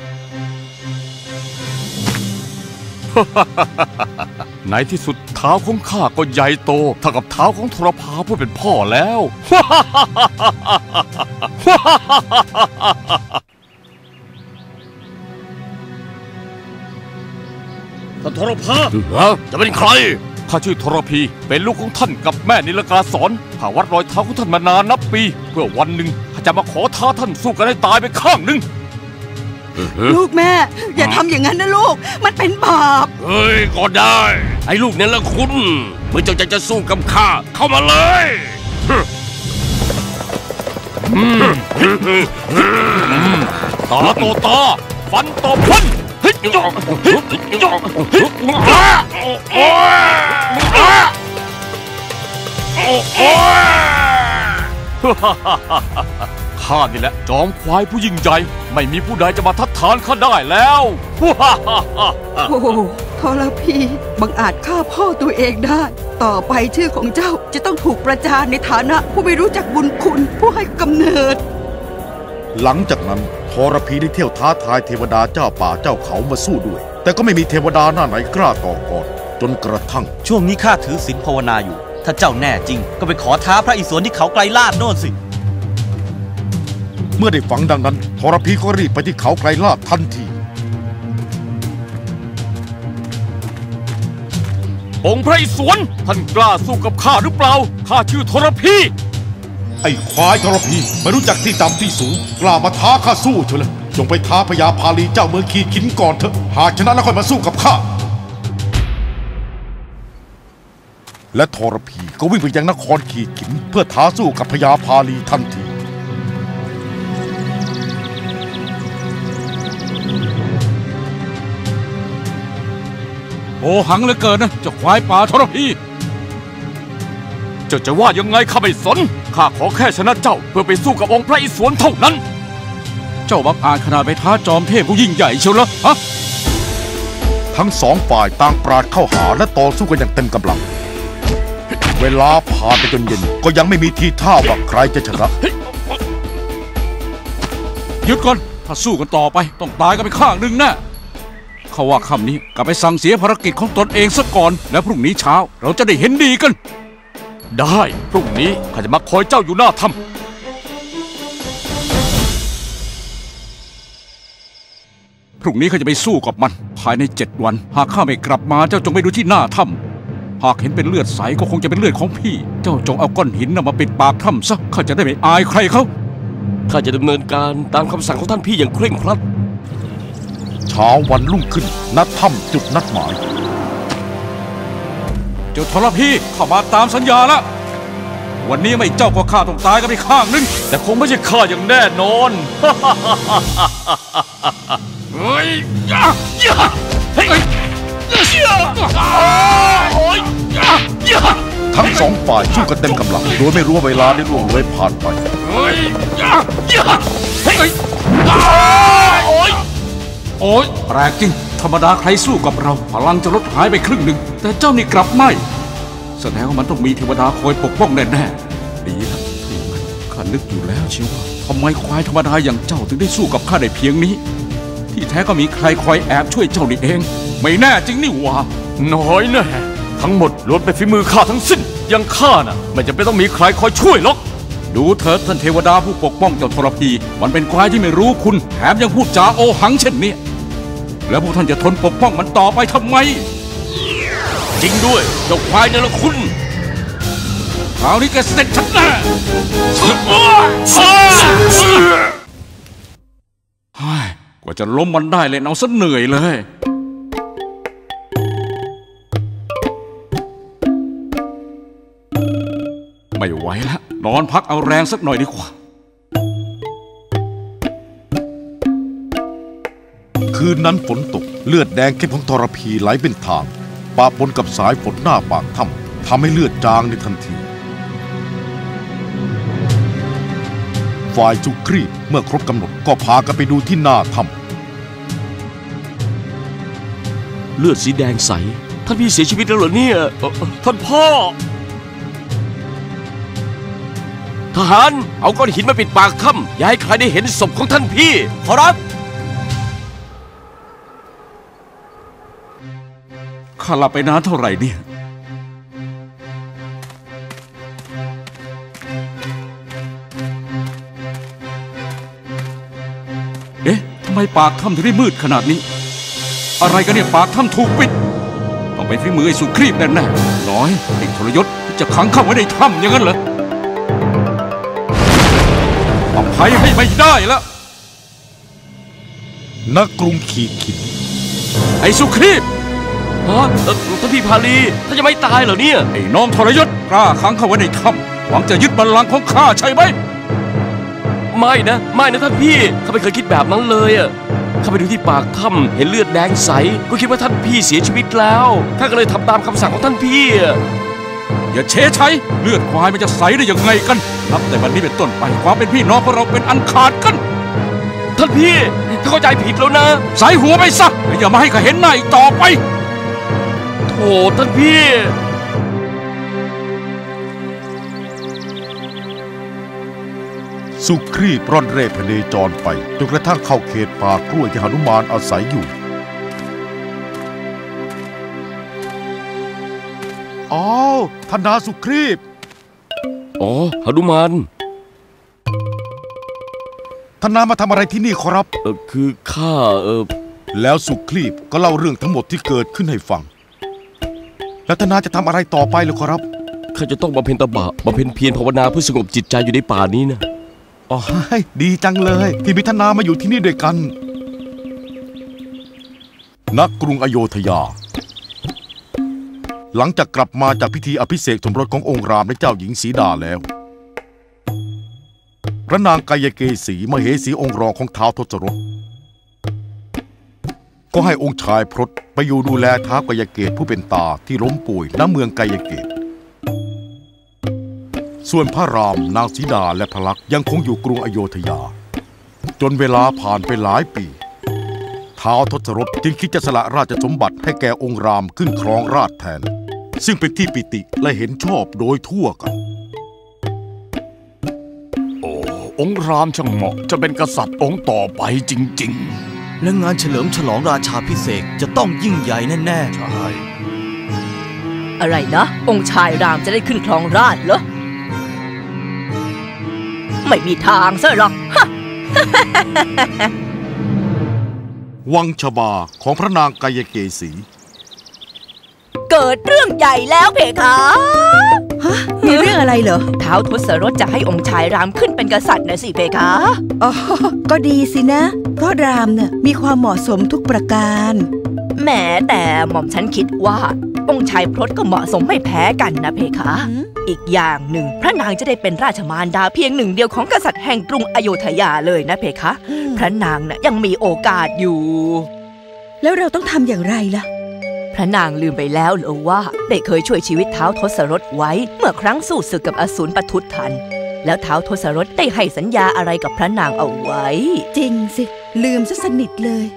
ในที่สุดเท้าของข้าก็ใหญ่โตเท่ากับเท้าของทรพาผู้เป็นพ่อแล้วท่านทรพาจะเป็นใครข้าชื่อทรพีเป็นลูกของท่านกับแม่นิลกาสอนข้าวัดรอยเท้าของท่านมานานนับปีเพื่อวันหนึ่งข้าจะมาขอท้าท่านสู้กันให้ตายไปข้างหนึ่งลูกแม่อย่าทำอย่างนั้นนะลูกมันเป็นบาปเฮ้ยก็ได้ไอ้ลูกเนี่ยละคุณเมื่อเจ้าจะสู้กับข้าเข้ามาเลยตาโตตาฟันต่อฟันข้านี่แหละจอมควายผู้ยิ่งใหญ่ไม่มีผู้ใดจะมาทัดทานข้าได้แล้วโอ้ทรพีบังอาจฆ่าพ่อตัวเองได้ต่อไปชื่อของเจ้าจะต้องถูกประจานในฐานะผู้ไม่รู้จักบุญคุณผู้ให้กำเนิดหลังจากนั้นทรพีได้เที่ยวท้าทายเทวดาเจ้าป่าเจ้าเขามาสู้ด้วยแต่ก็ไม่มีเทวดาหน้าไหนกล้าต่อกรจนกระทั่งช่วงนี้ข้าถือศีลภาวนาอยู่ถ้าเจ้าแน่จริงก็ไปขอท้าพระอิศวรที่เขาไกลลาดโน่นสิเมื่อได้ฟังดังนั้นทรพีก็รีบไปที่เขาไกลลาดทันทีองค์พระอิศวรท่านกล้าสู้กับข้าหรือเปล่าข้าชื่อทรพีไอ้ควายทรพีไม่รู้จักที่ต่ำที่สูงกล้ามาท้าข้าสู้เถอะเลยจงไปท้าพญาพาลีเจ้าเมืองขีดขินก่อนเถอะหากชนะแล้วค่อยมาสู้กับข้าและทรพีก็วิ่งไปยังนครขีดขินเพื่อท้าสู้กับพญาพาลีทันทีโอหังเหลือเกินนะเจ้าควายป่าทรพีเจ้าจะว่ายังไงข้าไม่สนข้าขอแค่ชนะเจ้าเพื่อไปสู้กับองค์พระอิศวรเท่านั้นเจ้าบังอาจขนาดไปท้าจอมเทพผู้ยิ่งใหญ่เชียวเหรอฮะทั้งสองฝ่ายต่างปราดเข้าหาและต่อสู้กันอย่างเต็มกำลังเวลาผ่านไปจนเย็นก็ยังไม่มีทีท่าว่าใครจะชนะหยุดก่อนถ้าสู้กันต่อไปต้องตายกันไปข้างหนึ่งแน่เขาว่าคำนี้กลับไปสั่งเสียภารกิจของตนเองซะก่อนแล้วพรุ่งนี้เช้าเราจะได้เห็นดีกันได้พรุ่งนี้ข้าจะมาคอยเจ้าอยู่หน้าถ้ำพรุ่งนี้ข้าจะไปสู้กับมันภายใน7 วันหากข้าไม่กลับมาเจ้าจงไปดูที่หน้าถ้ำหากเห็นเป็นเลือดใสก็คงจะเป็นเลือดของพี่เจ้าจงเอาก้อนหินมาปิดปากถ้ำซะข้าจะได้ไม่อายใครเขาข้าจะดำเนินการตามคำสั่งของท่านพี่อย่างเคร่งครัดเช้าวันรุ่งขึ้นณถ้ำจุดนัดหมายเจ้าทรพีเข้ามาตามสัญญาแล้ววันนี้ไม่เจ้าก็ข้าต้องตายกันไปข้างนึงแต่คงไม่ใช่ข้าอย่างแน่นอนเฮ้ยทั้งสองฝ่ายสู้กันเต็มกำลังโดยไม่รู้เวลาได้ล่วงเลยผ่านไปโอ๊ยแปลกจริงธรรมดาใครสู้กับเราพลังจะลดหายไปครึ่งหนึ่งแต่เจ้านี่กลับไม่แสดงว่ามันต้องมีเทวดาคอยปกป้องแน่ๆดีนะที่มันข้านึกอยู่แล้วเชียวว่าทำไมควายธรรมดาอย่างเจ้าถึงได้สู้กับข้าได้เพียงนี้ที่แท้ก็มีใครคอยแอบช่วยเจ้านี่เองไม่แน่จริงนี่หว่าน้อยแน่ทั้งหมดล้วนเป็นฝีมือข้าทั้งสิ้นยังข้าน่ะไม่จำเป็นต้องมีใครคอยช่วยหรอกดูเถิดท่านเทวดาผู้ปกป้องเจ้าทรพีมันเป็นควายที่ไม่รู้คุณแถมยังพูดจาโอหังเช่นนี้แล้วพวกท่านจะทนปกป้องมันต่อไปทำไมจริงด้วยเจ้าควายนี่ละคุณคราวนี้แกเสร็จฉันแน่กว่าจะล้มมันได้เลยเอาซะเหนื่อยเลยไม่ไหวแล้วนอนพักเอาแรงสักหน่อยดีกว่าคืนนั้นฝนตกเลือดแดงเข้มของทรพีไหลเป็นทางปะปนกับสายฝนหน้าปากถ้ำทำให้เลือดจางในทันทีฝ่ายสุครีพเมื่อครบกำหนดก็พากันไปดูที่หน้าถ้เลือดสีแดงใสท่านพี่เสียชีวิตแล้วเหรอเนี่ยท่านพ่อทหารเอาก้อนหินมาปิดปากถ้ำอย่าให้ใครได้เห็นศพของท่านพี่ขอรับข้าหลับไปนานเท่าไหร่เนี่ยเอ๊ะทำไมปากถ้ำถึงได้มืดขนาดนี้อะไรกันเนี่ยปากถ้ำถูกปิดต้องเป็นฝีมือไอ้สุครีพแน่ๆน้อยไอ้ทรยศจะขังเข้าไว้ในถ้ำอย่างนั้นเหรออภัยให้ไม่ได้แล้วนักกรุงขีดขิดไอ้สุครีพท่านพี่พาลีท่านจะไม่ตายเหรอเนี่ยไอ้น้องทรยศกล้าขังเข้าไว้ในถ้ำหวังจะยึดบัลลังก์ของข้าใช่ไหมไม่นะท่านพี่ข้าไม่เคยคิดแบบนั้นเลยอ่ะข้าไปดูที่ปากถ้ำเห็นเลือดแดงใสก็คิดว่าท่านพี่เสียชีวิตแล้วข้าก็เลยทำตามคำสั่งของท่านพี่อย่าเชใช้เลือดควายมันจะใสได้ยังไงกันนับแต่วันนี้เป็นต้นไปความเป็นพี่น้องของเราเป็นอันขาดกันท่านพี่ข้าเข้าใจผิดแล้วนะใส่หัวไปซะอย่ามาให้ข้าเห็นหน้าอีกต่อไปโธ่ท่านพี่สุครีพร่อนเร่พเนจรไปจนกระทั่งเข้าเขตป่ากล้วยที่หนุมานอาศัยอยู่อ้าวท่านนาสุครีพอ๋อหนุมานท่านนามาทำอะไรที่นี่ขอรับคือข้าแล้วสุครีพก็เล่าเรื่องทั้งหมดที่เกิดขึ้นให้ฟังแล้วท่านนาจะทำอะไรต่อไปหรือขอรับข้าจะต้องบำเพ็ญตบะบำเพ็ญเพียรภาวนาเพื่อสงบจิตใจอยู่ในป่านี้นะอ๋อดีจังเลยที่มีท่านนามาอยู่ที่นี่ด้วยกันณกรุงอโยธยาหลังจากกลับมาจากพิธีอภิเษกสมรสขององค์รามและเจ้าหญิงสีดาแล้วพระนางกายเกษีมเหสีองค์รองของท้าวทศรถก็ให้องค์ชายพรตไปอยู่ดูแลท้าวกายเกตผู้เป็นตาที่ล้มป่วยณเมืองกายเกตส่วนพระรามนางสีดาและพระลักษณ์ยังคงอยู่กรุงอโยธยาจนเวลาผ่านไปหลายปีท้าวทศรถจึงคิดจะสละราชสมบัติให้แก่องค์รามขึ้นครองราชย์แทนซึ่งเป็นที่ปิติและเห็นชอบโดยทั่วกันโอ้องค์รามช่างเหมาะจะเป็นกษัตริย์องค์ต่อไปจริงๆและงานเฉลิมฉลองราชาภิเษกจะต้องยิ่งใหญ่แน่ๆใช่อะไรนะองค์ชายรามจะได้ขึ้นครองราชย์เหรอไม่มีทางซะหรอกวังชบาของพระนางกายเกษีเกิดเรื่องใหญ่แล้วเพคะฮะมีเรื่องอะไรเหรอท้าวทศรถจะให้องค์ชายรามขึ้นเป็นกษัตริย์นะสิเพคะอ๋อก็ดีสินะเพราะรามเนี่ยมีความเหมาะสมทุกประการแหมแต่หม่อมฉันคิดว่าองค์ชายพรตก็เหมาะสมไม่แพ้กันนะเพคะอีกอย่างหนึ่งพระนางจะได้เป็นราชมารดาเพียงหนึ่งเดียวของกษัตริย์แห่งกรุงอโยธยาเลยนะเพคะพระนางน่ะยังมีโอกาสอยู่แล้วเราต้องทำอย่างไรล่ะพระนางลืมไปแล้วเหรอว่าได้เคยช่วยชีวิตท้าวทศรถไว้เมื่อครั้งสู้ศึกกับอสูรปทุทธันแล้วท้าวทศรถได้ให้สัญญาอะไรกับพระนางเอาไว้จริงสิลืมซะสนิทเลย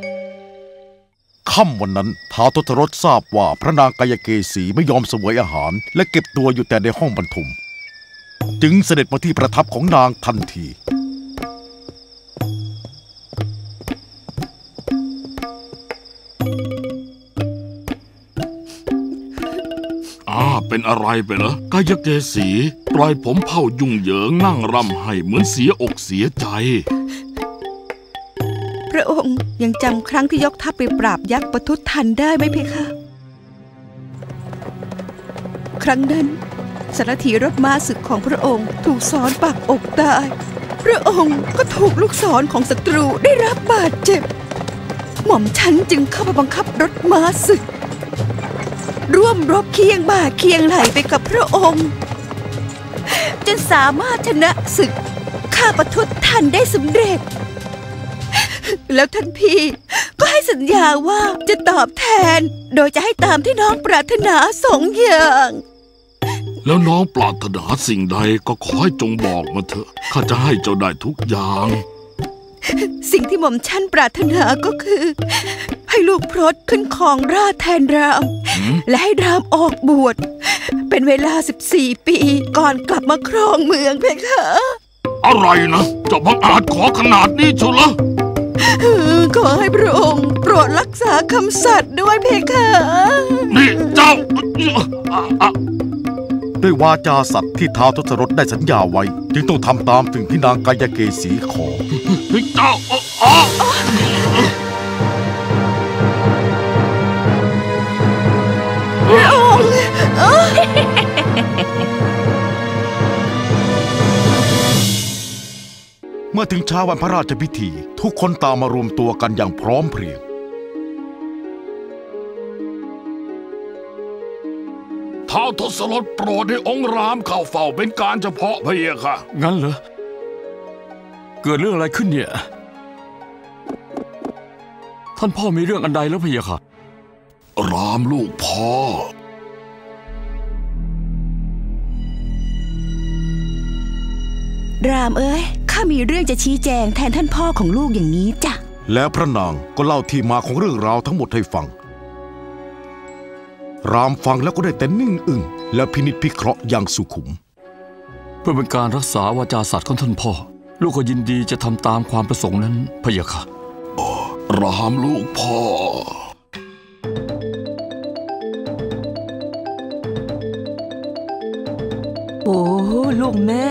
ค่ำวันนั้นท้าวทศรถทราบว่าพระนางกายเกษีไม่ยอมเสวยอาหารและเก็บตัวอยู่แต่ในห้องบรรทมจึงเสด็จมาที่ประทับของนางทันทีเป็นอะไรไปเหรอกายเกษีปล่อยผมเผ่ายุ่งเหยิงนั่งร่ำไห้เหมือนเสียอกเสียใจพระองค์ยังจำครั้งที่ยกทัพไปปราบยักษ์ปทุทธันได้ไหมเพคะครั้งนั้นสารถีรถม้าศึกของพระองค์ถูกศรปักอกตายพระองค์ก็ถูกลูกศรของศัตรูได้รับบาดเจ็บหม่อมฉันจึงเข้ามาบังคับรถม้าศึกร่วมรบเคียงบ่าเคียงไหลไปกับพระองค์จนสามารถชนะศึกฆ่าประทุษท่านได้สำเร็จแล้วท่านพี่ก็ให้สัญญาว่าจะตอบแทนโดยจะให้ตามที่น้องปรารถนา2 อย่างแล้วน้องปรารถนาสิ่งใดก็ขอให้จงบอกมาเถอะข้าจะให้เจ้าได้ทุกอย่างสิ่งที่หม่อมฉันปรารถนาก็คือให้ลูกพรตขึ้นครองราชย์แทนรามและให้รามออกบวชเป็นเวลา14 ปีก่อนกลับมาครองเมืองเพคะอะไรนะเจ้าบังอาจขอขนาดนี้เชียวเหรอขอให้พระองค์โปรดรักษาคำสัตย์ด้วยเพคะนี่เจ้าด้วยวาจาสัตย์ที่ท้าวทศรถได้สัญญาไว้จึงต้องทำตามสิ่งที่นางกายเกษีขอเจ้าพระองค์เมื่อถึงเช้าวันพระราชพิธีทุกคนตามมารวมตัวกันอย่างพร้อมเพรียงท้าวทศรถโปรดให้องค์รามเข้าเฝ้าเป็นการเฉพาะพะเยะค่ะงั้นเหรอเกิดเรื่องอะไรขึ้นเนี่ยท่านพ่อมีเรื่องอันใดแล้วพะเยะค่ะรามลูกพ่อรามเอ้ยข้ามีเรื่องจะชี้แจงแทนท่านพ่อของลูกอย่างนี้จ้ะแล้วพระนางก็เล่าที่มาของเรื่องราวทั้งหมดให้ฟังรามฟังแล้วก็ได้แต่นิ่งอึ้งและพินิจพิเคราะห์อย่างสุขุมเพื่อเป็นการรักษาวาจาสัตย์ของท่านพ่อลูกก็ยินดีจะทำตามความประสงค์นั้นพะยะค่ะรามลูกพ่อโอ้ลูกแม่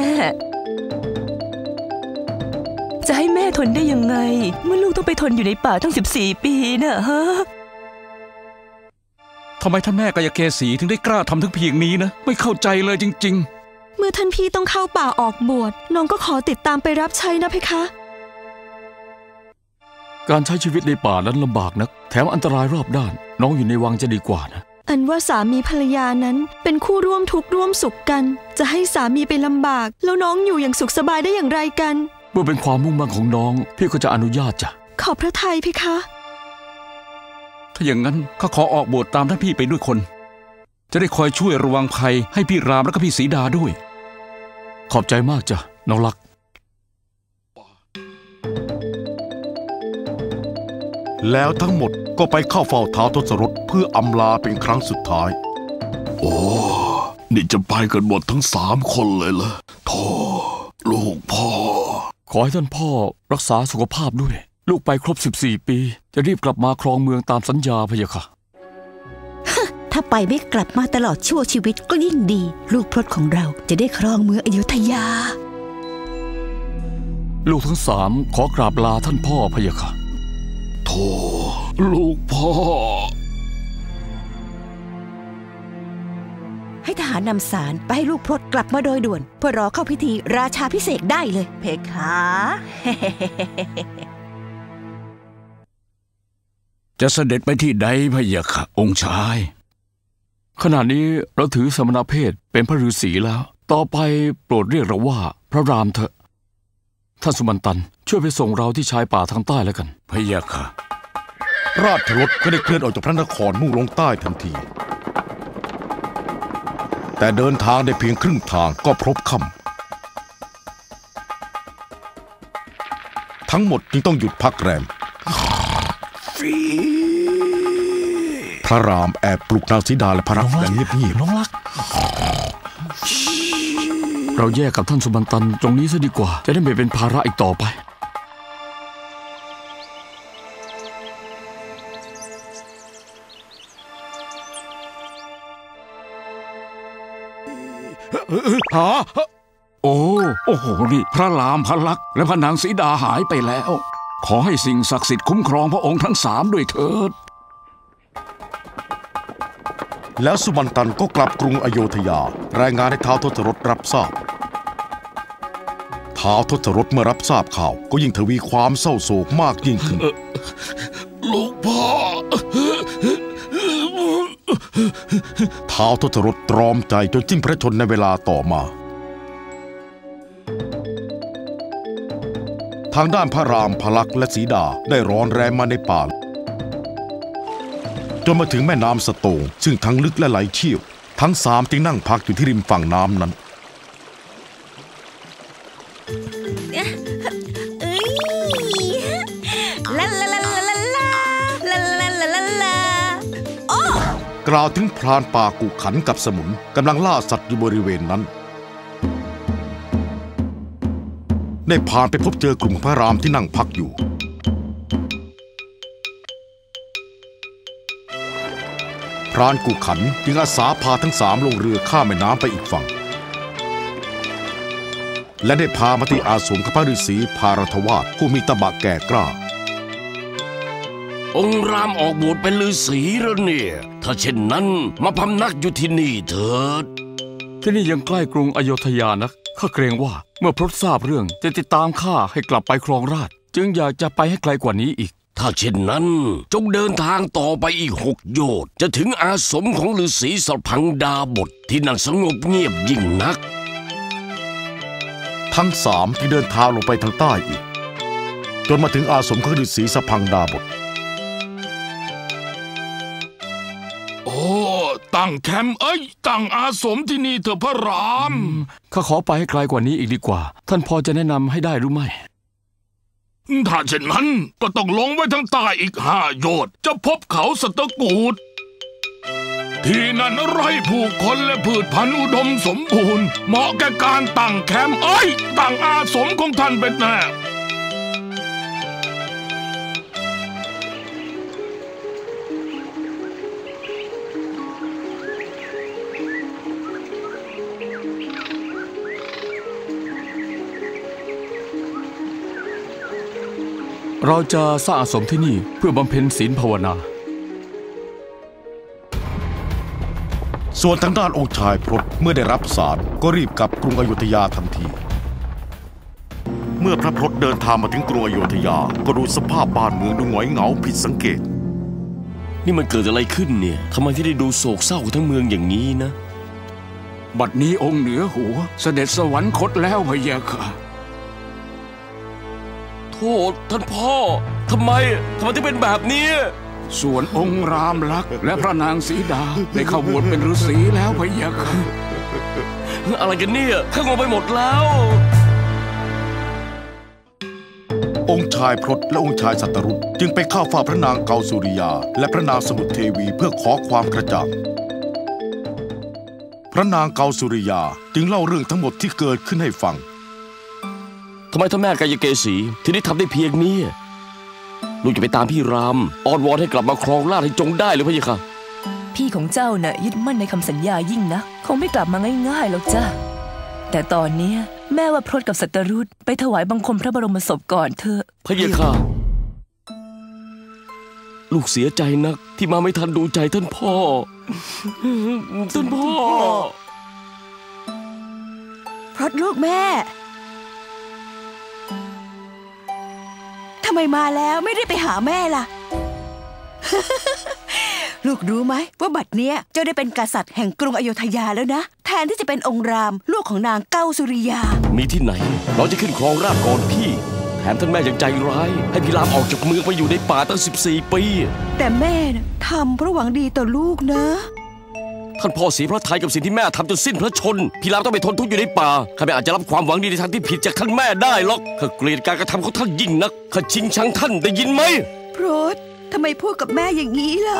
จะให้แม่ทนได้ยังไงเมื่อลูกต้องไปทนอยู่ในป่าทั้ง14 ปีน่ะฮะทำไมท่านแม่กายเกษีถึงได้กล้าทำถึงเพียงนี้นะไม่เข้าใจเลยจริงๆเมื่อท่านพี่ต้องเข้าป่าออกบวชน้องก็ขอติดตามไปรับใช้นะเพคะการใช้ชีวิตในป่านั้นลำบากนักแถมอันตรายรอบด้านน้องอยู่ในวังจะดีกว่านะอันว่าสามีภรรยานั้นเป็นคู่ร่วมทุกข์ร่วมสุขกันจะให้สามีไปลำบากแล้วน้องอยู่อย่างสุขสบายได้อย่างไรกันเมื่อเป็นความมุ่งมั่นของน้องพี่ก็จะอนุญาตจ้ะขอบพระทัยเพคะถ้าอย่างนั้นข้าขอออกบวชตามท่านพี่ไปด้วยคนจะได้คอยช่วยระวังภัยให้พี่รามและก็พี่สีดาด้วยขอบใจมากจ้ะน้องรักแล้วทั้งหมดก็ไปเข้าเฝ้าท้าวทศรถเพื่ออำลาเป็นครั้งสุดท้ายโอ้นี่จะไปกันหมดทั้ง3 คนเลยเหรอโธ่ลูกพ่อขอให้ท่านพ่อรักษาสุขภาพด้วยลูกไปครบ14 ปีจะรีบกลับมาครองเมืองตามสัญญาพะยะค่ะถ้าไปไม่กลับมาตลอดชั่วชีวิตก็ยิ่งดีลูกพรตของเราจะได้ครองเมืองอยุธยาลูกทั้ง3ขอกราบลาท่านพ่อพะยะค่ะโธ่ลูกพ่อให้ทหารนำสารไปให้ลูกพรตกลับมาโดยด่วนเพื่อรอเข้าพิธีราชาภิเษกได้เลยเพคะจะเสด็จไปที่ใดพะยะค่ะองค์ชายขณะนี้เราถือสมณเพศเป็นพระฤาษีแล้วต่อไปโปรดเรียกเราว่าพระรามเถอะท่านสุมันตันช่วยไปส่งเราที่ชายป่าทางใต้แล้วกันพะยะค่ะราชรถก็ได้เคลื่อนออกจากพระนครมุ่งลงใต้ทันทีแต่เดินทางได้เพียงครึ่งทางก็พบค่ำทั้งหมดจึงต้องหยุดพักแรมพระรามแอบปลุกนางสีดาและพระรักอย่างเงียบๆน้องรักเราแยกกับท่านสุมันตันตรงนี้ซะดีกว่าจะได้ไม่เป็นภาระอีกต่อไปโอ้โหนี่พระรามพระลักษณ์และพระนางสีดาหายไปแล้วขอให้สิ่งศักดิ์สิทธิ์คุ้มครองพระองค์ทั้ง3ด้วยเถิดแล้วสุมันตันก็กลับกรุงอโยธยารายงานให้ท้าวทศรถรับทราบท้าวทศรถเมื่อรับทราบข่าวก็ยิ่งทวีความเศร้าโศกมากยิ่งขึ้นลูกพ่อท้าวทศรถตรอมใจจนสิ้นพระชนม์ในเวลาต่อมาทางด้านพระรามพลักษ์และสีดาได้ร้อนแรงมาในป่าจนมาถึงแม่น้ำสโตงซึ่งทั้งลึกและไหลเชี่ยวทั้งสามจึงนั่งพักอยู่ที่ริมฝั่งน้ำนั้นกล่าวถึงพรานป่ากุขันกับสมุนกำลังล่าสัตว์อยู่บริเวณนั้นได้ผ่านไปพบเจอกลุ่มพระรามที่นั่งพักอยู่พรานกุขันจึงอาสาพาทั้งสามลงเรือข้ามแม่น้ำไปอีกฝั่งและได้พามาที่อาสมของพระฤาษีพารทวาสผู้มีตบะแก่กล้าองค์รามออกบวชเป็นฤาษีแล้วเนี่ยถ้าเช่นนั้นมาพำนักอยู่ที่นี่เถิดที่นี่ยังใกล้กรุงอโยธยานักข้าเกรงว่าเมื่อพรตทราบเรื่องจะติดตามข้าให้กลับไปครองราชย์จึงอยากจะไปให้ไกลกว่านี้อีกถ้าเช่นนั้นจงเดินทางต่อไปอีก6 โยชน์จะถึงอาสมของฤาษีสพังดาบทที่นั่นสงบเงียบยิ่งนักทั้งสามที่เดินทางลงไปทางใต้อีกจนมาถึงอาสมของฤาษีสพังดาบทโอ้ตั้งแคมป์ตั้งอาสมที่นี่เถอะพระรามข้าขอไปให้ไกลกว่านี้อีกดีกว่าท่านพอจะแนะนำให้ได้หรือไม่ถ้าเช่นนั้นก็ต้องลงไว้ทางใต้อีก5 โยชน์จะพบเขาสัตกูฏที่นั่นไร่ผู้คนและพืชพันธุ์อุดมสมบูรณ์เหมาะแก่การตั้งแคมป์ตั้งอาสมของท่านเป็นแน่เราจะสร้างอาสมที่นี่เพื่อบำเพ็ญศีลภาวนาส่วนทางด้านองค์ชายพรตเมื่อได้รับสารก็รีบกลับกรุงอโยธยาทันทีเมื่อพระพรตเดินทางมาถึงกรุงอโยธยาก็ดูสภาพบ้านเมืองดูหงอยเหงาผิดสังเกตนี่มันเกิดอะไรขึ้นเนี่ยทำไมที่ได้ดูโศกเศร้าทั้งเมืองอย่างนี้นะบัดนี้องค์เหนือหัวเสด็จสวรรคตแล้วพะยะค่ะโทษท่านพ่อทำไมถึงเป็นแบบนี้ส่วนองค์รามลักษ์และพระนางสีดาได้เข้าบวชเป็นฤาษีแล้วพะยะค่ะอะไรกันเนี่ยข้างงไปหมดแล้วองค์ชายพรตและองค์ชายสัตรุตจึงไปเข้าเฝ้าพระนางเกาสุริยาและพระนางสมุทรเทวีเพื่อขอความกระจ่างพระนางเกาสุริยาจึงเล่าเรื่องทั้งหมดที่เกิดขึ้นให้ฟังทำไมท่านแม่กายเกษีที่ได้ทำได้เพียงนี้ลูกจะไปตามพี่รามอ้อนวอนให้กลับมาครองราชย์ให้จงได้หรือพะยะค่ะพี่ของเจ้าน่ะยึดมั่นในคำสัญญายิ่งนะคงไม่กลับมาง่ายๆหรอกจ้าแต่ตอนนี้แม่ว่าพรตกับสัตรุตไปถวายบังคมพระบรมศพก่อนเถอะพะยะค่ะลูกเสียใจนักที่มาไม่ทันดูใจท่านพ่อท่านพ่อพรตลูกแม่ทำไมมาแล้วไม่ได้ไปหาแม่ล่ะ ลูกรู้ไหมว่าบัดเนี้ยเจ้าได้เป็นกษัตริย์แห่งกรุงอโยธยาแล้วนะแทนที่จะเป็นองค์รามลูกของนางเก้าสุริยามีที่ไหนเราจะขึ้นครองราชย์ก่อนพี่แถมท่านแม่ยังใจร้ายให้พี่รามออกจากเมืองไปอยู่ในป่าตั้ง14 ปีแต่แม่ทำเพราะหวังดีต่อลูกนะท่านพ่อเสียพระทัยกับสิ่งที่แม่ทำจนสิ้นพระชนพี่รามต้องไปทนทุกข์อยู่ในป่าข้าไม่อาจจะรับความหวังดีในทางที่ผิดจากท่านแม่ได้หรอกข้าเกลียดการกระทำของท่านยิ่งนักข้าชิงชังท่านได้ยินไหมพรตทำไมพูดกับแม่อย่างนี้ล่ะ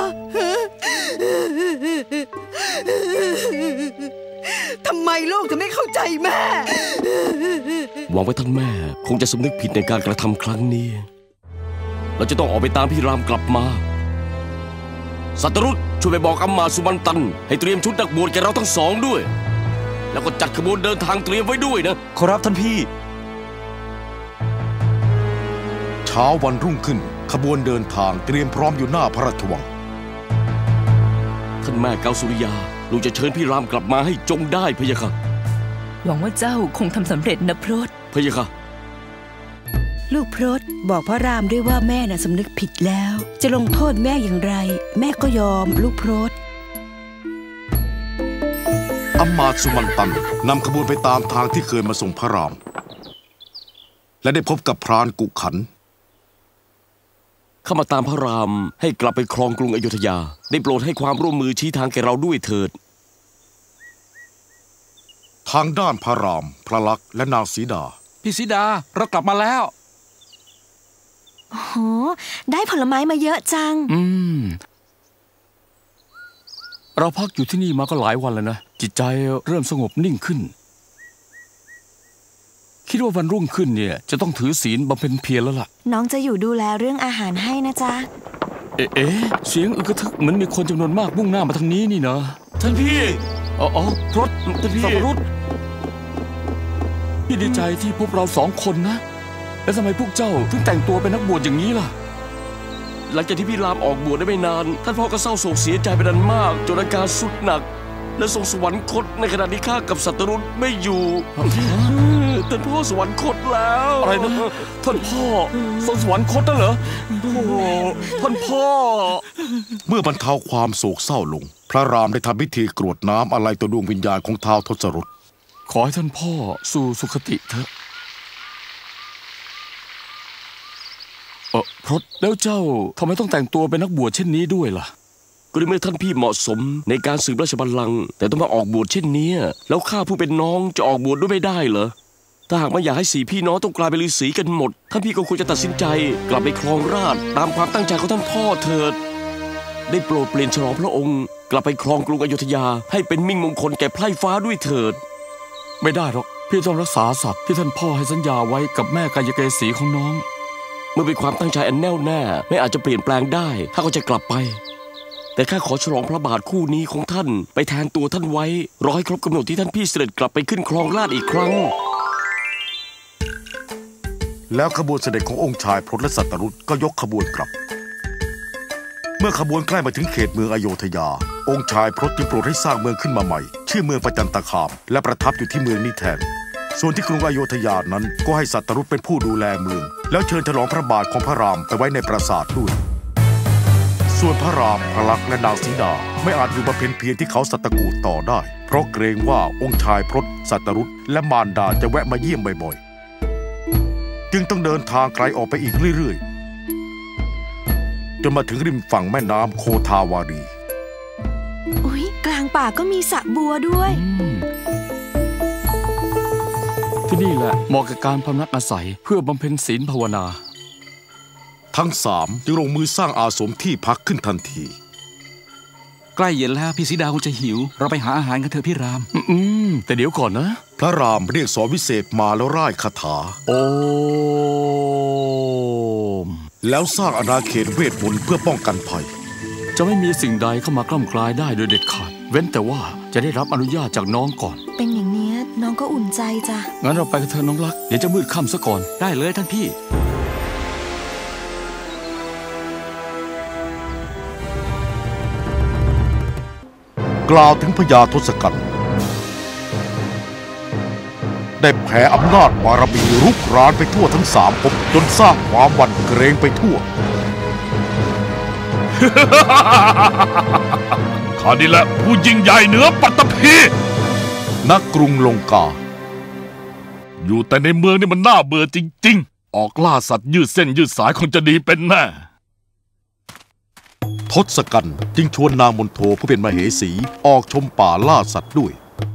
ทำไมลูกถึงไม่เข้าใจแม่หวังว่าท่านแม่คงจะสำนึกผิดในการกระทำครั้งนี้เราจะต้องออกไปตามพี่รามกลับมาสัตรุตช่วยไปบอกอำมาตย์สุมันตันให้เตรียมชุดนักบวชแกเราทั้งสองด้วยแล้วก็จัดขบวนเดินทางเตรียมไว้ด้วยนะขอรับท่านพี่เช้าวันรุ่งขึ้นขบวนเดินทางเตรียมพร้อมอยู่หน้าพระราชวังท่านแม่เกาสุริยาลูกจะเชิญพี่รามกลับมาให้จงได้พะยะค่ะหวังว่าเจ้าคงทำสำเร็จนะพรตพะยะค่ะลูกพรตบอกพระรามด้วยว่าแม่น่ะสำนึกผิดแล้วจะลงโทษแม่อย่างไรแม่ก็ยอมลูกพรตอำมาตย์สุมันตันนำขบวนไปตามทางที่เคยมาส่งพระรามและได้พบกับพรานกุขันข้ามาตามพระรามให้กลับไปครองกรุงอยุธยาได้โปรดให้ความร่วมมือชี้ทางแก่เราด้วยเถิดทางด้านพระรามพระลักษณ์และนางสีดาพี่สีดาเรากลับมาแล้วโอ้โหได้ผลไม้มาเยอะจังเราพักอยู่ที่นี่มาก็หลายวันแล้วนะจิตใจเริ่มสงบนิ่งขึ้นคิดว่าวันรุ่งขึ้นเนี่ยจะต้องถือศีลบำเพ็ญเพียรแล้วล่ะน้องจะอยู่ดูแลเรื่องอาหารให้นะจ๊ะเสียงอึกระทึกเหมือนมีคนจำนวนมากมุ่งหน้ามาทางนี้นี่นะท่านพี่รถท่านพี่รถพี่ดีใจที่พบเรา2 คนนะแล้วทำไมพวกเจ้าถึงแต่งตัวเป็นนักบวชอย่างนี้ล่ะหลังจากที่พี่รามออกบวชได้ไม่นานท่านพ่อก็เศร้าโศกเสียใจเป็นอันมากจนอาการสุดหนักและทรงสวรรคตในขณะที่ข้ากับสัตรุษไม่อยู่ท่านพ่อสวรรคตแล้วอะไรนะท่านพ่อทรงสวรรคตแล้วเหรอโอ้ท่านพ่อเมื่อบรรเทาความโศกเศร้าลงพระรามได้ทำพิธีกรวดน้ำอาลัยต่อดวงวิญญาณของท้าวทศรถขอให้ท่านพ่อสู่สุคติเถอะพรตแล้วเจ้าทำไมต้องแต่งตัวเป็นนักบวชเช่นนี้ด้วยล่ะก็เมื่อท่านพี่เหมาะสมในการสืบราชบัลลังก์แต่ต้องมาออกบวชเช่นนี้แล้วข้าผู้เป็นน้องจะออกบวชด้วยไม่ได้เหรอถ้าหากไม่อยากให้4 พี่น้องต้องกลายเป็นฤาษีกันหมดท่านพี่ก็ควรจะตัดสินใจกลับไปครองราชย์ตามความตั้งใจของท่านพ่อเถิดได้โปรดเปลี่ยนฉลองพระองค์กลับไปครองกรุงอยุธยาให้เป็นมิ่งมงคลแก่ไพร่ฟ้าด้วยเถิดไม่ได้หรอกพี่ต้องรักษาสัตว์ที่ท่านพ่อให้สัญญาไว้กับแม่กายเกษีของน้องเมื่อเป็นความตั้งใจอันแน่วแน่ไม่อาจจะเปลี่ยนแปลงได้ถ้าเขาจะกลับไปแต่ข้าขอฉลองพระบาทคู่นี้ของท่านไปแทนตัวท่านไว้รอให้ครบกำหนดที่ท่านพี่เสด็จกลับไปขึ้นครองราชย์อีกครั้งแล้วขบวนเสด็จขององค์ชายพรตและสัตรุษก็ยกขบวนกลับเมื่อขบวนใกล้มาถึงเขตเมืองอโยธยาองค์ชายพรตจึงโปรดให้สร้างเมืองขึ้นมาใหม่ชื่อเมืองประจันตคามและประทับอยู่ที่เมืองนี้แทนส่วนที่กรุงอโยธยานั้นก็ให้สัตรุษเป็นผู้ดูแลเมืองแล้วเชิญฉลองพระบาทของพระรามไปไว้ในปราสาทด้วยส่วนพระรามพระลักษณ์และนางสีดาไม่อาจอยู่บำเพ็ญเพียรที่เขาสัตกูฏต่อได้เพราะเกรงว่าองค์ชายพรตสัตรุษและมารดาจะแวะมาเยี่ยมบ่อยๆจึงต้องเดินทางไกลออกไปอีกเรื่อยๆจนมาถึงริมฝั่งแม่น้ำโคทาวารีอุ๊ยกลางป่าก็มีสระบัวด้วยที่นี่แหละเหมาะกับการพำนักอาศัยเพื่อบำเพ็ญศีลภาวนาทั้ง3จึงลงมือสร้างอาสมที่พักขึ้นทันทีใกล้เย็นแล้วพี่สีดาคงจะหิวเราไปหาอาหารกันเถอะพี่รามแต่เดี๋ยวก่อนนะพระรามเรียกสอนวิเศษมาแล้วร่ายคาถาโอมแล้วสร้างอาณาเขตเวทมนต์เพื่อป้องกันภัยจะไม่มีสิ่งใดเข้ามากล้ำกลายได้โดยเด็ดขาดเว้นแต่ว่าจะได้รับอนุญาตจากน้องก่อนเป็นอย่างนี้น้องก็อุ่นใจจ้ะงั้นเราไปกันเถอะน้องรักเดี๋ยวจะมืดค่ำซะก่อนได้เลยท่านพี่กล่าวถึงพญาทศกัณฐ์ได้แผ่อำนาจบารมีรุกรานไปทั่วทั้ง3 ภพจนสร้างความหวั่นเกรงไปทั่วข้านี่แหละผู้ยิ่งใหญ่เหนือปัตตภีณ กรุงลงกาอยู่แต่ในเมืองนี่มันน่าเบื่อจริงๆออกล่าสัตว์ยืดเส้นยืดสายคงจะดีเป็นแน่ทศกัณฐ์จึงชวนนางมณโฑผู้เป็นมเหสีออกชมป่าล่าสัตว์ด้วย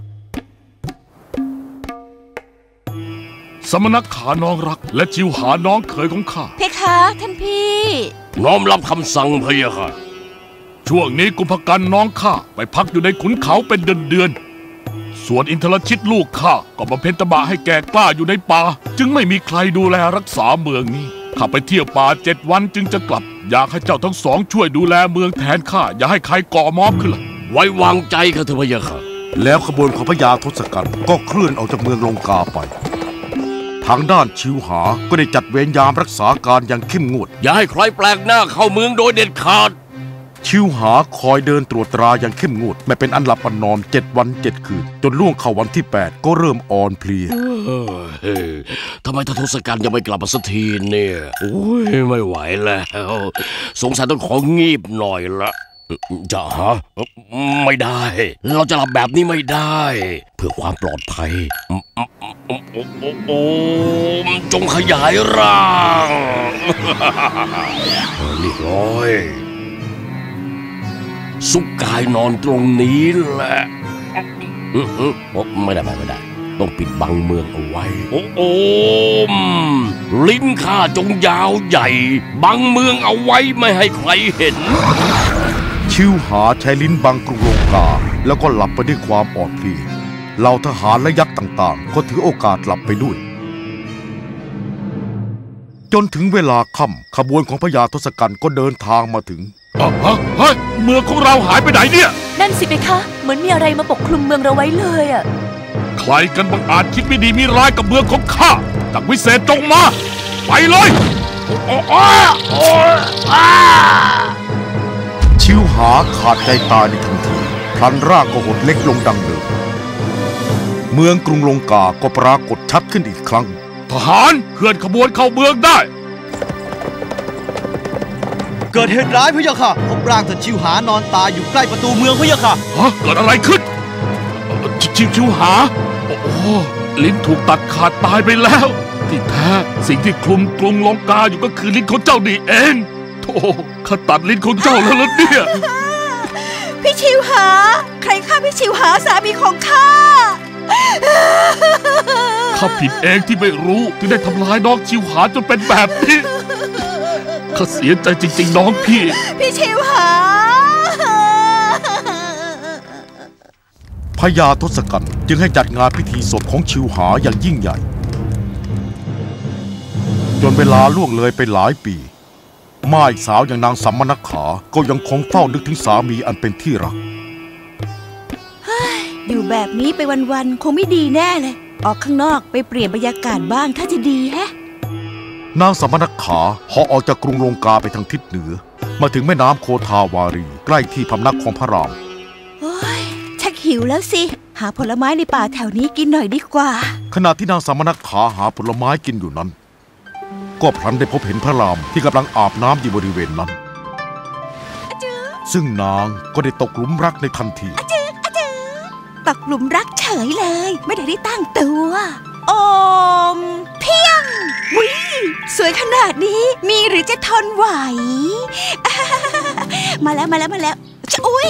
สมณขาน้องรักและจิวหาน้องเขยของข้าเพคะท่านพี่น้อมรับคำสั่งพะยะค่ะช่วงนี้กุมภกันน้องข้าไปพักอยู่ในขุนเขาเป็นเดือนส่วนอินทรชิตลูกข้าก็บำเพ็ญตบะให้แก่กล้าอยู่ในป่าจึงไม่มีใครดูแลรักษาเมืองนี้ข้าไปเที่ยวป่า7 วันจึงจะกลับอยากให้เจ้าทั้งสองช่วยดูแลเมืองแทนข้าอย่าให้ใครก่อม็อบขึ้นล่ะไว้วางใจข้าเถอะพะยะค่ะแล้วขบวนของพญาทศกัณฐ์ก็เคลื่อนออกจากเมืองลงกาไปทางด้านชิวหาก็ได้จัดเวรยามรักษาการอย่างเข้มงวดอย่าให้ใครแปลกหน้าเข้าเมืองโดยเด็ดขาดชิวหาคอยเดินตรวจตราอย่างเข้มงวดไม่เป็นอันหลับอันนอน7 วัน 7 คืนจนล่วงเข้าวันที่8ก็เริ่มอ่อนเพลียทำไมท่านทศกัณฐ์ยังไม่กลับมาสักทีเนี่ยโอ้ยไม่ไหวแล้วสงสัยต้องของีบหน่อยละจะฮะไม่ได้เราจะหลับแบบนี้ไม่ได้เพื่อความปลอดภัยโอมจงขยายร่างเรียบร้อยซุกกายนอนตรงนี้แหละไม่ได้ต้องปิดบังเมืองเอาไว้โอ้ลิ้นข้าจงยาวใหญ่บังเมืองเอาไว้ไม่ให้ใครเห็นชิวหาใช้ลิ้นบังกรุงลงกาแล้วก็หลับไปด้วยความอ่อนเพลียเหล่าทหารและยักษ์ต่างๆก็ถือโอกาสหลับไปด้วยจนถึงเวลาค่ำขบวนของพญาทศกัณฐ์ก็เดินทางมาถึงเฮ้ยเมืองของเราหายไปไหนเนี่ยนั่นสิเพคะเหมือนมีอะไรมาปกคลุมเมืองเราไว้เลยอ่ะใครกันบังอาจคิดไม่ดีมีร้ายกับเมืองของข้าจักรวิเศษจงมาไปเลยชิวหาขาดใจตายในทันทีพลันร่างก็หดเล็กลงดังเดิมเมืองกรุงลงกาก็ปรากฏชัดขึ้นอีกครั้งทหารเคลื่อนขบวนเข้าเมืองได้เกิดเหตุร้ายพะยะค่ะพบร่างท่านชิวหานอนตายอยู่ใกล้ประตูเมืองพะยะค่ะเกิดอะไรขึ้นชิวหาโอ้ลิ้นถูกตัดขาดตายไปแล้วที่แท้สิ่งที่คลุมกรุงลงกาอยู่ก็คือลิ้นของเจ้านี่เองโธ่ข้าตัดลิ้นของเจ้าแล้วล่ะเนี่ยพี่ชิวหาใครฆ่าพี่ชิวหาสามีของข้าข้าผิดเองที่ไม่รู้ที่ได้ทำร้ายน้องชิวหาจนเป็นแบบนี้ข้าเสียใจจริงๆน้องพี่ชิวหาพญาทศกัณฐ์จึงให้จัดงานพิธีศพของชิวหาอย่างยิ่งใหญ่จนเวลาล่วงเลยไปหลายปีม่ายสาวอย่างนางสัมมนักขาก็ยังคงเฝ้านึกถึงสามีอันเป็นที่รักอยู่แบบนี้ไปวันๆคงไม่ดีแน่เลยออกข้างนอกไปเปลี่ยนบรรยากาศบ้างถ้าจะดีแฮะนางสัมมนักขาเหาะออกจากกรุงลงกาไปทางทิศเหนือมาถึงแม่น้ำโคทาวารีใกล้ที่พำนักของพระรามโอ้ยชักหิวแล้วสิหาผลไม้ในป่าแถวนี้กินหน่อยดีกว่าขณะที่นางสัมมนักขาหาผลไม้กินอยู่นั้นก็พลันได้พบเห็นพระรามที่กำลังอาบน้ำอยู่บริเวณนั้นซึ่งนางก็ได้ตกหลุมรักในทันทีตกหลุมรักเฉยเลยไม่ได้ตั้งตัวโอมเพียงวิสวยขนาดนี้มีหรือจะทนไหวมาแล้วจะอุ้ย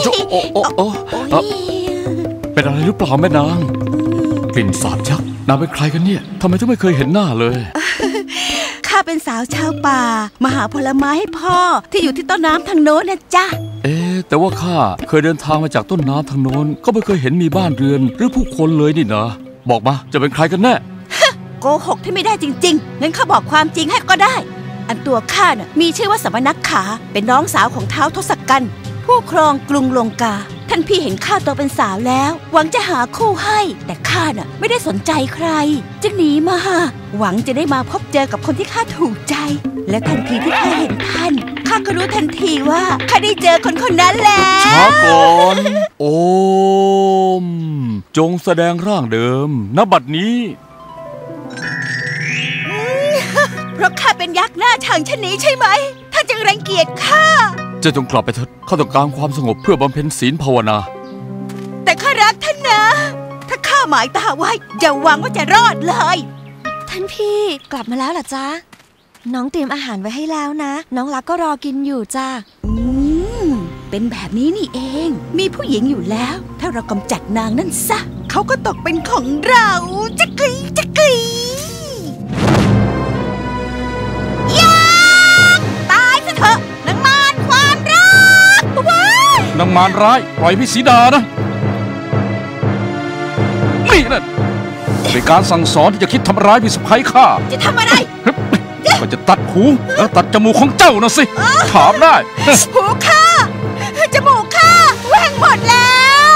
เป็นอะไรหรือเปล่าแม่นางกลิ่นสาบยักษ์นางเป็นใครกันเนี่ยทำไมถึงไม่เคยเห็นหน้าเลยข้าเป็นสาวชาวป่ามาหาผลไม้ให้พ่อที่อยู่ที่ต้นน้ำทางโน้นนะจ๊ะแต่ว่าข้าเคยเดินทางมาจากต้นน้ำทางโน้นก็ไม่เคยเห็นมีบ้านเรือนหรือผู้คนเลยนี่นะบอกมาจะเป็นใครกันแน่โกหกที่ไม่ได้จริงๆงั้นข้าบอกความจริงให้ก็ได้อันตัวข้าน่ะมีชื่อว่าสัมมนักขาเป็นน้องสาวของท้าวทศกัณฐ์ผู้ครองกรุงลงกาท่านพี่เห็นข้าโตเป็นสาวแล้วหวังจะหาคู่ให้แต่ข้าน่ะไม่ได้สนใจใครจึงหนีมาหวังจะได้มาพบเจอกับคนที่ข้าถูกใจและทันทีที่ข้าเห็นท่านข้าก็รู้ทันทีว่าข้าได้เจอคนนั้นแล้วช้าก่อนโอมจงแสดงร่างเดิมณบัดนี้เพราะข้าเป็นยักษ์หน้าช่างชนี้ใช่ไหมท่านจึงรังเกียจข้าจะจงกลับไปเถิดข้าต้องการความสงบเพื่อบำเพ็ญศีลภาวนาแต่ข้ารักท่านนะถ้าข้าหมายตาไว้อย่าหวังว่าจะรอดเลยท่านพี่กลับมาแล้วเหรอจ๊ะน้องเตรียมอาหารไว้ให้แล้วนะน้องรักก็รอกินอยู่จ้ะเป็นแบบนี้นี่เองมีผู้หญิงอยู่แล้วถ้าเรากำจัดนางนั่นซะเขาก็ตกเป็นของเราจะกึ๋ยตายซะเถอะนางมารความรักนางมารร้ายปล่อยพี่สีดานะนี่นะเป็นการสั่งสอนที่จะคิดทำร้ายพี่สะใภ้ข้าจะทำอะไรก็จะตัดหูแล้วตัดจมูกของเจ้านะสิถามได้หูข้าจมูกข้าแหว่งหมดแล้ว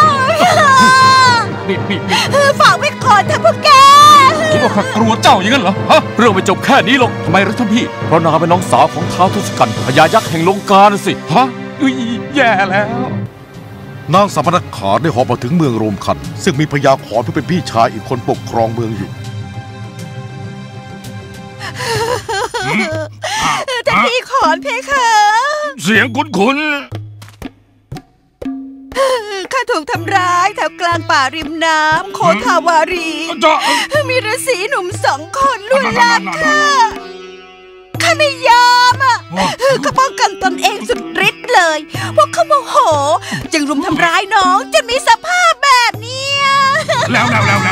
ฝากไว้ก่อนเถอะพวกแกคิดว่าข้ากลัวเจ้าอย่างนั้นเหรอฮะเรื่องไม่จบแค่นี้หรอกทำไมล่ะท่านพี่เพราะนางเป็นน้องสาวของท้าวทศกัณฐ์พญายักษ์แห่งลงกาน่ะสิฮะแย่แล้วนางสัมมนักขาได้หอบมาถึงเมืองโรมคันซึ่งมีพญาขอนผู้เป็นพี่ชายอีกคนปกครองเมืองอยู่ท่านพี่ขอนเพคะเสียงคุ้นถูกทำร้ายแถวกลางป่าริมน้ำโคทาวารีมีฤาษีหนุ่ม2 คนลวนลามข้าไม่ยอมเขาป้องกันตนเองสุดฤทธิ์เลยพวกเขาโมโหจึงรุมทำร้ายน้องจนมีสภาพแบบนี้แล้ว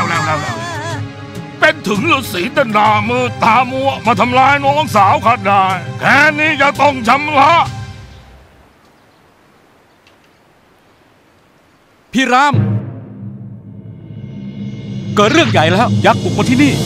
เป็นถึงฤาษีแต่หน้ามือตามัวมาทำลายน้องสาวข้าได้แค่นี้จะต้องชำระพี่รามเกิดเรื่องใหญ่แล้วยักษ์บุกมาที่นี่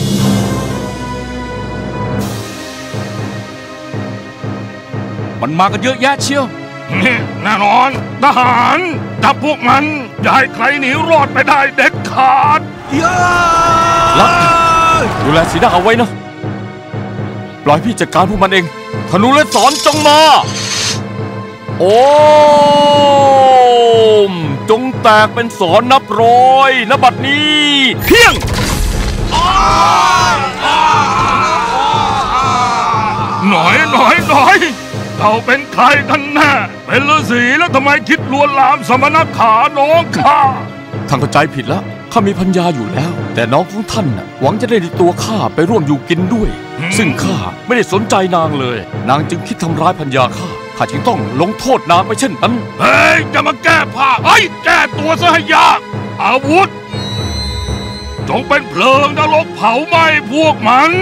มันมากันเยอะแยะเชียวแน่นอนทหารจับพวกมันอย่าให้ใครหนีรอดไปได้เด็ดขาดลักดูแลสีดาเอาไว้นะปล่อยพี่จัดการพวกมันเองธนูและสอนจงมาโอ้จงแตกเป็นสอนนับร้อยณบัดนี้เพียงหน่อยเราเป็นใครกันแน่เป็นฤาษีแล้วทำไมคิดลวนลามสมณขาน้องข้าท่านเข้าใจผิดแล้วข้ามีพัญญาอยู่แล้วแต่น้องของท่านน่ะหวังจะได้ตัวข้าไปร่วมอยู่กินด้วยซึ่งข้าไม่ได้สนใจนางเลยนางจึงคิดทำร้ายพัญญาข้าจึงต้องลงโทษนางไปเช่นนั้นเฮ้ยจะมาแก้ผ้าแก้ตัวซะให้ยากอาวุธจงเป็นเพลิงนรกเผาไหม้พวกมัน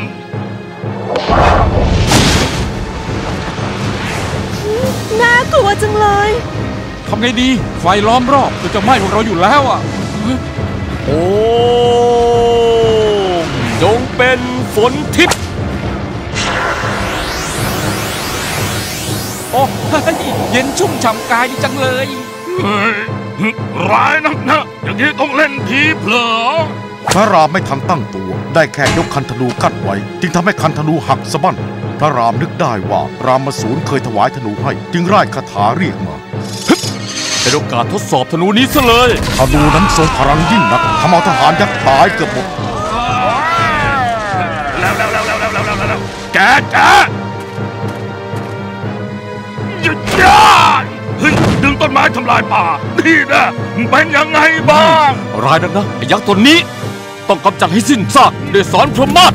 น่ากลัวจังเลยทำไงดีไฟล้อมรอบจะไหม้พวกเราอยู่แล้วโอ้จงเป็นฝนทิพย์โอ้เย็นชุ่มฉ่ำกายดีจังเลยร้ายนักนะอย่างนี้ต้องเล่นทีเผลอพระรามไม่ทันตั้งตัวได้แค่ยกคันธนูกั้นไว้จึงทำให้คันธนูหักสะบั้นพระรามนึกได้ว่ารามสูรเคยถวายธนูให้จึงร่ายคาถาเรียกมาเป็นโอกาสทดสอบธนูนี้ซะเลยธนูนั้นทรงพลังยิ่งนักทำเอาทหารยักษ์ตายเกือบหมดแล้วแกหยุดดึงต้นไม้ทำลายป่านี่นะเป็นยังไงบ้างร้ายนักนะไอ้ยักษ์ตัวนี้ต้องกำจัดให้สิ้นซากด้วยสอนพรหม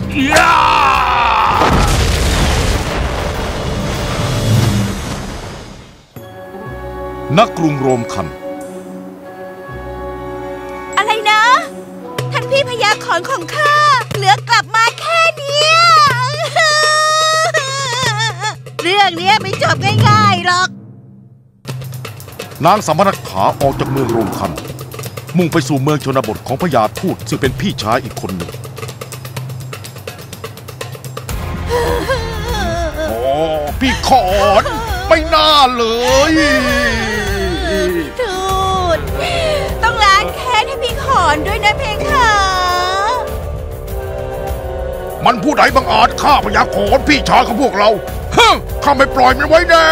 ณกรุงโรมคันอะไรนะท่านพี่พยาขรของข้าเหลือกลับมาแค่นี้เรื่องนี้ไม่จบง่ายๆหรอกนางสมณขาออกจากเมืองโรมคันมุ่งไปสู่เมืองชนบทของพญาทูตซึ่งเป็นพี่ชายอีกคนหนึ่งโอ้พี่ขอนไม่น่าเลยทูตต้องล้างแค้นให้พี่ขอนด้วยนะเพคะมันผู้ใดบังอาจฆ่าพญาโขนพี่ชายของพวกเราข้าไม่ปล่อยมันไว้แน่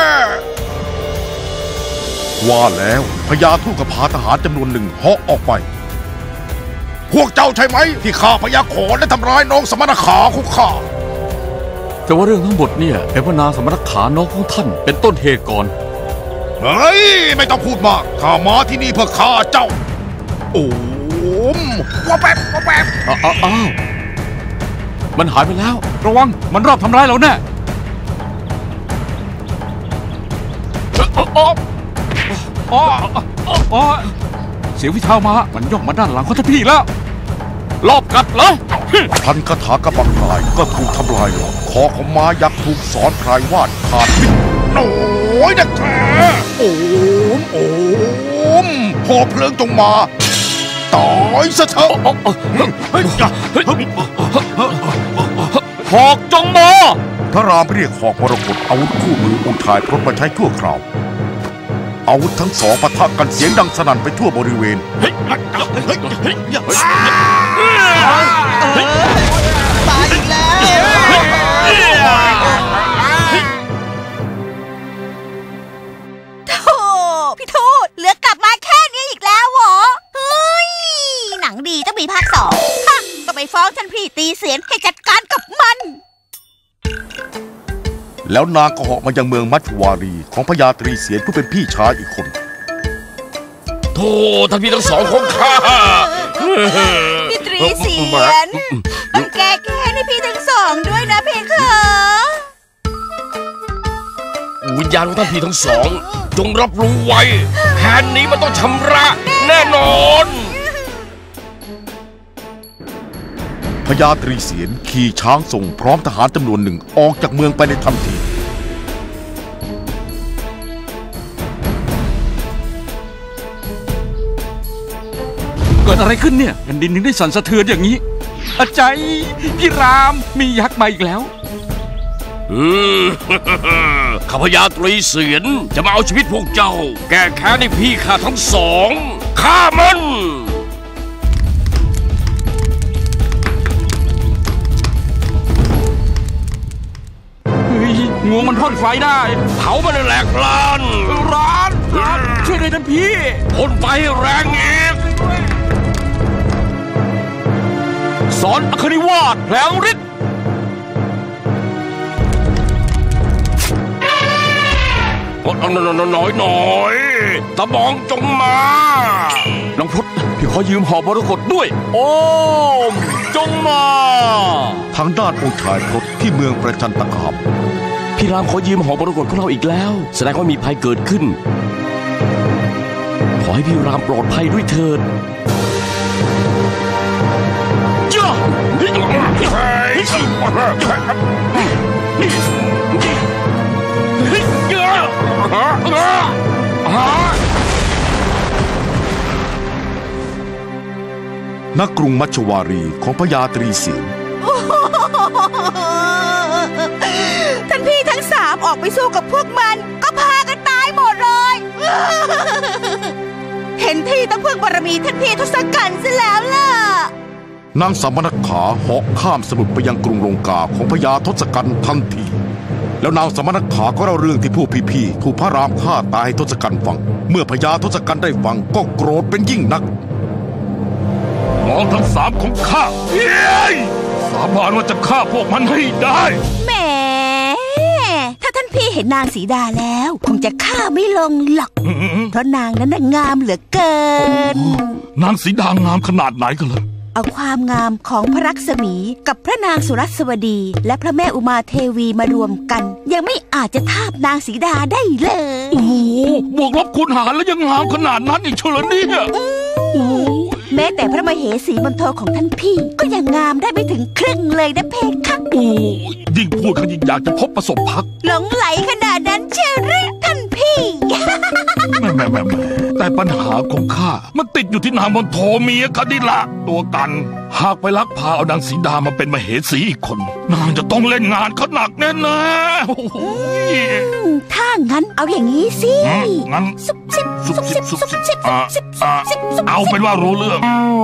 ว่าแล้วพญาทูตก็พาทหารจำนวนหนึ่งเหาะออกไปพวกเจ้าใช่ไหมที่ฆ่าพญาโขนและทำร้ายน้องสมณขาของข้าแต่ว่าเรื่องทั้งหมดเนี่ยเป็นพระนางสมณขาน้องของท่านเป็นต้นเหตุก่อนเฮ้ยไม่ต้องพูดมากข้ามาที่นี่เพื่อฆ่าเจ้าโอ้มว่าแป๊บอ้าวมันหายไปแล้วระวังมันรอบทำร้ายเราแน่เสียงวิเท้ามามันย่องมาด้านหลังของท่านพี่แล้วรอบกัดเหรอพันคาถากระบังลายก็ถูกทำลายลงคอของม้ายักษ์ถูกสอนพรายวาดขาดวิ่งโน้ยนะแกโอ้มหอเพลิงจงมาตายซะเถอะหอกจงมาพระรามเรียกหอกมรกตอาวุธคู่มือองค์ชายพรตมาใช้ชั่วคราวอาวุธทั้งสองปะทะกันเสียงดังสนั่นไปทั่วบริเวณตายอีกแล้วโธ่พี่ทูตเหลือกลับมาแค่นี้อีกแล้วเหรอเฮ้ยหนังดีต้องมีภาค2ก็ไปฟ้องท่านพี่ตีเสียนให้จัดการกับมันแล้วนางก็เหาะมายังเมืองมัจจุวารีของพญาตรีเสียนผู้เป็นพี่ชายอีกคนโธ่ท่านพี่ทั้งสองของข้าพี่ตรีเสียนต้องแก้แค้นให้พี่ทั้งสองด้วยนะเพคะวิญญาณของท่านพี่ทั้งสองจงรับรู้ไว้แผนนี้มันต้องชำระแน่นอนพญาตรีเสียนขี่ช้างส่งพร้อมทหารจำนวนหนึ่งออกจากเมืองไปในทันทีเกิดอะไรขึ้นเนี่ยแผ่นดินถึงได้สั่นสะเทือนอย่างนี้อาจารย์พี่รามมียักษ์มาอีกแล้วข้าพญาตรีเสียนจะมาเอาชีวิตพวกเจ้าแก้แค้นให้พี่ข้าทั้งสองฆ่ามันงูมันพ่นไฟได้เผามันแหลกลานร้านช่วยด้วยท่านพี่พ่นไฟแรงอีกสอนอคนิวาสแผลงฤทธิ์น้อยตะบองจงมาน้องพรตพี่ขอยืมหอกมรกตด้วยโอ้มจงมาทางด้านองค์ชายพรตที่เมืองประจันตคามพี่รามขอยืมหอกมรกตของเราอีกแล้วแสดงว่ามีภัยเกิดขึ้นขอให้พี่รามปลอดภัยด้วยเถิดจ้าณ กรุงมัชวารีของพญาตรีเสียนท่านพี่ทั้งสามออกไปสู้กับพวกมันก็พากันตายหมดเลย เห็นที่ต้องพึ่งบารมีท่านพี่ทศกัณฐ์ซะแล้วล่ะนางสมณขาเหาะข้ามสมุทรไปยังกรุงลงกาของพญาทศกัณฐ์ทันทีแล้วนางสมณขาก็เล่าเรื่องที่พวกพี่ๆถูกพระรามฆ่าตายให้ทศกัณฐ์ฟังเมื่อพญาทศกัณฐ์ได้ฟังก็โกรธเป็นยิ่งนักน้องทั้งสามของข้าสาบานว่าจะฆ่าพวกมันให้ได้แหมถ้าท่านพี่เห็นนางสีดาแล้วคงจะฆ่าไม่ลงหรอกเพราะนางนั้นงามเหลือเกินนางสีดางามขนาดไหนกันล่ะเอาความงามของพระลักษมีกับพระนางสุรัสวดีและพระแม่อุมาเทวีมารวมกันยังไม่อาจจะทาบนางสีดาได้เลยโอ้บวกลบคูณหารแล้วยังงามขนาดนั้นอีกเชียวเนี่ยแม้แต่พระมเหสีมณฑลของท่านพี่ก็ยังงามได้ไม่ถึงครึ่งเลยนะเพคะโอ้ยิ่งพูดเขายิ่งอยากจะพบประสบพักหลงไหลขนาดนั้นเชียวหรือท่านพี่แม่แต่ปัญหาของข้ามันติดอยู่ที่นางมณฑลเมียคดิละตัวกันหากไปลักพาเอานางสีดามาเป็นมเหสีอีกคนนางจะต้องเล่นงานเขาหนักแน่ๆถ้างั้นเอาอย่างนี้สิงั้นเอาเป็นว่ารู้เรื่อง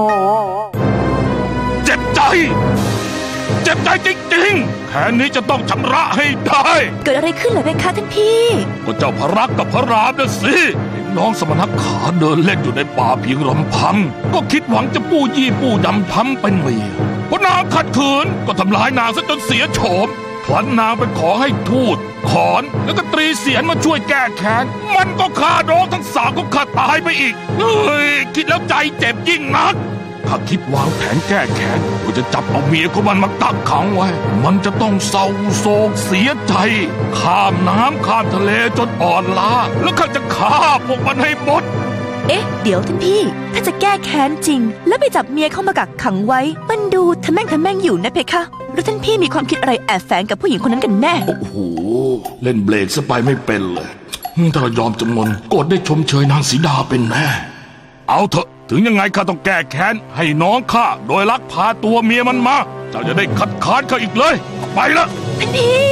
เจ็บใจจริงๆแค่นี้จะต้องชำระให้ได้เกิดอะไรขึ้นเหรอเพคะท่านพี่ก็เจ้าพระรักกับพระรามน่ะสิน้องสมณขาเดินเล่นอยู่ในป่าเพียงลำพังก็คิดหวังจะปู้ยี่ปู้ยำทำเป็นเมียพอนางขัดขืนก็ทำลายนางซะจนเสียโฉมพลันนางไปขอให้ทูตขอนแล้วก็ตรีเสียนมาช่วยแก้แค้นมันก็ฆ่าน้องทั้งสามก็ฆ่าตายไปอีกคิดแล้วใจเจ็บยิ่งนักถ้าคิดวางแผนแก้แค้นก็จะจับเอาเมียของมันมากักขังไว้มันจะต้องเศร้าโศกเสียใจข้ามน้ำข้ามทะเลจนอ่อนล้าแล้วข้าจะฆ่าพวกมันให้หมดเอ๊ะเดี๋ยวท่านพี่ถ้าจะแก้แค้นจริงแล้วไปจับเมียเข้ามากักขังไว้มันดูทะแม่งอยู่นะเพคะแล้วท่านพี่มีความคิดอะไรแอบแฝงกับผู้หญิงคนนั้นกันแน่โอ้โหเล่นเบรกซะไปไม่เป็นเลยถ้าเรายอมจำนนกดได้ชมเชยนางสีดาเป็นแน่เอาเถอะถึงยังไงข้าต้องแก้แค้นให้น้องข้าโดยลักพาตัวเมียมันมาเจ้าจะได้คัดค้านข้าอีกเลยไปละท่านพี่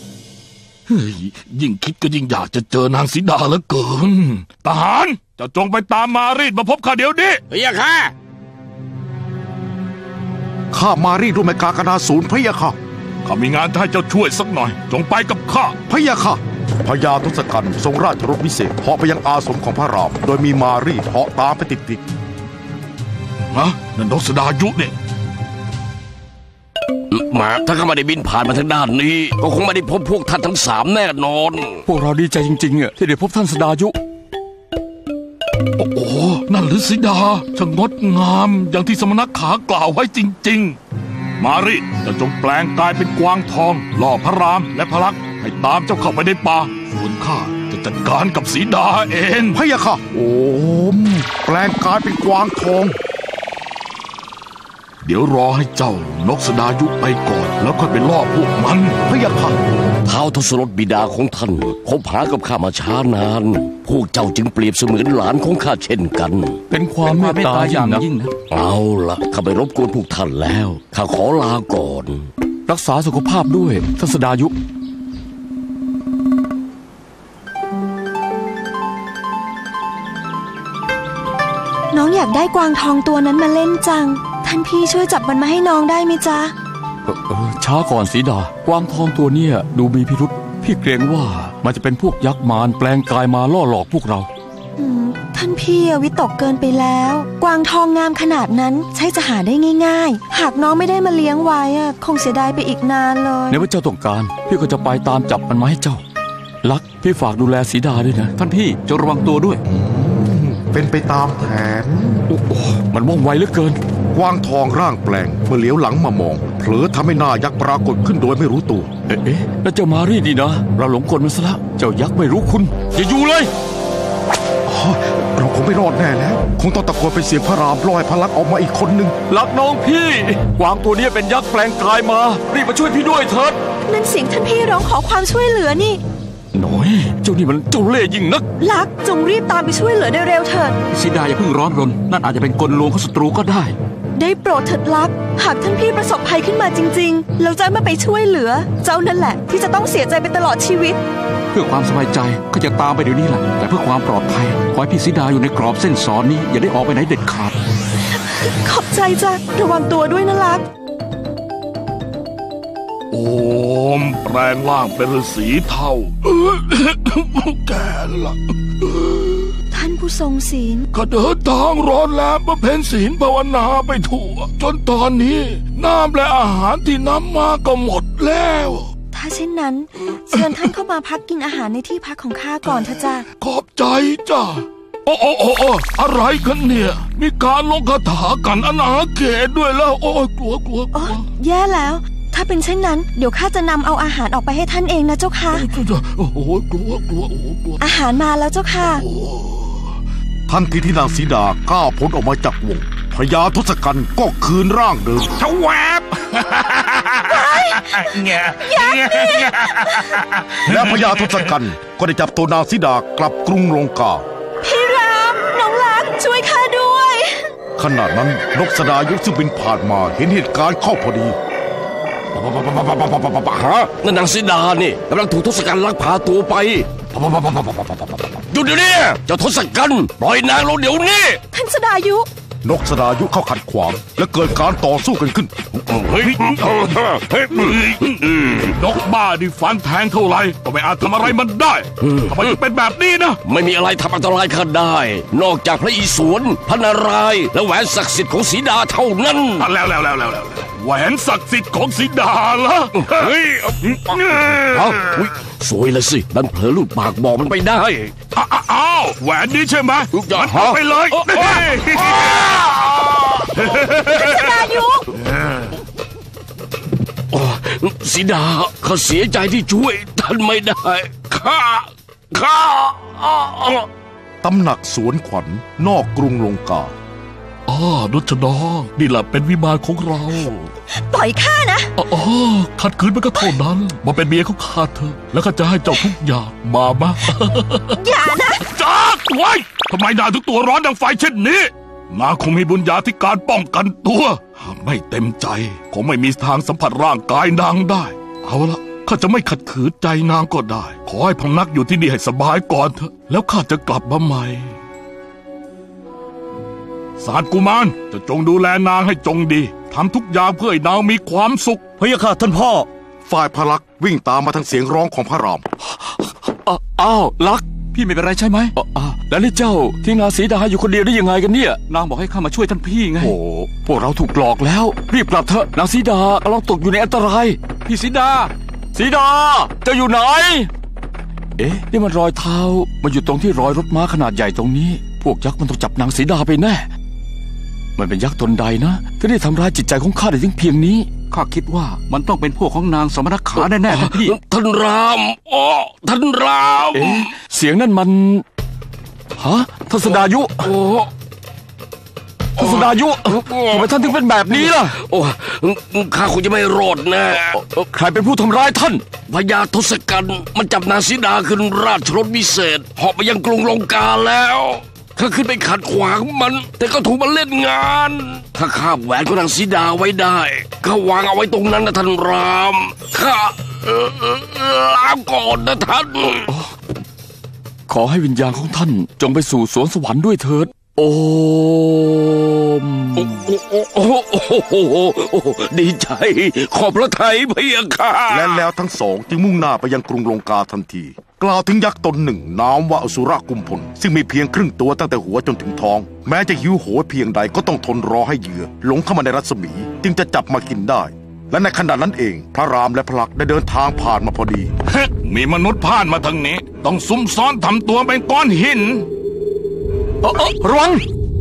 ยิ่งคิดก็ยิ่งอยากจะเจอนางสีดาเหลือเกินทหารเจ้าจงไปตามมารีดมาพบข้าเดี๋ยวนี้พะยะค่ะข้ามารีดรูปแม่กากนาศูนย์พะยะค่ะข้ามีงานให้เจ้าช่วยสักหน่อยจงไปกับข้าพะยะค่ะพญาทศกัณฐ์ทรงราชรถวิเศษเหาะไปยังอาสมของพระรามโดยมีมารีเหาะตามไปติดนะนั่นนกสดายุเนี่ยมาถ้าข้าไม่ได้บินผ่านมาทางด้านนี้ก็คงไม่ได้พบพวกท่านทั้งสามแน่นอนพวกเราดีใจจริงๆที่ได้พบท่านสดายุโอ้โหนั่นฤาษีดาช่างงดงามอย่างที่สมณขากล่าวไว้จริงๆมาริเจ้าจงแปลงกายเป็นกวางทองล่อพระรามและพระลักษมณ์ให้ตามเจ้าเข้าไปในป่าส่วนข้าจะจัดการกับสีดาเองพะยะค่ะโอ้แปลงกายเป็นกวางทองเดี๋ยวรอให้เจ้านกสดายุไปก่อนแล้วค่อยไปล่อพวกมันพะยะค่ะท้าวทศรถบิดาของท่านคบหากับข้ามาช้านานพวกเจ้าจึงเปรียบเสมือนหลานของข้าเช่นกันเป็นความเมตตาอย่างยิ่งนะเอาล่ะข้าไปรบกวนพวกท่านแล้วข้าขอลาก่อนรักษาสุขภาพด้วยทศดายุน้องอยากได้กวางทองตัวนั้นมาเล่นจังท่านพี่ช่วยจับมันมาให้น้องได้ไหมจ๊ะช้าก่อนสีดากวางทองตัวเนี้ยดูมีพิรุษพี่เกรงว่ามันจะเป็นพวกยักษ์มารแปลงกายมาล่อหลอกพวกเราท่านพี่วิตกเกินไปแล้วกวางทองงามขนาดนั้นใช่จะหาได้ง่ายๆหากน้องไม่ได้มาเลี้ยงไว้คงเสียดายไปอีกนานเลยในว่าเจ้าต้องการพี่ก็จะไปตามจับมันมาให้เจ้าลักพี่ฝากดูแลสีดาด้วยนะท่านพี่จงระวังตัวด้วยเป็นไปตามแผนโอ้มันว่องไวเหลือเกินกวางทองร่างแปลงเมื่อเหลียวหลังมามองเผลอทำให้หน้ายักษ์ปรากฏขึ้นโดยไม่รู้ตัวแล้วเจ้ามารีดีนะเราหลงกลมันซะแล้วเจ้ายักษ์ไม่รู้คุณอย่าอยู่เลยเราคงไม่รอดแน่แล้วคงต้องตะโกนเป็นเสียงพระรามลอยพลักออกมาอีกคนหนึ่งลักน้องพี่กวางตัวนี้เป็นยักษ์แปลงกายมารีบมาช่วยพี่ด้วยเถิดนั่นเสียงท่านพี่ร้องขอความช่วยเหลือนี่น้อยเจ้านี่มันเจ้าเล่ห์ยิ่งนักลักจงรีบตามไปช่วยเหลือเร็วๆเถิดสีดาอย่าเพิ่งร้อนรนนั่นอาจจะเป็นกลลวงของศัตรูก็ได้ได้โปรดเถิดลักหากท่านพี่ประสบภัยขึ้นมาจริงๆเราจะไม่ไปช่วยเหลือเจ้านั่นแหละที่จะต้องเสียใจไปตลอดชีวิตเพื่อความสบายใจก็จะตามไปเดี๋ยวนี้แหละแต่เพื่อความปลอดภัยขอให้พี่สีดาอยู่ในกรอบเส้นสอนนี้อย่าได้ออกไปไหนเด็ดขาดขอบใจจ้ะระวังตัวด้วยนะลักโอมแปลงร่างเป็นฤาษีเท่าแก่ละท่านผู้ทรงศีลก็เดินทางร้อนแรงบำเพ็ญศีลภาวนาไปทั่วจนตอนนี้น้ำและอาหารที่นำมาก็หมดแล้วถ้าเช่นนั้นเชิญท่านเข้ามาพักกินอาหารในที่พักของข้าก่อนเถอะจ้ะขอบใจจ้ะโอ้อะไรกันเนี่ยมีการลงคาถากันอนาเขตด้วยแล้วโอ้ยกลัวแย่แล้วถ้าเป็นเช่นนั้นเดี๋ยวข้าจะนำเอาอาหารออกไปให้ท่านเองนะเจ้าค่ะโอ้โหกลัวอาหารมาแล้วเจ้าค่ะทันทีที่นางสีดาก้าวพ้นออกมาจากวงพญาทศกัณฐ์ก็คืนร่างเดิมชวบและพญาทศกัณฐ์ก็ได้จับตัวนางสีดากลับกรุงลงกาพี่รามน้องรักช่วยข้าด้วยขณะนั้นนกสดายุซึ่งบินผ่านมาเห็นเหตุการณ์เข้าพอดีฮะนั่นนางสีดานี่กำลังถูกทศกัณฐ์ลักพาตัวไปหยุดเดี๋ยวนี้เจ้าทศกัณฐ์ปล่อยนางลงเดี๋ยวนี้ท่านสดายุนกสดายุเข้าขัดขวางและเกิดการต่อสู้กันขึ้นนกบ้าดิฟันแทงเท่าไรก็ไม่อาจทำอะไรมันได้ทำไมถึงเป็นแบบนี้นะไม่มีอะไรทำอันตรายข้าได้นอกจากพระอิศวรพระนารายณ์และแหวนศักดิ์สิทธิ์ของสีดาเท่านั้นแล้วแหวนศักดิ์สิทธิ์ของสีดาเหรอเฮ้ยสวยเลยสิดันเผลอหลุดปากบอกมันไปได้อ้าวแหวนนี้ใช่ไหมมันเอาไปเลยสดายุสีดาเขาเสียใจที่ช่วยท่านไม่ได้ข้าตำหนักสวนขวัญนอกกรุงลงกานุชนองนี่แหละเป็นวิมานของเราปล่อยข้านะขัดขืนมันก็เท่านั้นมาเป็นเมียของข้าเถอะแล้วข้าจะให้เจ้าทุกอย่างมาอย่านะจักไว้ทำไมนางถึงตัวร้อนดังไฟเช่นนี้นางคงมีบุญญาธิการป้องกันตัวไม่เต็มใจคงไม่มีทางสัมผัสร่างกายนางได้เอาละข้าจะไม่ขัดขืนใจนางก็ได้ขอให้พำนักอยู่ที่นี่ให้สบายก่อนเถอะแล้วข้าจะกลับมาใหม่สารกุมารจะจงดูแลนางให้จงดีทำทุกอย่างเพื่อให้นางมีความสุขพะยะค่ะท่านพ่อฝ่ายพระลักษมณ์วิ่งตามมาทางเสียงร้องของพระรามอ้าวลักพี่ไม่เป็นไรใช่ไหมแล้วนี่เจ้าที่นางสีดาอยู่คนเดียวได้ยังไงกันเนี่ยนางบอกให้ข้ามาช่วยท่านพี่ไงโอ้พวกเราถูกหลอกแล้วรีบกลับเถอะนางสีดากำลังตกอยู่ในอันตรายพี่สีดาเจ้าอยู่ไหนนี่มันรอยเท้ามาอยู่ตรงที่รอยรถม้าขนาดใหญ่ตรงนี้พวกยักษ์มันต้องจับนางสีดาไปแน่มันเป็นยักษ์ตนใดนะที่ได้ทำร้ายจิตใจของข้าได้ถึงเพียงนี้ข้าคิดว่ามันต้องเป็นพวกของนางสมณขาแน่ๆนะพี่ท่านรามอ๋อท่านรามเสียงนั่นมันฮะท่านสดายุท่านสดายุทำไมท่านถึงเป็นแบบนี้ล่ะโอ้ข้าคงจะไม่รอดแน่ใครเป็นผู้ทำร้ายท่านพญาทศกัณฐ์มันจับนางสีดาขึ้นราชรถพิเศษเหาะไปยังกรุงลงกาแล้วข้าขึ้นไปขัดขวางมันแต่ก็ถูกมันเล่นงานข้าคาบแหวนของนางสีดาไว้ได้ข้าวางเอาไว้ตรงนั้นนะท่านรามข้าลาก่อนนะท่านขอให้วิญญาณของท่านจงไปสู่สวนสวรรค์ด้วยเถิดโอมดีใจขอบพระทัยพะยะค่ะและแล้วทั้งสองจึงมุ่งหน้าไปยังกรุงลงกาทันทีกล่าวถึงยักษ์ตนหนึ่งนามว่าอสุรกุมพลซึ่งมีเพียงครึ่งตัวตั้งแต่หัวจนถึงท้องแม้จะหิวโหยเพียงใดก็ต้องทนรอให้เหยื่อหลงเข้ามาในรัศมีจึงจะจับมากินได้และในขณะนั้นเองพระรามและพระลักษณ์ได้เดินทางผ่านมาพอดีมีมนุษย์ผ่านมาทางนี้ต้องซุ่มซ้อนทำตัวเป็นก้อนหินระวัง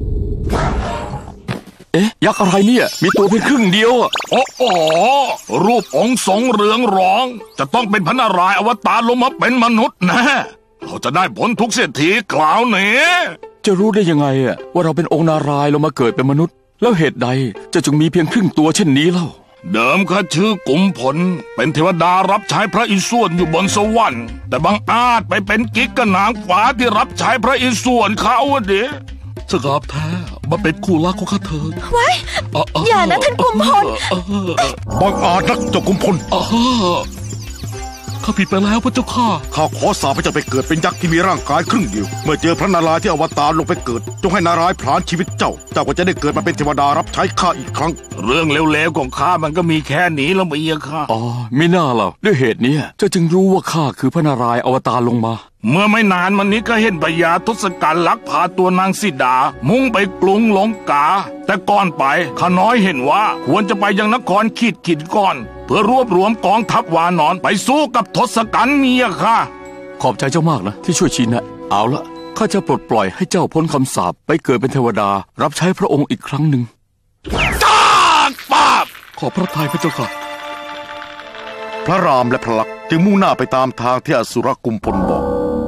ยักษ์อะไรเนี่ยมีตัวเพียงครึ่งเดียวรูปองค์ทรงเรืองรองจะต้องเป็นพระนารายณ์อวตารลงมาเป็นมนุษย์นะเราจะได้ผลทุกเศรษฐีกล่าวนี้จะรู้ได้ยังไงว่าเราเป็นองค์นารายณ์ลงมาเกิดเป็นมนุษย์แล้วเหตุใดจะจึงมีเพียงครึ่งตัวเช่นนี้เล่าเดิมข้าชื่อกุมพลเป็นเทวดารับใช้พระอิศวรอยู่บนสวรรค์แต่บังอาจไปเป็นกิ๊กกับนางฟ้าที่รับใช้พระอิศวรเขาเด้สกาบแท้มาเป็นคู่รักของข้าเธอไว้อย่านะท่านกุมพลบังอาจนักเจ้ากุมพลข้าผิดไปแล้วพระเจ้าข้าขอสาพระเจ้าไปเกิดเป็นยักษ์ที่มีร่างกายครึ่งเดียวเมื่อเจอพระนารายณ์ที่อวตารลงไปเกิดจงให้นารายณ์ผลาญชีวิตเจ้าก็จะได้เกิดมาเป็นเทวดารับใช้ข้าอีกครั้งเรื่องเลวๆของข้ามันก็มีแค่นี้แล้วไม่ค่ะไม่น่าหรอกด้วยเหตุนี้เจ้าจึงรู้ว่าข้าคือพระนารายณ์อวตารลงมาเมื่อไม่นานมานี้ก็เห็นพญาทศกัณฐ์ลักพาตัวนางสีดามุ่งไปกรุงลงกาแต่ก่อนไปข้าน้อยเห็นว่าควรจะไปยังนครขีดก่อนเพื่อรวบรวมกองทัพวานอนไปสู้กับทศกัณฐ์เนี่ยค่ะขอบใจเจ้ามากนะที่ช่วยชี้แนะเอาละข้าจะปลดปล่อยให้เจ้าพ้นคำสาปไปเกิดเป็นเทวดารับใช้พระองค์อีกครั้งหนึ่งป้าขอพระทัยพระเจ้าค่ะพระรามและพระลักษณ์จึงมุ่งหน้าไปตามทางที่อสุรกุมพลบอก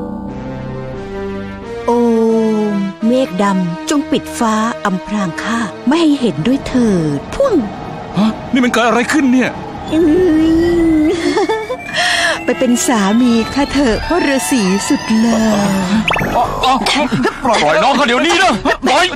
โอ้เมฆดำจงปิดฟ้าอำพรางข้าไม่ให้เห็นด้วยเถิดพุ่งนี่มันเกิดอะไรขึ้นเนี่ยไปเป็นสามีข้าเถอะพ่อฤาษีสุดหล่อปล่อยน้องเขาเดี๋ยวนี้นะปล่อย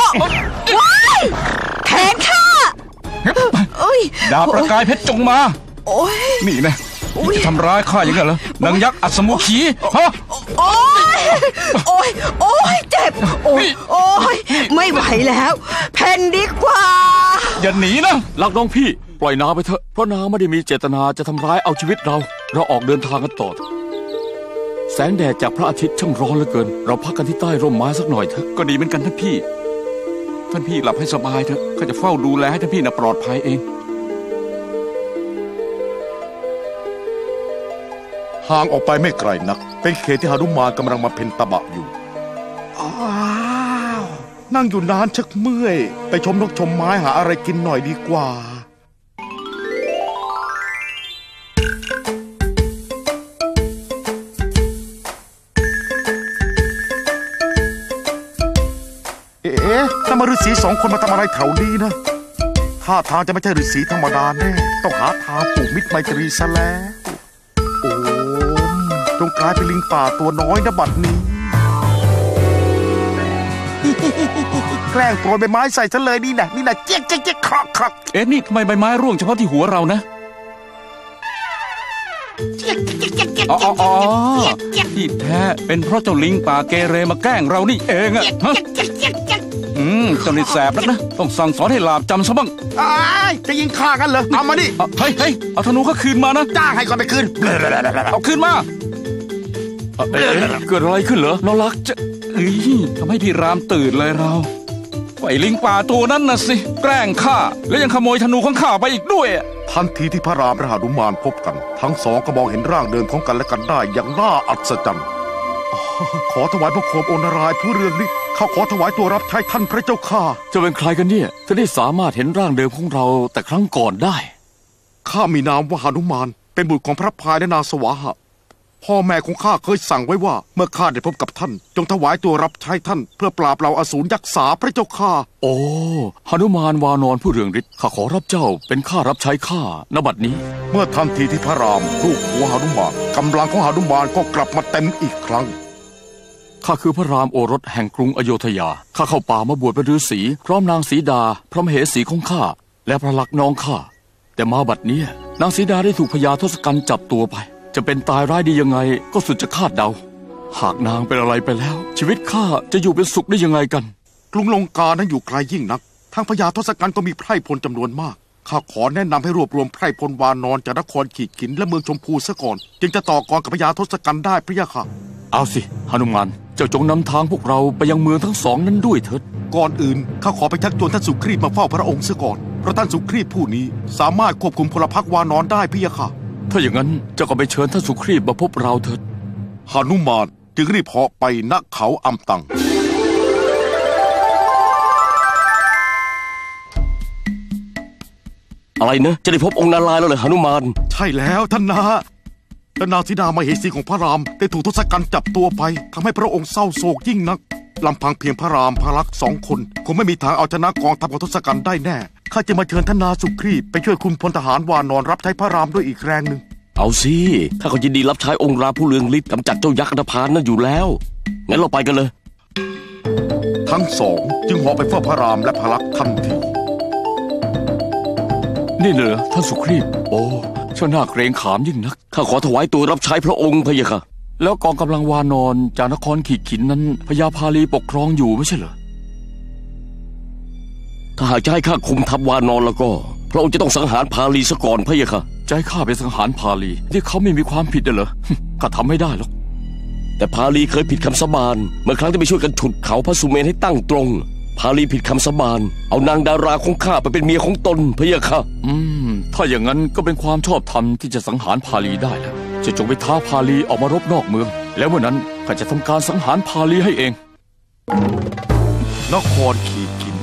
แทนข้าดาบประกายเพชรจงมานี่นะจะทำร้ายข้าอย่างนั้นเหรอนางยักษ์อัศมุขีฮะโอ้ยเจ็บโอ้ยไม่ไหวแล้วแผ่นดีกว่าอย่าหนีนะรักน้องพี่ปล่อยนางไปเถอะเพราะนางไม่ได้มีเจตนาจะทำร้ายเอาชีวิตเราออกเดินทางกันต่อแสงแดดจากพระอาทิตย์ช่างร้อนเหลือเกินเราพักกันที่ใต้ร่มไม้สักหน่อยเถอะก็ดีเหมือนกันท่านพี่หลับให้สบายเถอะข้าจะเฝ้าดูแลให้ท่านพี่ปลอดภัยเองห่างออกไปไม่ไกลนักเป็นเขตที่หนุมานกำลังมาเพ็ญตบะอยู่นั่งอยู่นานชักเมื่อยไปชมนกชมไม้หาอะไรกินหน่อยดีกว่าถ้ามาฤาษีสองคนมาทำอะไรแถวนี้นะท่าทางจะไม่ใช่ฤาษีธรรมดาแน่ต้องหาทางผูกมิตรไมตรีซะแล้วโอ้จงกลายเป็นลิงป่าตัวน้อยนะบัดนี้แกล้งโปรยใบไม้ใส่ฉันเลยนี่นะเจ๊กครอกนี่ทำไมใบไม้ร่วงเฉพาะที่หัวเรานะที่แท้เป็นเพราะเจ้าลิงป่าเกเรมาแกล้งเรานี่เองอะฮะเจ้านี่แสบนะต้องสั่งสอนให้หลาบจำซะบ้างจะยิงฆ่ากันเหรอเอามาดิเฮ้ยเอาธนูก็คืนมานะจ้างให้ก่อนไปคืนเอาคืนมาเกิดอะไรขึ้นเหรอน้องรักจะทำให้พี่รามตื่นเลยเราไอ้ลิงป่าตัวนั้นน่ะสิแกล้งข้าแล้วยังขโมยธนูของข้าไปอีกด้วยทันทีที่พระรามและหนุมานพบกันทั้งสองก็มองเห็นร่างเดิมของกันและกันได้อย่างน่าอัศจรรย์ขอถวายบังคมองค์นารายณ์ผู้เรืองฤทธิ์ข้าขอถวายตัวรับใช้ท่านพระเจ้าข้าจะเป็นใครกันเนี่ยจะได้สามารถเห็นร่างเดิมของเราแต่ครั้งก่อนได้ข้ามีนามว่าหนุมานเป็นบุตรของพระพายและนางสวาหะพ่อแม่ของข้าเคยสั่งไว้ว่าเมื่อข้าได้พบกับท่านจงถวายตัวรับใช้ท่านเพื่อปราบเหล่าอสูรยักษ์สาพระเจ้าข้าโอ้หนุมานวานอนผู้เรืองฤทธิ์ข้าขอรับเจ้าเป็นข้ารับใช้ข้าณบัดนี้เมื่อทันทีที่พระรามลูกหัวหนุมานกำลังของหนุมานก็กลับมาเต็มอีกครั้งข้าคือพระรามโอรสแห่งกรุงอโยธยาข้าเข้าป่ามาบวชเป็นฤาษีพร้อมนางสีดาพระมเหสีของข้าและพระลักษณ์น้องข้าแต่มาบัดนี้นางสีดาได้ถูกพญาทศกัณฐ์จับตัวไปจะเป็นตายร้ายดียังไงก็สุดจะคาดเดาหากนางเป็นอะไรไปแล้วชีวิตข้าจะอยู่เป็นสุขได้ยังไงกันกรุงลงกานั้นอยู่ไกลยิ่งนักทางพญาทศกัณฐ์ก็มีไพร่พลจำนวนมากข้าขอแนะนำให้รวบรวมไพร่พลวานอนจากนครขีดขินและเมืองชมพูซะก่อนจึงจะต่อกรกับพญาทศกัณฐ์ได้พระยะค่ะเอาสิหนุมานเจ้าจงนำทางพวกเราไปยังเมืองทั้งสองนั้นด้วยเถิดก่อนอื่นข้าขอไปชักชวนท่านสุครีพมาเฝ้าพระองค์ซะก่อนเพราะท่านสุครีพผู้นี้สามารถควบคุมพลพรรควานอนได้พระยะค่ะถ้าอย่างนั้นเจ้าก็ไปเชิญท่านสุครีพมาพบเราเถิดหนุมานจึงรีบเหาะไปณเขาอัมตังอะไรนะจะได้พบองค์นารายณ์แล้วเหรอหนุมานใช่แล้วท่านนะแต่นางสีดามเหสีของพระรามได้ถูกทศกัณฐ์จับตัวไปทำให้พระองค์เศร้าโศกยิ่งนักลำพังเพียงพระรามพระลักษณ์2 คนคงไม่มีทางเอาชนะกองทัพของทศกัณฐ์ได้แน่ข้าจะมาเชิญท่านนาสุครีพไปช่วยคุมพลทหารวานอนรับใช้พระรามด้วยอีกแรงหนึ่งเอาสิข้าก็ยินดีรับใช้องค์ราผู้เรืองฤทธิ์กำจัดเจ้ายักษ์อันธพาลนั่นอยู่แล้วงั้นเราไปกันเลยทั้งสองจึงเหาะไปเฝ้าพระรามและพระลักษณ์ทันทีนี่เหรอท่านสุครีพโอ้ช่างน่าเกรงขามยิ่งนักข้าขอถวายตัวรับใช้พระองค์พะยะค่ะแล้วกองกำลังวานอนจากนครขีดขินนั้นพญาพาลีปกครองอยู่ไม่ใช่เหรอถ้าหากจะให้ข้าคุมทัพวานอนแล้วก็พระองค์จะต้องสังหารพาลีซะก่อนพะยะค่ะจะให้ข้าไปสังหารพาลีที่เขาไม่มีความผิดเหรอข้าทำไม่ได้หรอกแต่พาลีเคยผิดคำสาบานเมื่อครั้งที่ไปช่วยกันฉุดเขาพระสุเมนให้ตั้งตรงพาลีผิดคำสาบานเอานางดาราของข้าไปเป็นเมียของตนพะยะค่ะถ้าอย่างนั้นก็เป็นความชอบธรรมที่จะสังหารพาลีได้แล้วจะจงไปท้าพาลีออกมารบนอกเมืองแล้วเมื่อนั้นข้าจะทำการสังหารพาลีให้เองนครขีดขิน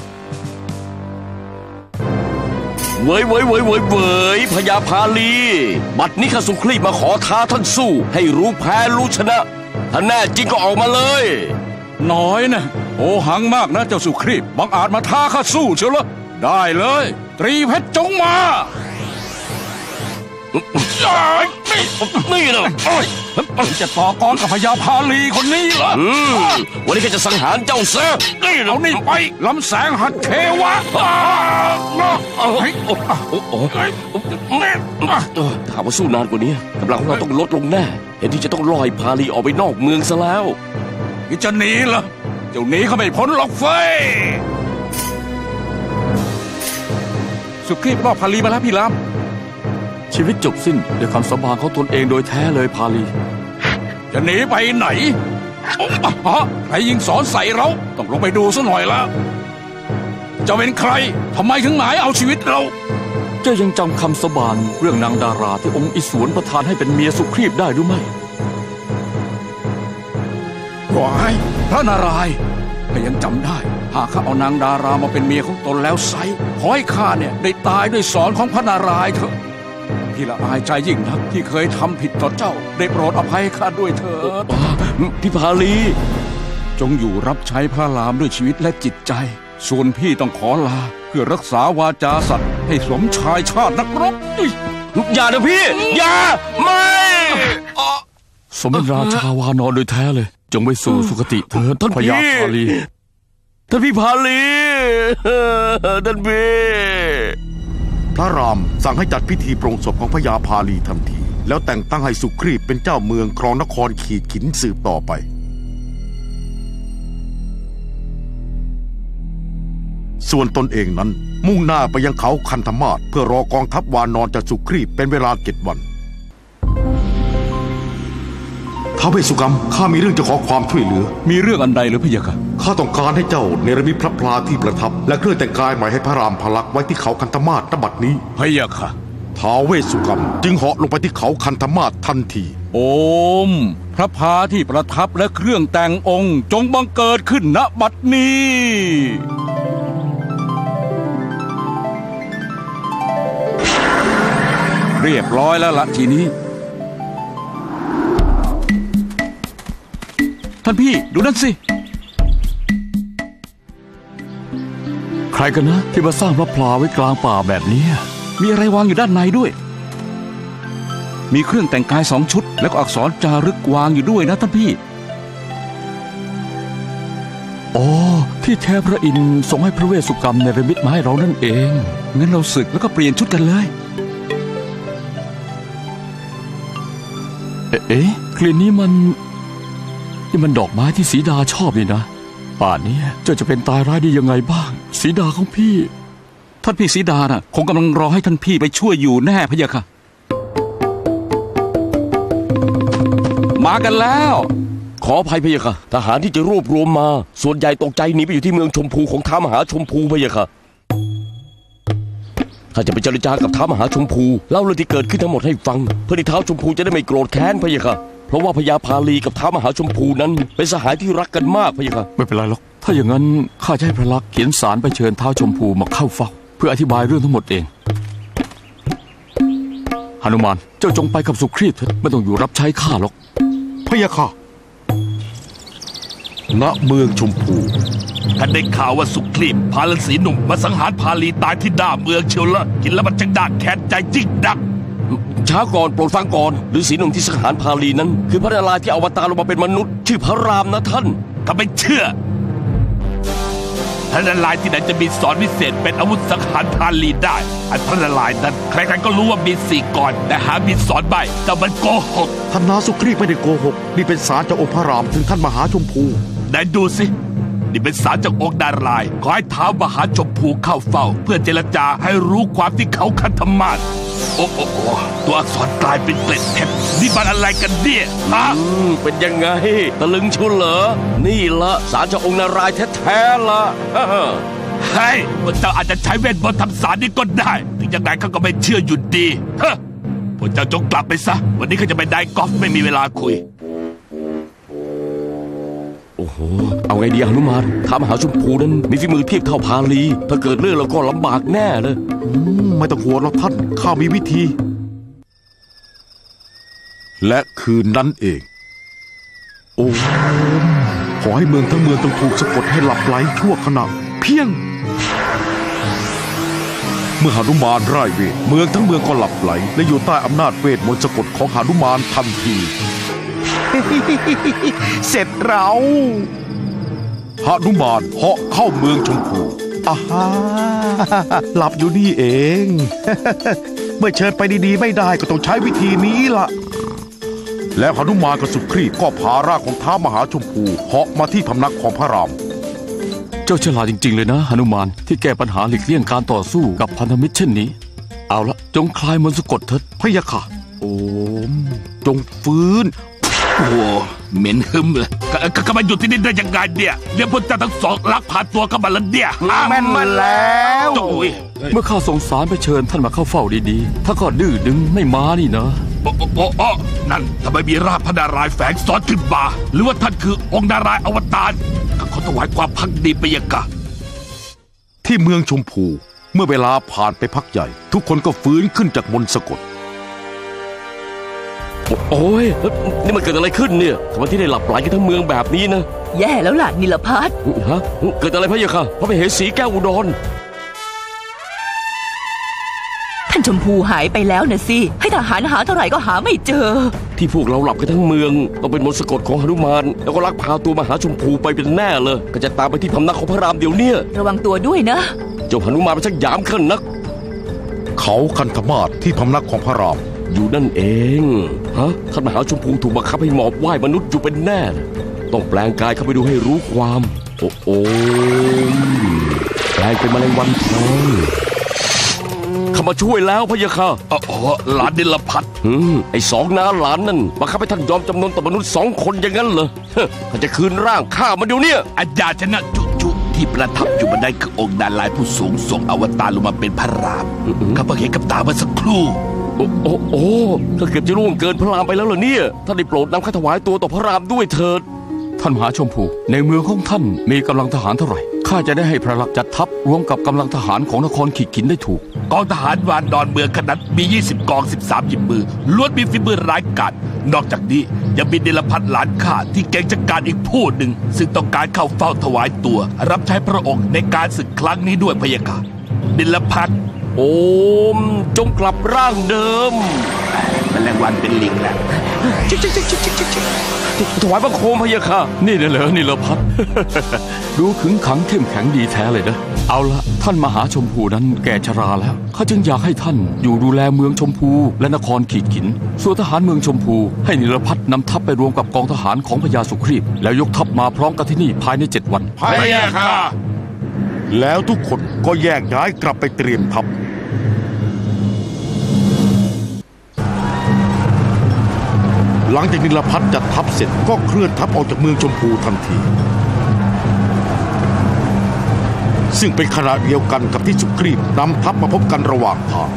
เว้ยพญาพาลีบัดนี้ข้าสุครีพมาขอท้าท่านสู้ให้รู้แพ้รู้ชนะถ้าแน่จริงก็ออกมาเลยน้อยนะโอหังมากนะเจ้าสุครีพบังอาจมาท้าข้าสู้เชียวเหรอได้เลยตรีเพชรจงมานี่นะจะต่อกรกับพญาพาลีคนนี้เหรอวันนี้ข้าจะสังหารเจ้าซะเอานี่ไปลำแสงหัดเทวะถ้าว่าสู้นานกว่านี้กำลังของเราต้องลดลงแน่เห็นที่จะต้องลอยพาลีออกไปนอกเมืองซะแล้วนี่จะหนีเหรอเจ้าหนีเขาไม่พ้นหรอกเฟ้ยสุครีพรอบพาลีมาแล้วพี่ลำชีวิตจบสิ้นด้วยคำสาบานของตนเองโดยแท้เลยพาลีจะหนีไปไหนใครยิงสอนใส่เราต้องลงไปดูซะหน่อยละจะเป็นใครทำไมถึงหมายเอาชีวิตเราเจ้ายังจำคำสาบานเรื่องนางดาราที่องค์อิศวรประทานให้เป็นเมียสุครีพได้หรือไม่ว้ายพระนารายณ์ก็ยังจำได้หากข้าเอานางดารามาเป็นเมียของตนแล้วไซขอให้ข้าเนี่ยได้ตายด้วยสอนของพระนารายณ์เถอะพี่ละอายใจยิ่งนักที่เคยทำผิดต่อเจ้าได้โปรดอภัยข้าด้วยเถิดพี่พาลีจงอยู่รับใช้พระรามด้วยชีวิตและจิตใจส่วนพี่ต้องขอลาเพื่อรักษาวาจาสัตย์ให้สมชายชาตินักรบอย่านะพี่อย่าไม่สมเป็นราชาวานอนโดยแท้เลยจงไปสู่สุคติเถิดท่านพญาพาลีท่านพี่พาลีท่านพี่พระรามสั่งให้จัดพิธีปรงศพของพญาพาลีทันทีแล้วแต่งตั้งให้สุครีพเป็นเจ้าเมืองครองนครขีดขินสืบต่อไปส่วนตนเองนั้นมุ่งหน้าไปยังเขาคันธมาศเพื่อรอกองทัพวานอนจากสุครีพเป็นเวลา7 วันท้าวเวสสุกรรมข้ามีเรื่องจะขอความช่วยเหลือมีเรื่องอันใดหรือพะยะค่ะข้าต้องการให้เจ้าเนรมิตพระพลาที่ประทับและเครื่องแต่งกายใหม่ให้พระรามพลักษ์ไว้ที่เขาคันธมาศณบัดนี้พะยะค่ะท้าวเวสสุกรรมจึงเหาะลงไปที่เขาคันธมาศทันทีโอมพระพาที่ประทับและเครื่องแต่งองค์จงบังเกิดขึ้นณบัดนี้เรียบร้อยแล้วละทีนี้ท่านพี่ดูนั่นสิใครกันนะที่มาสร้างพระพลาไว้กลางป่าแบบนี้มีอะไรวางอยู่ด้านในด้วยมีเครื่องแต่งกาย2 ชุดแล้วก็อักษรจารึกวางอยู่ด้วยนะท่านพี่อ๋อที่แท้พระอินทร์ทรงให้พระเวสสุกรรมในระมิดมาให้เรานั่นเองงั้นเราศึกแล้วก็เปลี่ยนชุดกันเลยเอ๊ะกลิ่นนี้มันดอกไม้ที่สีดาชอบนี่นะป่านนี้เจ้าจะเป็นตายร้ายดียังไงบ้างสีดาของพี่ท่านพี่สีดาน่ะคงกำลังรอให้ท่านพี่ไปช่วยอยู่แน่พะยะค่ะมากันแล้วขออภัยพะยะค่ะทหารที่จะรวบรวมมาส่วนใหญ่ตกใจหนีไปอยู่ที่เมืองชมพูของท้าวมหาชมพูพะยะค่ะถ้าจะไปเจรจากับท้าวมหาชมพูเล่าเรื่องที่เกิดขึ้นทั้งหมดให้ฟังเพื่อที่ท้าวชมพูจะได้ไม่โกรธแค้นพะยะค่ะเพราะว่าพญาพาลีกับท้าวมหาชมพูนั้นเป็นสหายที่รักกันมากพะยะค่ะไม่เป็นไรหรอกถ้าอย่างนั้นข้าจะให้พระลักษณ์เขียนสารไปเชิญท้าวชมพูมาเข้าเฝ้าเพื่ออธิบายเรื่องทั้งหมดเองหนุมานเจ้าจงไปกับสุครีพเถิดไม่ต้องอยู่รับใช้ข้าหรอกพะยะค่ะณเมืองชมพูท่านได้ข่าวว่าสุครีพพาฤาษีหนุ่มมาสังหารพาลีตายที่หน้าเมืองเชียวละกินแล้วมันจังด่าแค้นใจยิ่งนักช้าก่อนโปรดฟังก่อนฤาษีหนุ่มที่สังหารพาลีนั้นคือพระนารายณ์ที่อวตารลงมาเป็นมนุษย์ชื่อพระรามนะท่านถ้าไม่เชื่อพระนารายณ์ที่ไหนจะมีสอนวิเศษเป็นอาวุธสังหารพาลีได้อันพระนารายณ์นั้นใครๆก็รู้ว่ามี4 ก่อนแต่หามีสอนใบแต่มันโกหกท่านนาสุครีพไม่ได้โกหกนี่เป็นสารจากองค์พระรามถึงท่านมหาชมพูไหนดูสินี่เป็นสารจากองค์นารายณ์ขอให้ท้าวมหาชมพูเข้าเฝ้าเพื่อเจรจาให้รู้ความที่เขาคันธมาศโอ้ตัวอักษรกลายเป็นเกล็ดเพชรนี่มันอะไรกันเนี่ยฮะเป็นยังไงตะลึงชุนเหรอนี่ละสารจากองค์นารายณ์แท้ๆละเฮ้ยพวกเจ้าอาจจะใช้เวทมนต์ทำสารนี้ก็ได้ถึงอย่างไรเขาก็ไม่เชื่ออยู่ดีฮะพวกเจ้าจงกลับไปซะวันนี้เขาจะไปได้กอล์ฟไม่มีเวลาคุยโอ้โหเอาไงดีหนุมานท้าวมหาชมพูนั้นมีฝีมือเทียบเท่าพาลีถ้าเกิดเรื่องแล้วก็ลำบากแน่เลยไม่ต้องห่วงหรอกท่านข้ามีวิธีและคืนนั้นเองโอ้ขอให้เมืองทั้งเมืองต้องถูกสะกดให้หลับไหลชั่วขณะเพียงเมื่อหนุมานร่ายเวทเมืองทั้งเมืองก็หลับไหลและอยู่ใต้อำนาจเวทมนต์สะกดของหนุมานทันทีเสร็จเราหนุมานเหาะเข้าเมืองชมพูหลับอยู่นี่เอง เมื่อเชิญไปดีๆไม่ได้ก็ต้องใช้วิธีนี้ล่ะแล้วหนุมานกับสุครีพก็พาร่างของท้าวมหาชมพูเหาะมาที่พำนักของพระรามเจ้าฉลาดจริงๆเลยนะหนุมานที่แก้ปัญหาหลีกเลี่ยงการต่อสู้กับพันธมิตรเช่นนี้เอาละจงคลายมนต์สะกดเถิดพะยะค่ะโอมจงฟื้นโอ้เหม็นหึมเลยก็มาอยู่ที่นี่ได้ยังไงเนี่ยเรียกพวกเจ้าทั้งสองลักพาตัวเข้ามาแล้วเนี่ยแม่นมาแล้วเมื่อข้าส่งสารไปเชิญท่านมาเข้าเฝ้าดีๆถ้าก็ดื้อดึงไม่มานี่นะนั่นทำไมมีราชพระนารายณ์แฝงซ้อนขึ้นมาหรือว่าท่านคือองค์นารายณ์อวตารขอถวายความพักดีไปยังกะที่เมืองชมพูเมื่อเวลาผ่านไปพักใหญ่ทุกคนก็ฟื้นขึ้นจากมนต์สะกดโอ้ยนี่มันเกิดอะไรขึ้นเนี่ยทำไมที่ได้หลับไหลกันทั้งเมืองแบบนี้นะแย่แล้วล่ะนิลภัทรฮะเกิดอะไรพะยะค่ะพระมเหสีแก้วอุดรท่านชมพูหายไปแล้วนะสิให้ทหารหาเท่าไหร่ก็หาไม่เจอที่พวกเราหลับกันทั้งเมืองต้องเป็นมนต์สะกดของหนุมานแล้วก็ลักพาตัวมหาชมพูไปเป็นแน่เลยก็จะตามไปที่พำนักของพระรามเดี๋ยวนี้ระวังตัวด้วยนะเจ้าหนุมานมันช่างหยามขึ้นนักเขาคันธมาศที่พำนักของพระรามอยู่นั่นเองฮะท่านมหาชมพูถูกบังคับให้หมอบไหว้มนุษย์อยู่เป็นแน่ต้องแปลงกายเข้าไปดูให้รู้ความโอ้แปลงเป็นแมลงวันทองเข้ามาช่วยแล้วพะยะค่ะหลานนิลภัทรไอ้2 น้าหลานนั่นบังคับให้ท่านยอมจำนนต่อมนุษย์2 คนอย่างนั้นเหรอเขาจะคืนร่างข้ามันเดี๋ยวนี้อาญาชนะจุที่ประทับอยู่บนนั้นคือองค์ดารายผู้สูงส่งอวตารลงมาเป็นพระรามข้าเพิ่งเห็นกับตาเมื่อสักครู่โอ้ถ้าเกือบจะล่วงเกินพระรามไปแล้วเหรอเนี่ยท่านได้โปรดนำข้าถวายตัวต่อพระรามด้วยเถิดท่านมหาชมพูในเมืองของท่านมีกำลังทหารเท่าไหร่ข้าจะได้ให้พระลักษณ์จัดทัพรวมกับกำลังทหารของนครขีดขินได้ถูกกองทหารวานดอนเมืองขนาดมี20กอง13หยิบมือล้วนมีฝีมือร้ายกาจนอกจากนี้ยังมีเนรพัฒน์หลานข้าที่เก่งจัดการอีกผู้หนึ่งซึ่งต้องการเข้าเฝ้าถวายตัวรับใช้พระองค์ในการศึกครั้งนี้ด้วยพะยะค่ะเนรพัฒน์โอมจงกลับร่างเดิมแมลงวันเป็นลิงแหละถวายบังคมพะยะค่ะนี่เหรอนี่ละพัด ดูขึงขังเข้มแข็งดีแท้เลยนะเอาละท่านมหาชมพูนั้นแก่ชราแล้วข้าจึงอยากให้ท่านอยู่ดูแลเมืองชมพูและนครขีดขินส่วนทหารเมืองชมพูให้นิรพัฒน์นำทัพไปรวมกับกองทหารของพญาสุครีพแล้วยกทัพมาพร้อมกันที่นี่ภายใน7 วันพะยะค่ะแล้วทุกคนก็แยกย้ายกลับไปเตรียมทัพหลังจากนิรพัฒน์จัดทัพเสร็จก็เคลื่อนทัพออกจากเมืองชมพูทันทีซึ่งเป็นขณะเดียวกันกับที่สุครีพนำทัพมาพบกันระหว่างทาง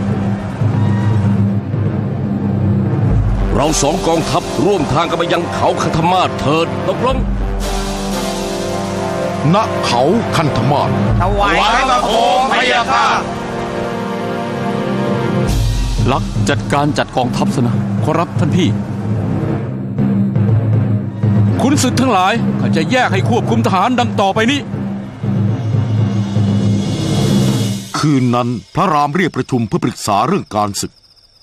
เราสองกองทัพร่วมทางกันไปยังเขาคันธมาศเถิดตกลงณเขาคันธมาศถวายบังคมพะยะค่ะลักษณ์จัดการจัดกองทัพซะนะขอรับท่านพี่ขุนศึกทั้งหลายข้าจะแยกให้ควบคุมทหารดังต่อไปนี้คืนนั้นพระรามเรียกประชุมเพื่อปรึกษาเรื่องการศึก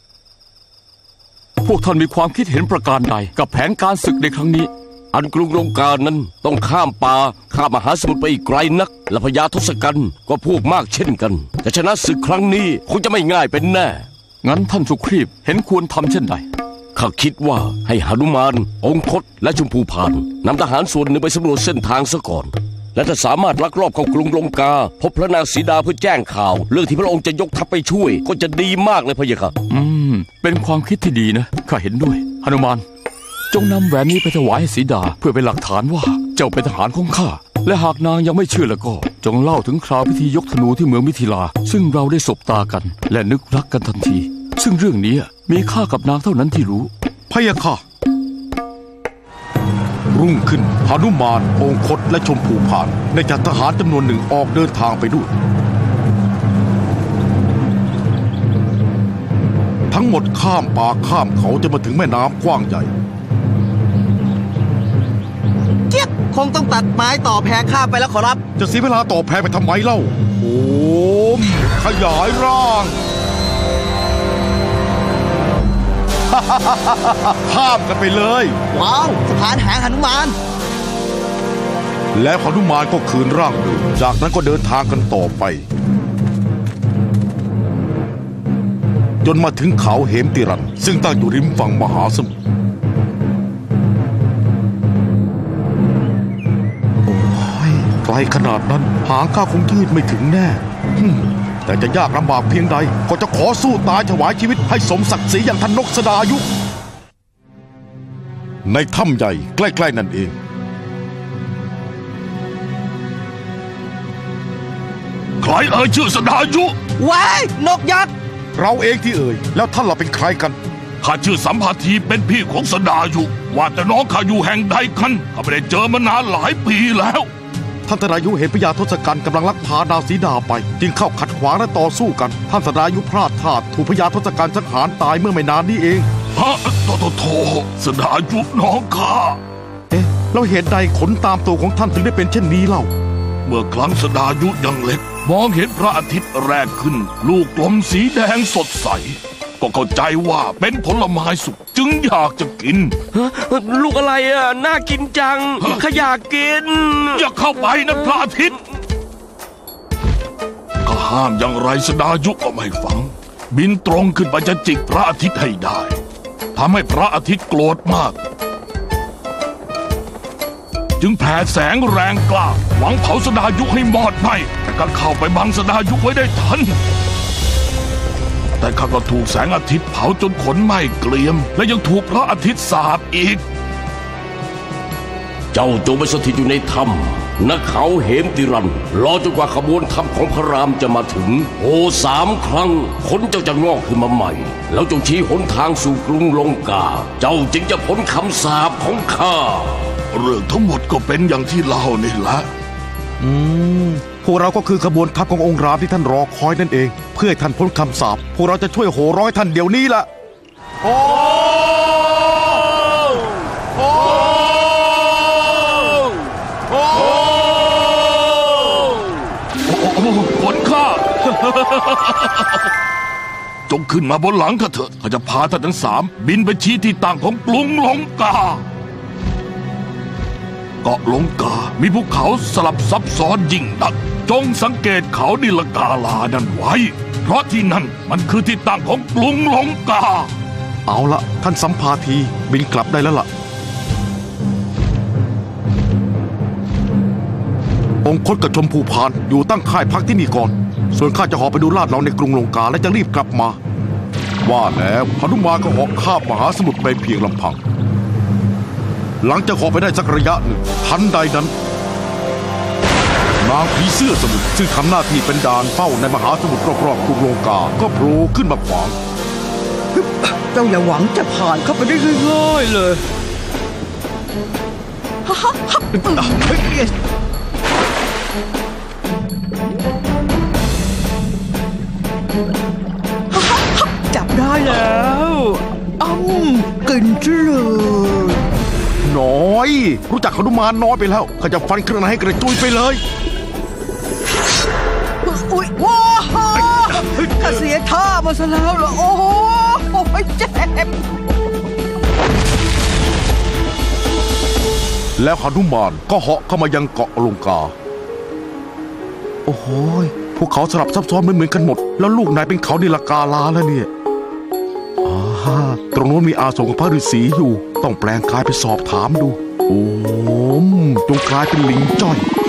พวกท่านมีความคิดเห็นประการใดกับแผนการศึกในครั้งนี้อันกรุงลงกานั้นต้องข้ามป่าข้ามมหาสมุทรไปอีกไกลนักและพญาทศกัณฐ์ก็พวกมากเช่นกันจะชนะศึกครั้งนี้คงจะไม่ง่ายเป็นแน่งั้นท่านสุครีพเห็นควรทำเช่นใดข้าคิดว่าให้หนุมานองคตและชมพูพานนำทหารส่วนหนึ่งไปสำรวจเส้นทางซะก่อนและถ้าสามารถลักลอบเข้ากรุงลงกาพบพระนางสีดาเพื่อแจ้งข่าวเรื่องที่พระองค์จะยกทัพไปช่วยก็จะดีมากเลยพะยะค่ะเป็นความคิดที่ดีนะข้าเห็นด้วยหนุมานจงนำแหวนนี้ไปถวายให้สีดาเพื่อเป็นหลักฐานว่าเจ้าเป็นทหารของข้าและหากนางยังไม่เชื่อแล้วก็จงเล่าถึงคราวพิธียกธนูที่เมืองมิถิลาซึ่งเราได้สบตากันและนึกรักกันทันทีซึ่งเรื่องนี้มีข้ากับนางเท่านั้นที่รู้พะยะค่ะรุ่งขึ้นหนุมานองคตและชมพูพานได้จัดทหารจำนวนหนึ่งออกเดินทางไปด้วยทั้งหมดข้ามป่าข้ามเขาจนมาถึงแม่น้ำกว้างใหญ่เจี๊ยบคงต้องตัดไม้ต่อแพข้ามไปแล้วขอรับจะเสียเวลาต่อแพไปทำไมเล่าโอ้มขยายร่างข้ามกันไปเลยว้าวสะพานแหงหนุมานแล้วหนุมานก็คืนร่างเดิมจากนั้นก็เดินทางกันต่อไปจนมาถึงเขาเหมติรันซึ่งตั้งอยู่ริมฝั่งมหาสมุทรโอ้ยไกลขนาดนั้นหางข้าคงยืดไม่ถึงแน่แต่จะยากลำบากเพียงใดก็จะขอสู้ตายถวายชีวิตให้สมศักดิ์ศรีอย่างท่านนกสดายุในถ้ำใหญ่ใกล้ๆนั่นเองใครเอ่ยชื่อสดายุว้ายนกยักษ์เราเองที่เอ่ยแล้วท่านเราเป็นใครกันข้าชื่อสัมภาทีเป็นพี่ของสดายุว่าแต่น้องข้าอยู่แห่งใดกันข้าไม่ได้เจอมานานหลายปีแล้วท่านสดายุเห็นพญาทศกัณฐ์กำลังลักพานางสีดาไปจึงเข้าขัดขวางและต่อสู้กันท่านสดายุพลาดท่าถูกพญาทศกัณฐ์สังหารตายเมื่อไม่นานนี้เองฮะโธ่สดายุน้องข้าแล้วเหตุใดขนตามตัวของท่านถึงได้เป็นเช่นนี้เล่าเมื่อครั้งสดายุยังเล็กมองเห็นพระอาทิตย์แรกขึ้นลูกกลมสีแดงสดใสก็เข้าใจว่าเป็นผลไม้สุกจึงอยากจะกินลูกอะไรอ่ะน่ากินจังข้าอยากกินอย่าเข้าไปนะพระอาทิตย์ก็ห้ามอย่างไรสดายุก็ไม่ฟังบินตรงขึ้นไปจะจิกพระอาทิตย์ให้ได้ทำให้พระอาทิตย์โกรธมากจึงแผ่แสงแรงกล้าหวังเผาสดายุให้หมดไหม้แต่ก็เข้าไปบังสดายุไว้ได้ทันแต่ข้าก็ถูกแสงอาทิตย์เผาจนขนไหม้เกลียมและยังถูกพระอาทิตย์สาปอีกเจ้าจงไปสถิตอยู่ในถ้ำณเขาเหมติรันรอจนกว่าขบวนทัพของพระรามจะมาถึงโอ้3 ครั้งคนเจ้าจะงอกขึ้นมาใหม่แล้วจงชี้หนทางสู่กรุงลงกาเจ้าจึงจะพ้นคำสาปของข้าเรื่องทั้งหมดก็เป็นอย่างที่เล่านี่แหละพวกเราก็คือขบวนทัพขององค์รามที่ท่านรอคอยนั่นเองเพื่อให้ท่านพ้นคำสาปพวกเราจะช่วยโห่ร้อยท่านเดี๋ยวนี้ละโอ้โอ้โอ้ผลข้า จงขึ้นมาบนหลังข้าเถอะข้าจะพาท่านทั้ง3บินไปชี้ที่ตั้งของกรุงลงกาเกาะลงกามีภูเขาสลับซับซ้อนยิ่งนักจงสังเกตเขานิลกาลานั่นไว้เพราะที่นั่นมันคือที่ตั้งของกรุงลงกาเอาละท่านสัมภาทีบินกลับได้แล้วล่ะองคตกับชมพูพานอยู่ตั้งค่ายพักที่นี่ก่อนส่วนข้าจะหอไปดูลาดเราในกรุงลงกาและจะรีบกลับมาว่าแล้วหนุมานก็หอกข้ามมหาสมุทรไปเพียงลำพังหลังจากหอไปได้สักระยะหนึ่งทันใดนั้นนางผีเสื้อสมุทรซึ่งทำหน้าที่เป็นด่านเฝ้าในมหาสมุทรรอบๆกรุงลงกาก็โผล่ขึ้นมาขวางเจ้าอย่าหวังจะผ่านเข้าไปได้ง่ายๆเลยจับได้แล้วกลิ่นจืดน้อยรู้จักหนุมานน้อยไปแล้วข้าจะฟันเครื่องในให้กระจุยไปเลยอุ๊ยว้าวข้าเสียท่ามาซะแล้วเหรอโอ้โหเจ็บแล้วหนุมานก็เหาะเข้ามายังเกาะลงกาโอ้โหพวกเขาสลับซับซ้อนเหมือนกันหมดแล้วลูกนายเป็นเขานิลกาลาแล้วเนี่ยตรงโน้นมีอาสมของพระฤาษีอยู่ต้องแปลงกายไปสอบถามดูโอ้จงกลายเป็นลิงจ้อย